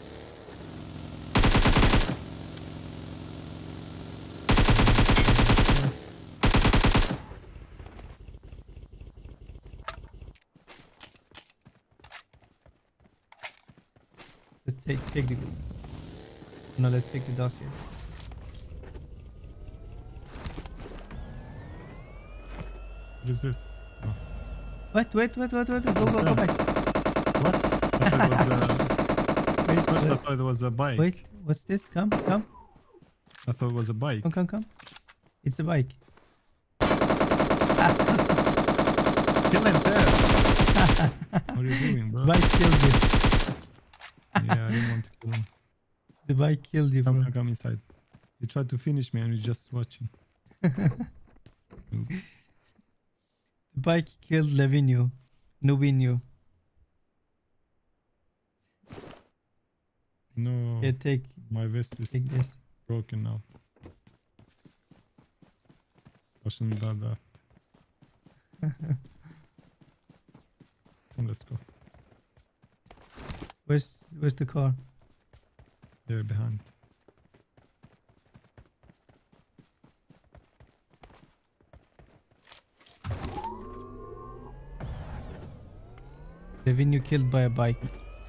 Let's take the coupe. No, let's take the dossier. What is this? Oh. Wait, go back. What? I thought it was a bike. Wait, what's this? Come. I thought it was a bike. Come. It's a bike. Kill him there. What are you doing, bro? The bike killed you. Yeah, I didn't want to kill him. The bike killed you, bro. Come inside. He tried to finish me and you're just watching. The bike killed Levinho. Nubinho. No, Yeah, take my vest is this. broken now. I shouldn't have done that. Come, let's go. Where's the car? They're behind. Levinho killed by a bike.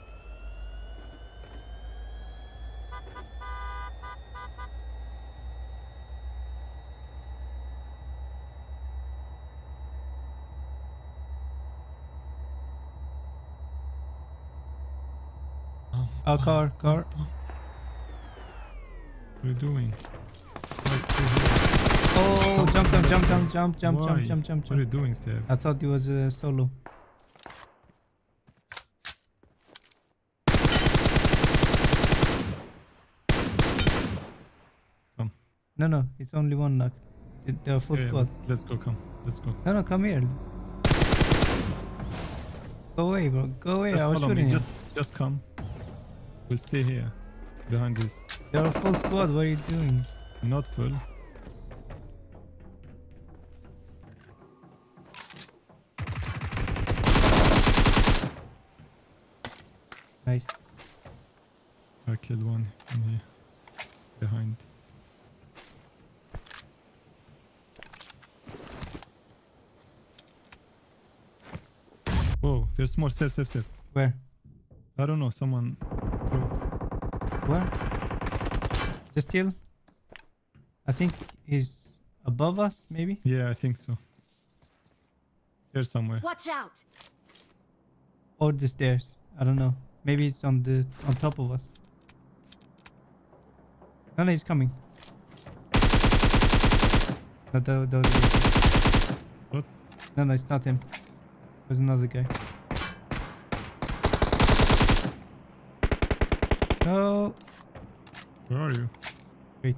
Oh, car. What are you doing? Oh, jump. Why? Jump. What are you doing, Steve? I thought it was a solo. Come. No, it's only one knock. They're full Yeah, squad. let's go, come. Let's go. No, come here. Go away, bro. Go away. Just I was follow me. shooting you. Just come. We'll stay here. Behind this. You're a full squad. What are you doing? Not full. Nice. I killed one in here. Behind. Whoa, there's more. Safe. Where? I don't know, someone. Where? Just heal. I think he's above us, maybe. Yeah, I think so. There's somewhere. Watch out! Or the stairs. I don't know. Maybe it's on top of us. No, he's coming. No, that was What? No, it's not him. There's another guy. No. Where are you? Wait.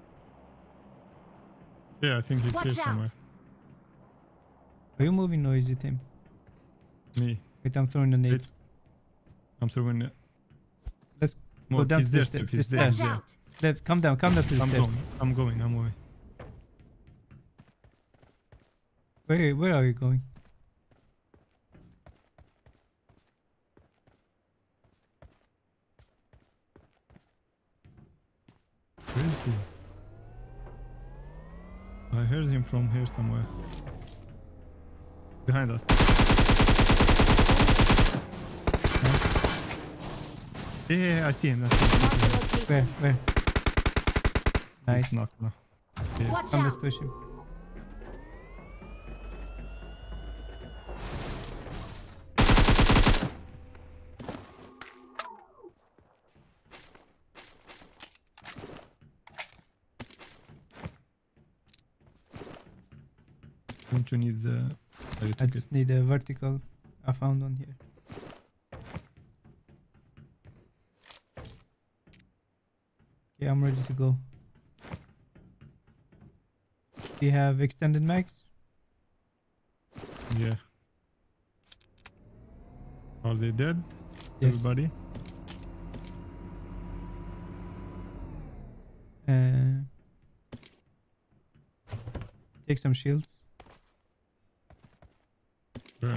Yeah, I think he's Watch here out. somewhere. Are you moving or is it him? Me. Wait, I'm throwing a nade. Wait. I'm throwing it. Let's No, go down he's to there, the Steve. stairs. He's there. Watch He's there. out! Come down to the stairs. I'm going. Where are you going? Where is he? I heard him from here somewhere. Behind us. Yeah, I see him. Mark the location. Where? Nice. He's knocked now. Yeah. Watch Come, let's out! push him. Don't you need the... Oh, you I took it. just need a vertical. I found one here. Okay, I'm ready to go. Do you have extended mags? Yeah. Are they dead? Yes. Everybody? Take some shields. Yeah.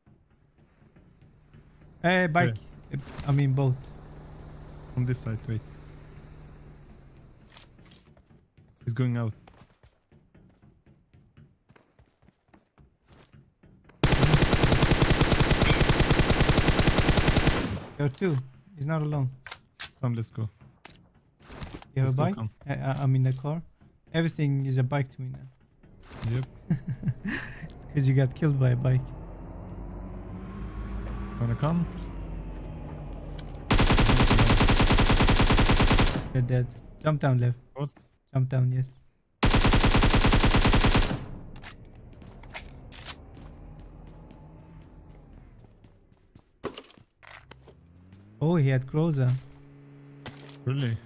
Hey, bike. I mean boat. On this side, wait. He's going out. There are two. He's not alone. Come, let's go. You have Let's a go, bike? come. I mean a car. Everything is a bike to me now. Yep. Because you got killed by a bike. Wanna come? You're dead. Jump down, Lev. What? Jump down, yes. Oh, he had Groza. Really?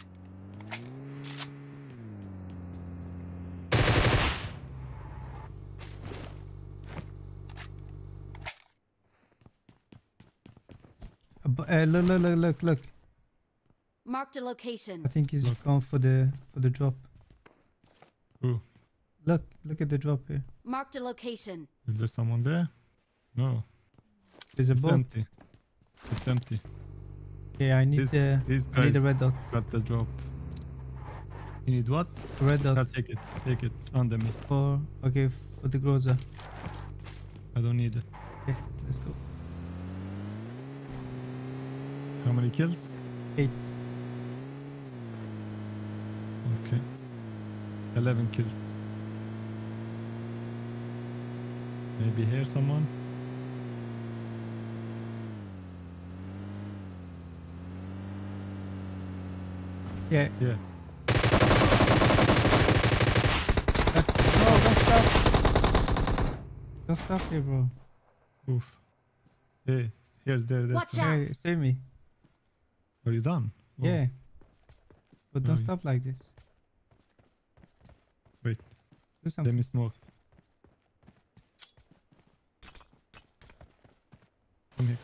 Look. Marked a location. I think he's Look. going for the drop. Who? Look at the drop here. Marked a location. Is there someone there? No. There's a It's boat. empty. It's empty. Yeah, I need These I guys need a red dot. got the drop. You need what? A red I'll dot take it. Take it. Under me. for for the Groza. I don't need it. Yes, let's go. How many kills? 8. Okay. 11 kills. Maybe here someone? Yeah. Yeah. No, don't stop. Don't stop here, bro. Oof. Hey, there's Watch some. out. Hey, save me. Are you done? Oh, Yeah. But don't Oh, stop like this. Wait. Do Let something. me smoke. Come here.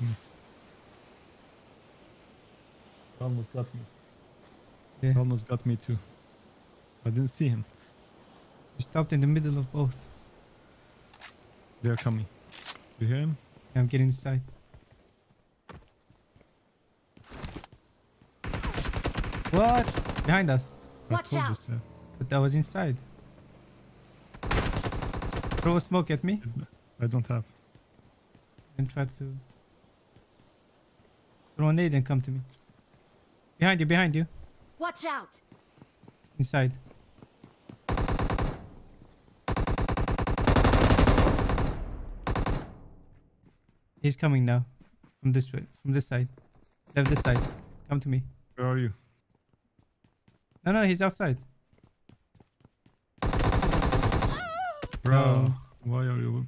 Almost got me. Yeah. Almost got me too. I didn't see him. You stopped in the middle of both. They're coming. You hear him? I'm getting inside. What? Behind us. Watch I told you out. so. But I was inside. Throw a smoke at me I don't have. and try to throw a nade and come to me. Behind you. Watch out. Inside. He's coming now. From this way. From this side. Left this side. Come to me. Where are you? No, he's outside. Bro, No. why are you?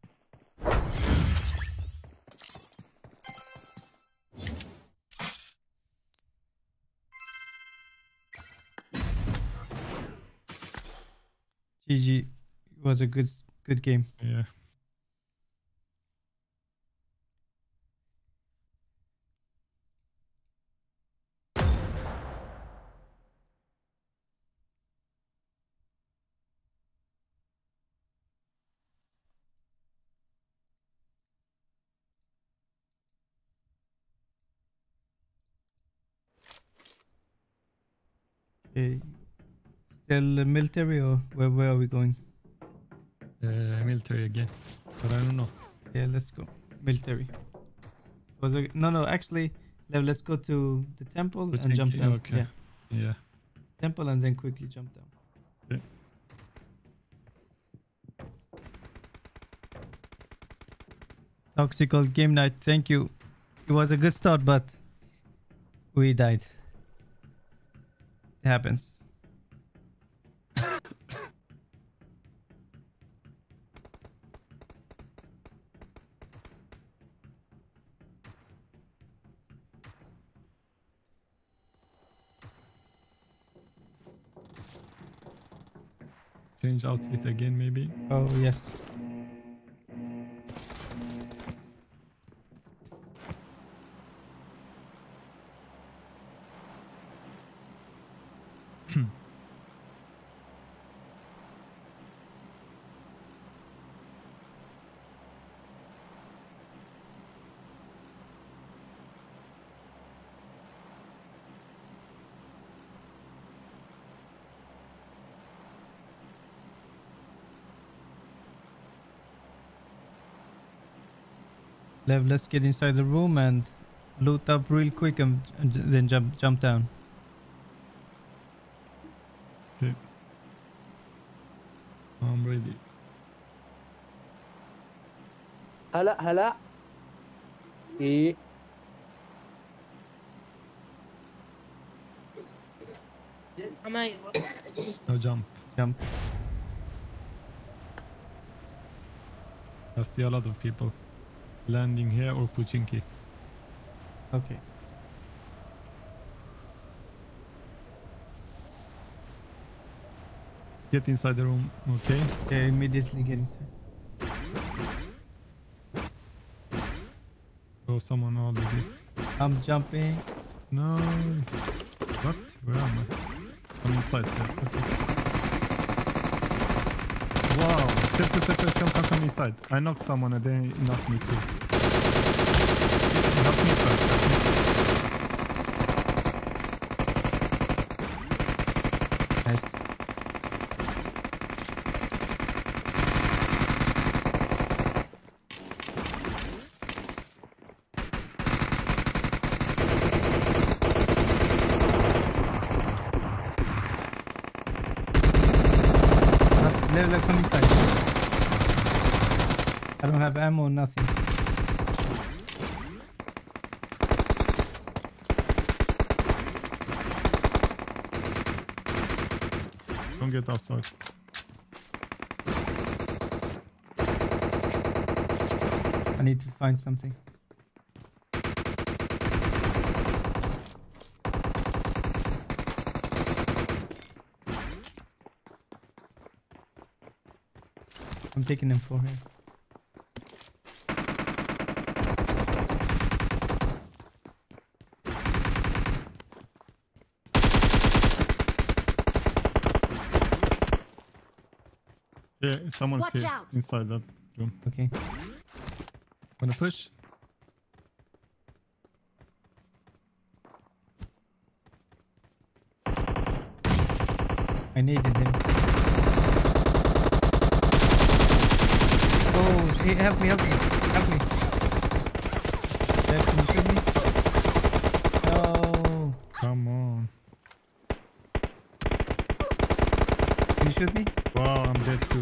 GG. It was a good game. Yeah. Okay. Still military or where are we going? Military again. But I don't know. Yeah, let's go. Military. Was a no actually let's go to the temple and jump Pochinki, down. okay. Yeah. Yeah. Temple and then quickly jump down. Okay. Toxical game night, thank you. It was a good start, but we died. It happens. Change outfit again, maybe. Oh yes. Let's get inside the room and loot up real quick and then jump down. Okay. I'm ready. هلا ايه Now jump. Jump. I see a lot of people landing here or Pochinki. Okay. Get inside the room, okay? Yeah, immediately get inside. Oh, someone already. I'm jumping. No. What? Where am I? I'm inside, sir. Okay. Wow. Step, come inside. I knocked someone and they knocked me too. Knock me first. Nice. They're coming inside. I don't have ammo, nothing. Don't get outside. I need to find something. I'm taking him for here. Yeah, someone's Watch here out. inside that room. Okay. Wanna push? I needed him. Oh, hey, help me. Help me. Dad, can you shoot me? No. Come on. Can you shoot me? Wow, I'm dead too.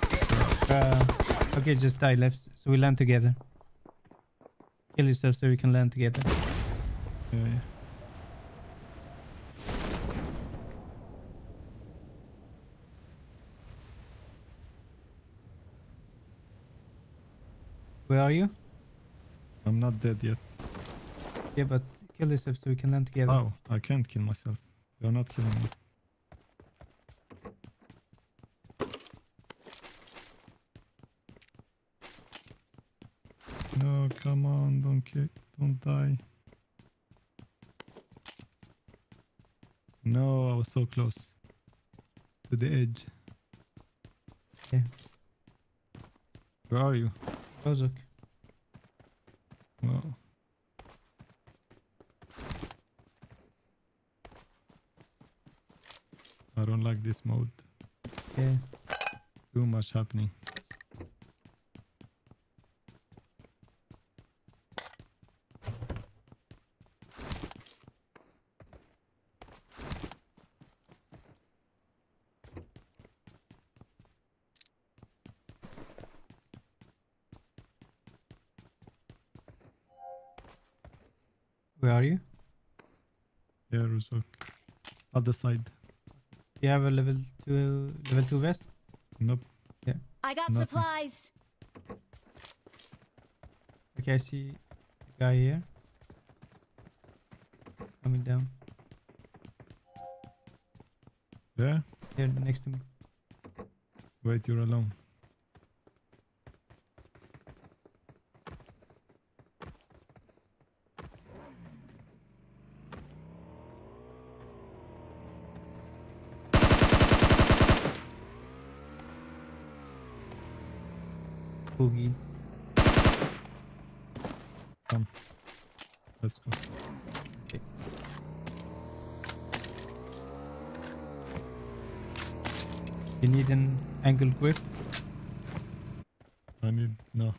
Okay, just die left so we land together. Kill yourself so we can land together. Yeah. Where are you? I'm not dead yet. Yeah, but kill yourself so we can land together. Oh, I can't kill myself. You're not killing me. No, come on, don't die. No, I was so close to the edge. Yeah. Where are you? Rozok. Wow. I don't like this mode. Yeah. Too much happening. Where are you? Yeah, Rozok. Other side. You have a level 2 vest? Nope. I got Nothing. supplies. Okay, I see a guy here. Coming down. Yeah? Here next to me. Wait, you're alone. Boogie. Come. Let's go. You need an angle grip? I need... No.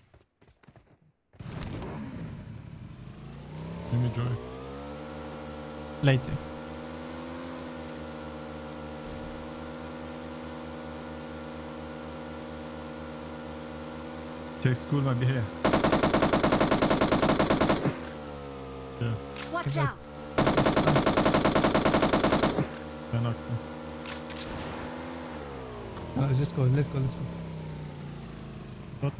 Let me drive. Later. Check school might be here. Yeah, Watch out. I knocked him. No, just go. Let's go. What?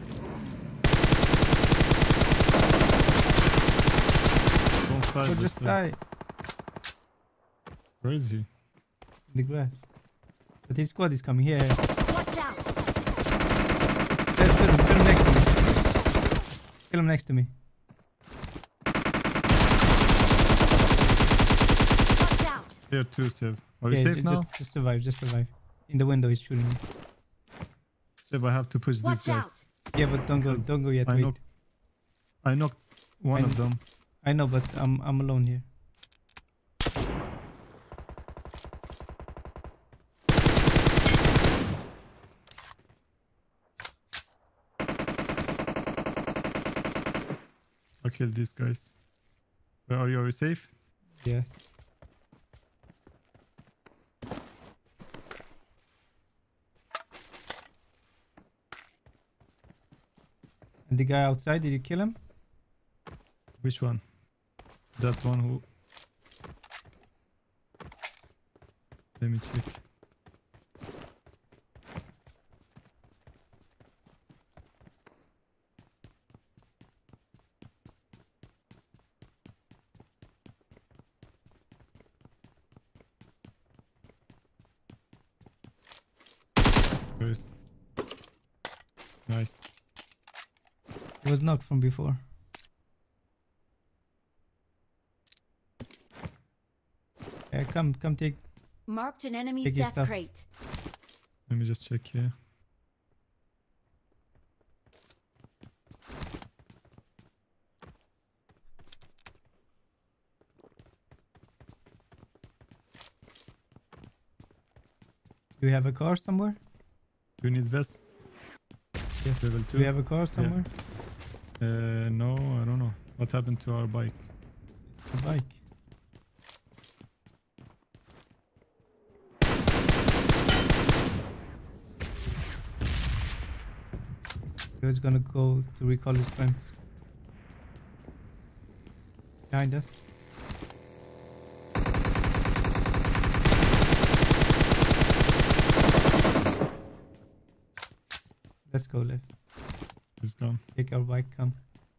Don't start Go, this just thing. die. Where is he? In the grass. But his squad is coming here. Watch out! Kill him next to me. Kill him next to me. Watch out! Here too, Sev. Are you Yeah, safe now? just survive. Just survive. In the window, he's shooting me. Sev, I have to push these Watch guys. out! Yeah, but don't go yet. I Wait. knocked, I knocked one I of them. I know, but I'm alone here. I killed these guys. Where are you? Are you safe? Yes. And the guy outside, did you kill him? Which one? That one who... Let me check. First. Nice. He was knocked from before. Yeah, come take. Marked an enemy's Take your death stuff. crate. Let me just check here. Do you have a car somewhere? Do you need vest? Yes. Level 2? Do we have a car somewhere? No, I don't know. What happened to our bike? A bike. He was gonna go to recall his friends. Behind us. Let's go, Liv. It's gone. Take our bike, come.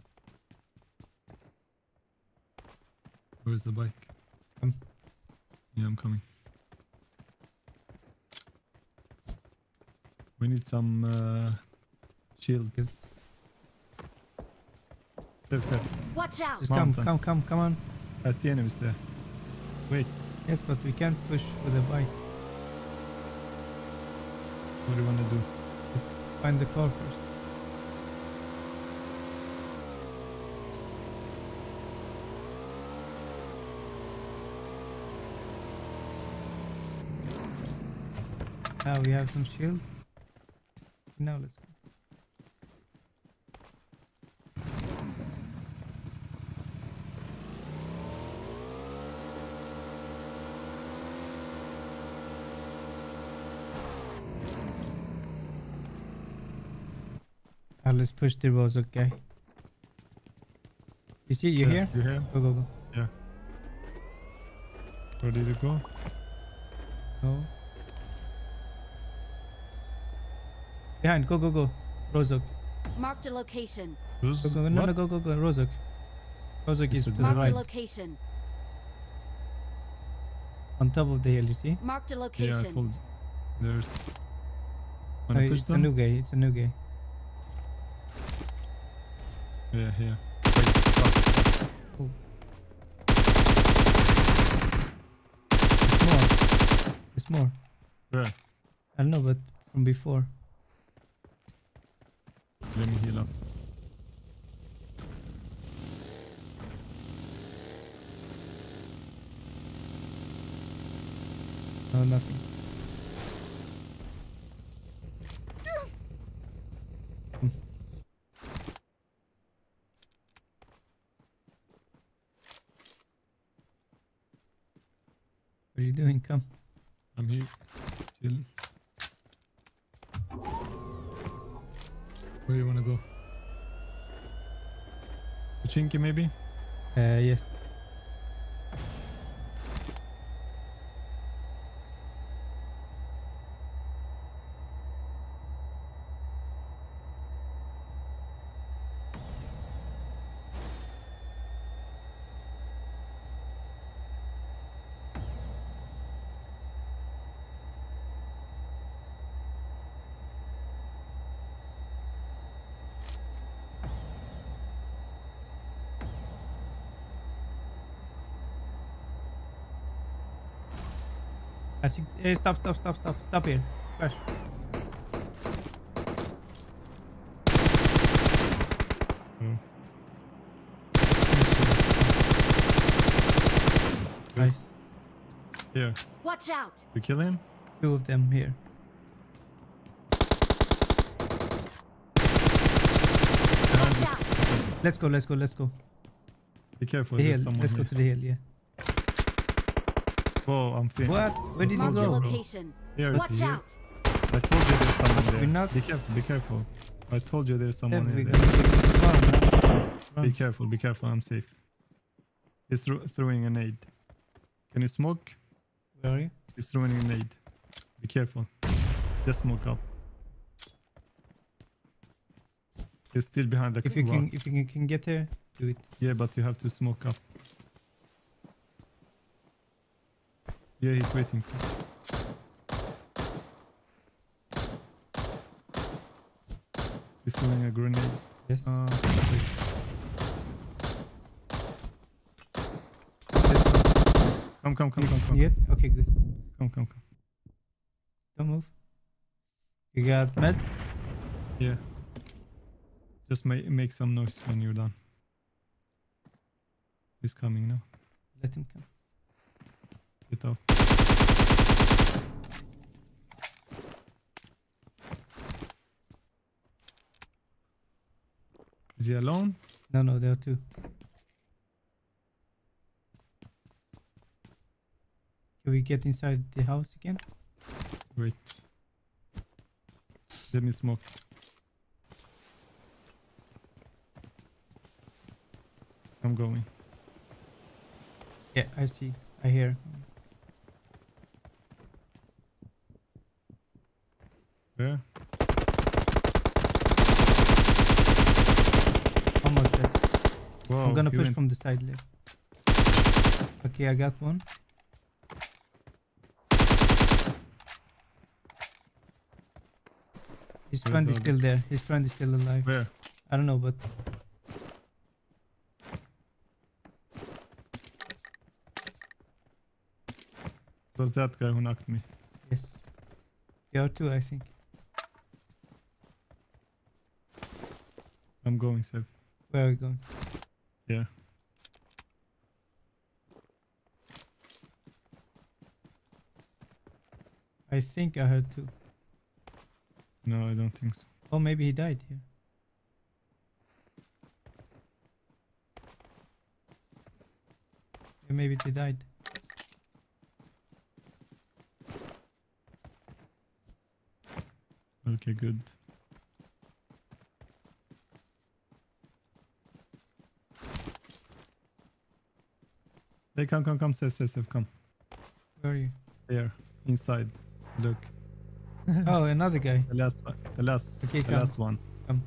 Where's the bike? Come. Yeah, I'm coming. We need some shields. Yes. Step. Watch out! Just Mountain. come on. I see enemies there. Wait, Yes, but we can't push with a bike. what do you want to do? Let's find the car first. Now we have some shields. Now let's go. Now let's push the roads, okay? You see, you here? You here? Go. Yeah. Where did it go? No. Behind, go. Rozok. Marked a location. Who's, Go. No, what? go. Rozok. Rozok is This to is the Marked a right. location. On top of the hill, you see? Marked a Yeah, I location. told you. There's... Oh, Wanna push it's a them? new guy. It's a new guy. Yeah, here. Oh. It's more. Where? I don't know, but from before. Let me heal up. No, nothing. What are you doing? Come. I'm here. Chill. Where you wanna go? Pochinki maybe? Yes. I think. Stop here. Crash. Oh. Nice. Here. Watch out! You kill him? 2 of them here. Watch out! Let's go. Be careful. The There's hill. someone Let's go here. to the hill. Yeah. Whoa, I'm feeling. What? Where did you Marked a go? location. Here, Watch here. out! I told you there's someone there. We're not- Be careful. Be careful. I told you there's someone Then we're in gonna there. take the farm now. Be Run. careful. Be careful. I'm safe. He's throwing a nade. Can you smoke? Where are you? He's throwing a nade. Be careful. Just smoke up. He's still behind the If you rock. can get there, do it. Yeah, but you have to smoke up. Yeah, he's waiting. He's throwing a grenade. Yes. Wait. Come. Yeah. Okay. Good. Come. Don't move. You got meds? Yeah. Just make some noise when you're done. He's coming now. Let him come. Get out. Is he alone? No, there are 2. Can we get inside the house again? Wait. Let me smoke. I'm going. Yeah, I see. I hear. Where? Almost dead. Whoa, I'm gonna he push went- from the side left. Okay, I got one. His Where's friend the is other? still there. His friend is still alive. Where? I don't know, but It was that guy who knocked me. yes. There are 2, I think. I'm going, Sev. Where are we going? Yeah. I think I heard 2. No, I don't think so. Oh, maybe he died here. Yeah, maybe they died. Okay, good. Hey, come, Sev, come. Where are you? There, inside. Look, Oh, another guy. the Okay, last one. Come.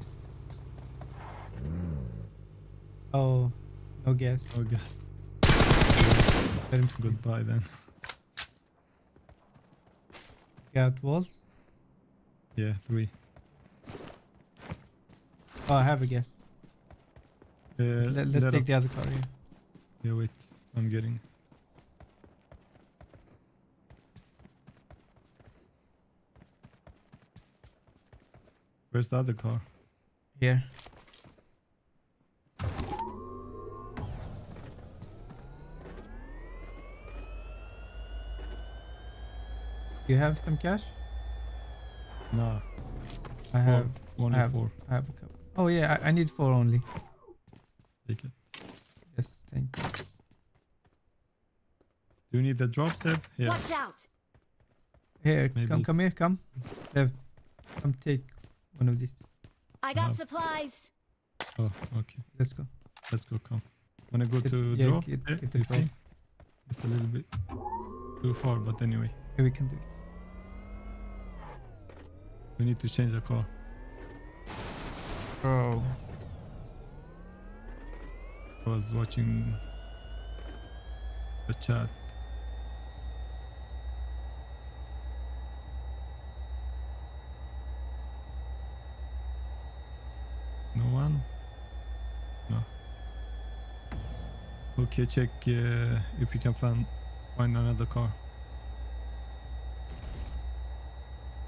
Oh, no gas. Oh, God. Let him sleep. Goodbye then. Got walls? Yeah, 3. Oh, I have a gas. Let's let take us- the other car here. Yeah, wait. I'm getting. Where's the other car? Here. You have some cash? No, I have. only I have, 4. I have a couple. Oh yeah, I need 4 only. Take it. Yes, thank you. Do you need the drop, Sev? Here. Watch out! Here, Maybe come here, come. Dev, come take one of these. I got Wow. supplies. Oh, okay. Let's go. Let's go. Come. Wanna go Get- to yeah, drop? get- There, get the you drop. see? It's a little bit too far, but anyway, Here we can do it. we need to change the car. Bro. I was watching the chat. No one? No. Okay, check if you can find another car.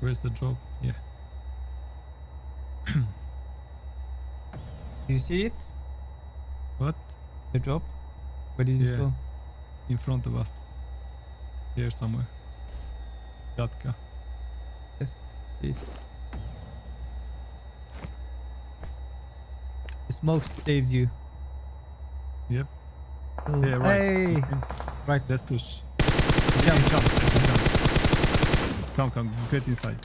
Where's the drop? Yeah. Do you see it? What? The drop? Where did it Yeah. go? In front of us. Here somewhere. Gatka. Yes. See it. The smoke saved you. Yep. Oh, Yeah, right. Hey! Okay. Right. Let's push. Jump. Jump. Come. Get inside.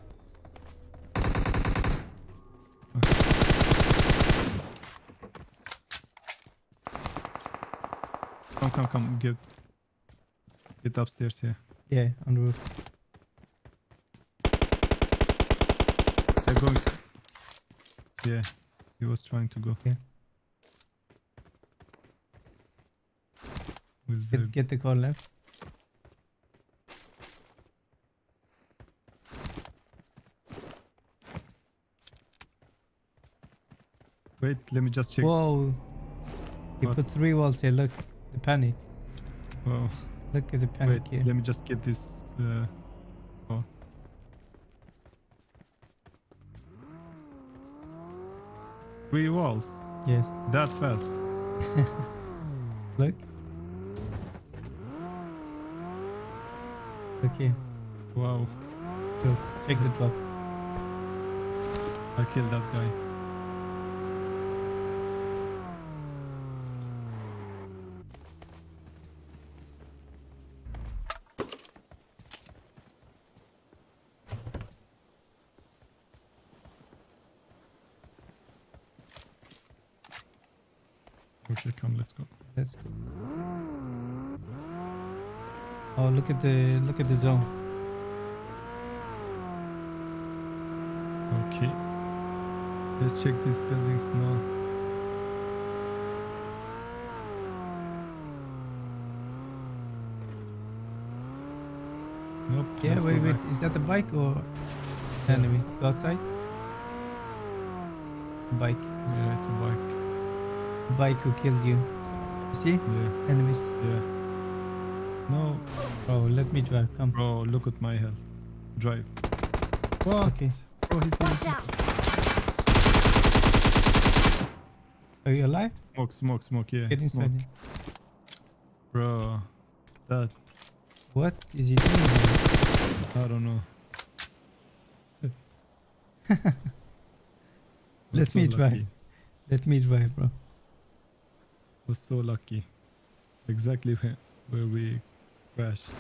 Come. Get upstairs here. Yeah, on the roof. They're going. Yeah, he was trying to go. Yeah. With the Get the car left. Wait, let me just check. Whoa! He What? put 3 walls here. Look, the panic. Oh, Look at the panic wait, here. let me just get this. Oh. 3 walls. Yes. That fast. Look. Look here. Wow. Go. Check the drop. I killed that guy. Okay, come, let's go. Let's go. Oh, look at the zone. Okay. Let's check these buildings now. Nope. Yeah, let's wait. go back. Is that the bike or enemy? Go outside. Bike. Yeah, it's a bike. Bike who killed you. You see? Yeah, Enemies. yeah. No, Oh, let me drive. Come. bro, look at my health. Drive. What? Okay. Bro, he's Watch out! Are you alive? Smoke, yeah. Get inside. Smoke. Bro, that, What is he doing? I don't know. Let Was so me drive. lucky. Let me drive, bro. Was so lucky. Exactly where we crashed.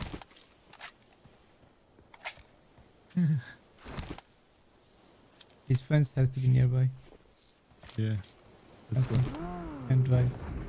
His friends has to be nearby. Yeah. Let's go. Okay. And drive.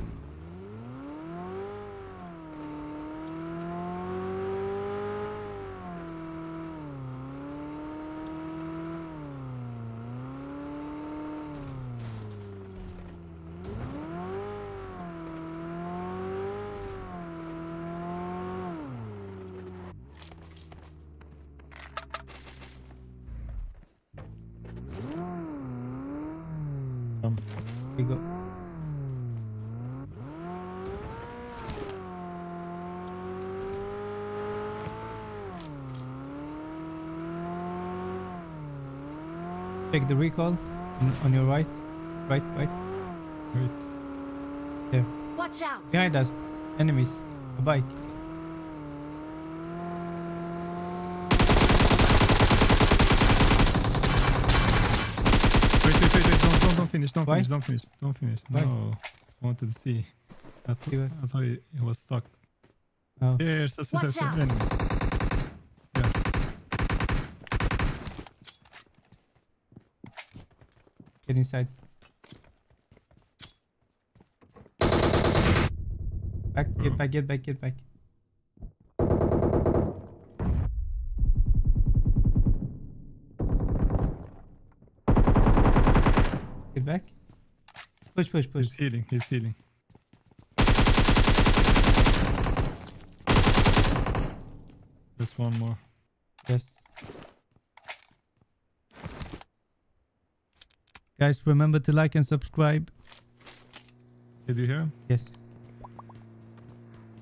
Come. Here you go. Check the recall on your right. Right. Wait. There. Watch out! Behind us. Enemies. A bike. Wait. Don't finish. Why? Don't finish. Why? No. I wanted to see. See what? I thought he was stuck. Oh. Here, Watch out. enemy. Yeah. Get inside. Back. Get back. Get back. Push. He's healing. There's one more. Yes. Guys, remember to like and subscribe. Did you hear him? Yes.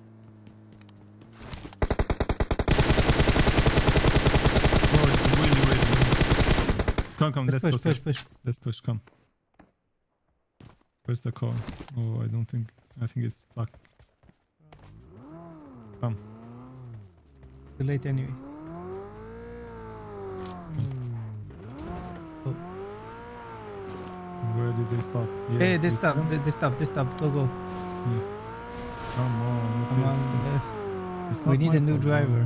Oh, it's really Come. Let's Let's go. push. Let's push. Come. Where's the car? Oh, I think it's stuck. Come. Too late anyway. Oh. Where did they stop? Yeah, Hey, they we stop. stop. They stop. Go. Yeah. Come on. Come what on. is this? It's We not need my a new fault, bro. driver.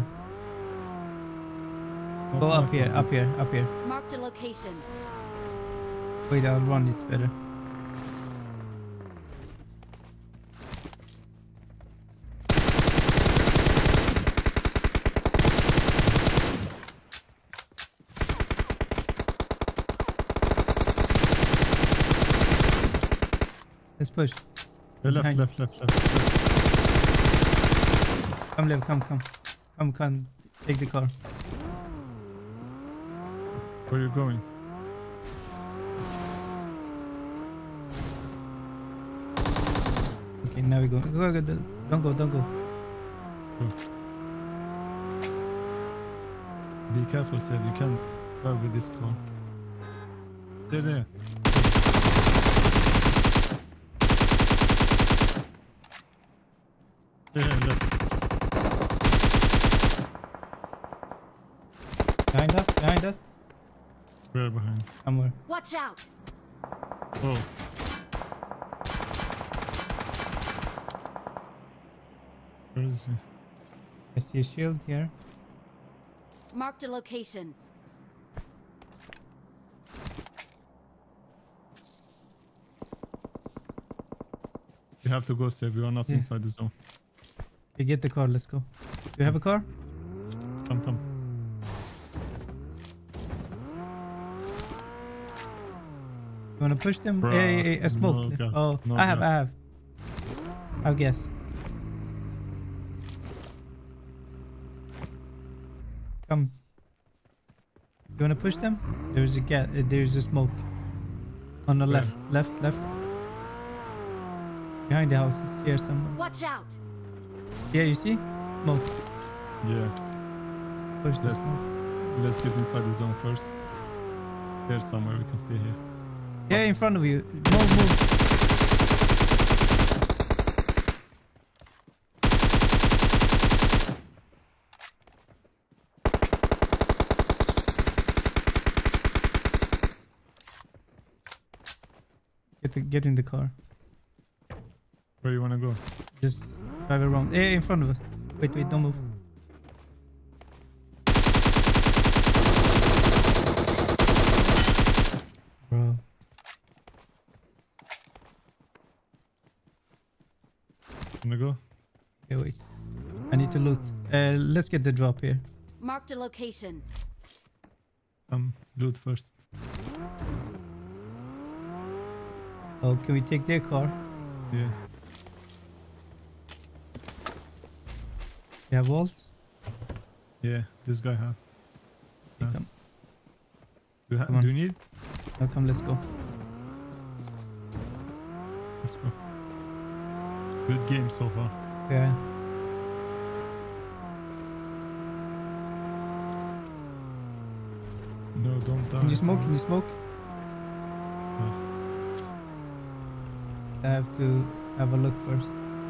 Not Go my up here. fault. Up here. Marked a location. Wait, I'll run. It's better. Let's push. Left. Behind. Come, Lev. Come. Take the car. Where are you going? Okay, now we go. Go. Don't go. Be careful, Seb. You can't drive with this car. There. Left. Behind us. Where behind? Somewhere. Watch out. Oh. Where is he? I see a shield here. Marked a location. You have to go, Seb. You are not Yeah. inside the zone. Okay, get the car. Let's go. Do you have a car? Come. You wanna push them? Bruh, Hey, a smoke. no gas, Oh, no I have. gas. I'll guess. Come. You wanna push them? There's a gas. There's a smoke. On the Where? left. Behind the houses here somewhere. Watch out. Yeah, you see? Smoke. Yeah. Push the Let's- smoke. Let's get inside the zone first. There's somewhere we can stay here. Yeah, in front of you. Move. Get in the car. Where you wanna go? Just drive around. Hey, in front of us. Wait, don't move. Bro. Wanna go? Okay, wait. I need to loot. Let's get the drop here. Marked a location. Loot first. Oh, can we take their car? Yeah. You have walls? Yeah, this guy have. Okay, Yes. come. Do Come on. you need? Now come, let's go. Let's go. Good game so far. Yeah. No, don't die. Can you smoke? No. I have to have a look first.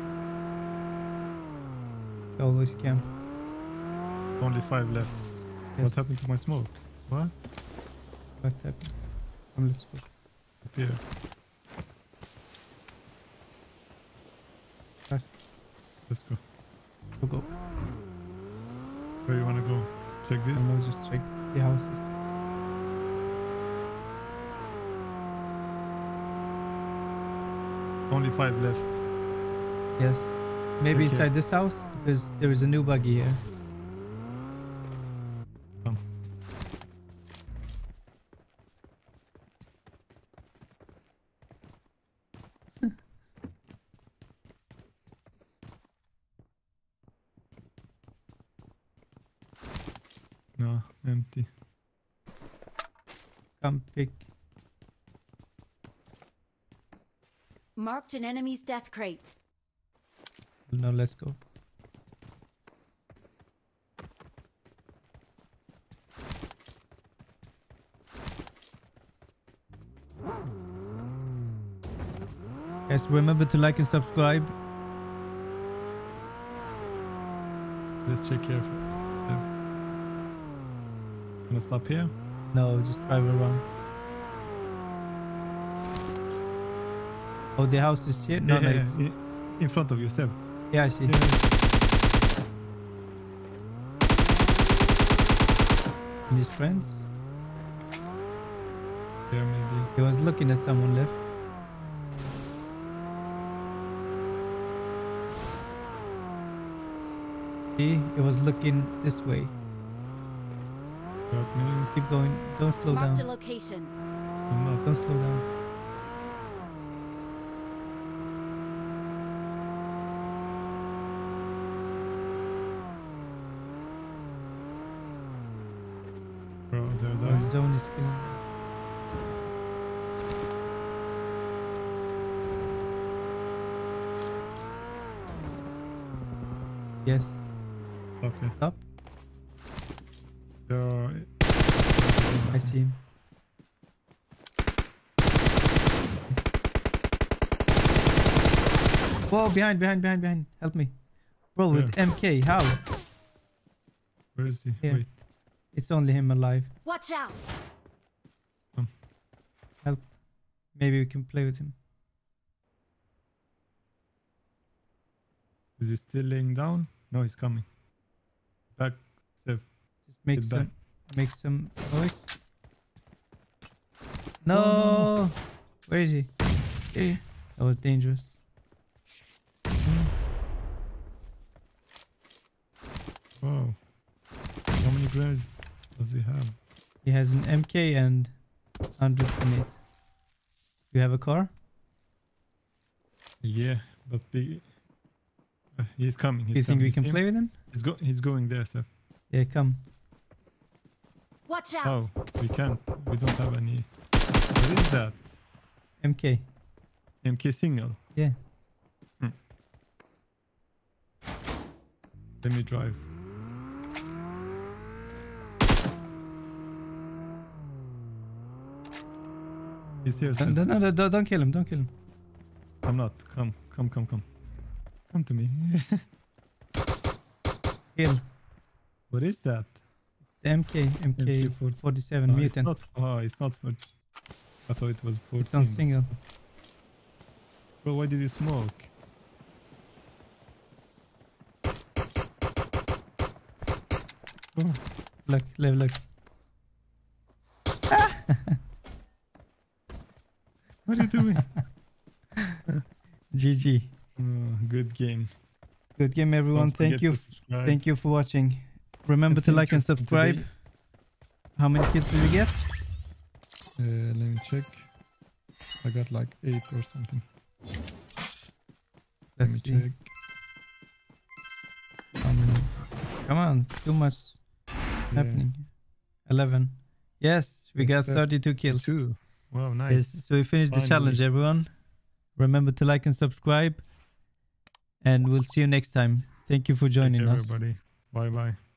Always camp. Only 5 left. Yes. What happened to my smoke? What? What happened? Come, let's go. Up here. Fast. Let's go. Go. Where you wanna go? Check this. And we'll just check the houses. Only 5 left. Yes. Maybe Okay. inside this house because there is a new buggy here. Come. No, empty. Come pick. Marked an enemy's death crate. No, let's go. Guys, remember to like and subscribe. Let's check here. Gonna stop here. No, just drive around. Oh, the house is here? No, Yeah, no. yeah, it's- yeah. In front of you, Seb. Yeah, I see. Yeah. And his friends. Here maybe. He was looking at someone left. See, he was looking this way. That means Keep going. Don't slow Marked a down. location. I'm not. Don't slow down. Bro, they're Our there. zone is killing. Yes. Stop here. Stop. They're... I see him. Whoa, behind. Help me. Bro, with MK, how? Where is he? Here. Wait. It's only him alive. Watch out! Help. Maybe we can play with him. Is he still laying down? No, he's coming. Back. Seb. Just make Get back. make some noise. No! Where is he? Here. That was dangerous. Wow. How many grenades does he have? He has an MK and 100 grenades. You have a car? Yeah, but he's coming. He's Do you think coming. we can See him? play with him? He's going there, Seb. Yeah, come. Watch Oh, out! we can't. We don't have any. What is that? MK. MK single. Yeah. Let me drive. He's here. Seb. No, don't kill him. Don't kill him. I'm not. Come. Come to me. Kill. What is that? The MK 47 No, mutant. it's not for. I thought it was 14. It's on single. Bro, why did you smoke? Oh, Look. what are you doing? GG. Good game. Good game, everyone. Don't forget Thank you. to subscribe. Thank you for watching. Remember to Thank like you and for subscribe. today. How many kills did we get? Let me check. I got like 8 or something. Let me Let's see. check. How many? Come on, too much Yeah. happening. 11. Yes, we got Except 32 kills. 2. Wow, nice. Yes, so we finished the Finally. challenge, everyone. Remember to like and subscribe. And we'll see you next time. Thank you for Thank joining us. everybody. Bye bye.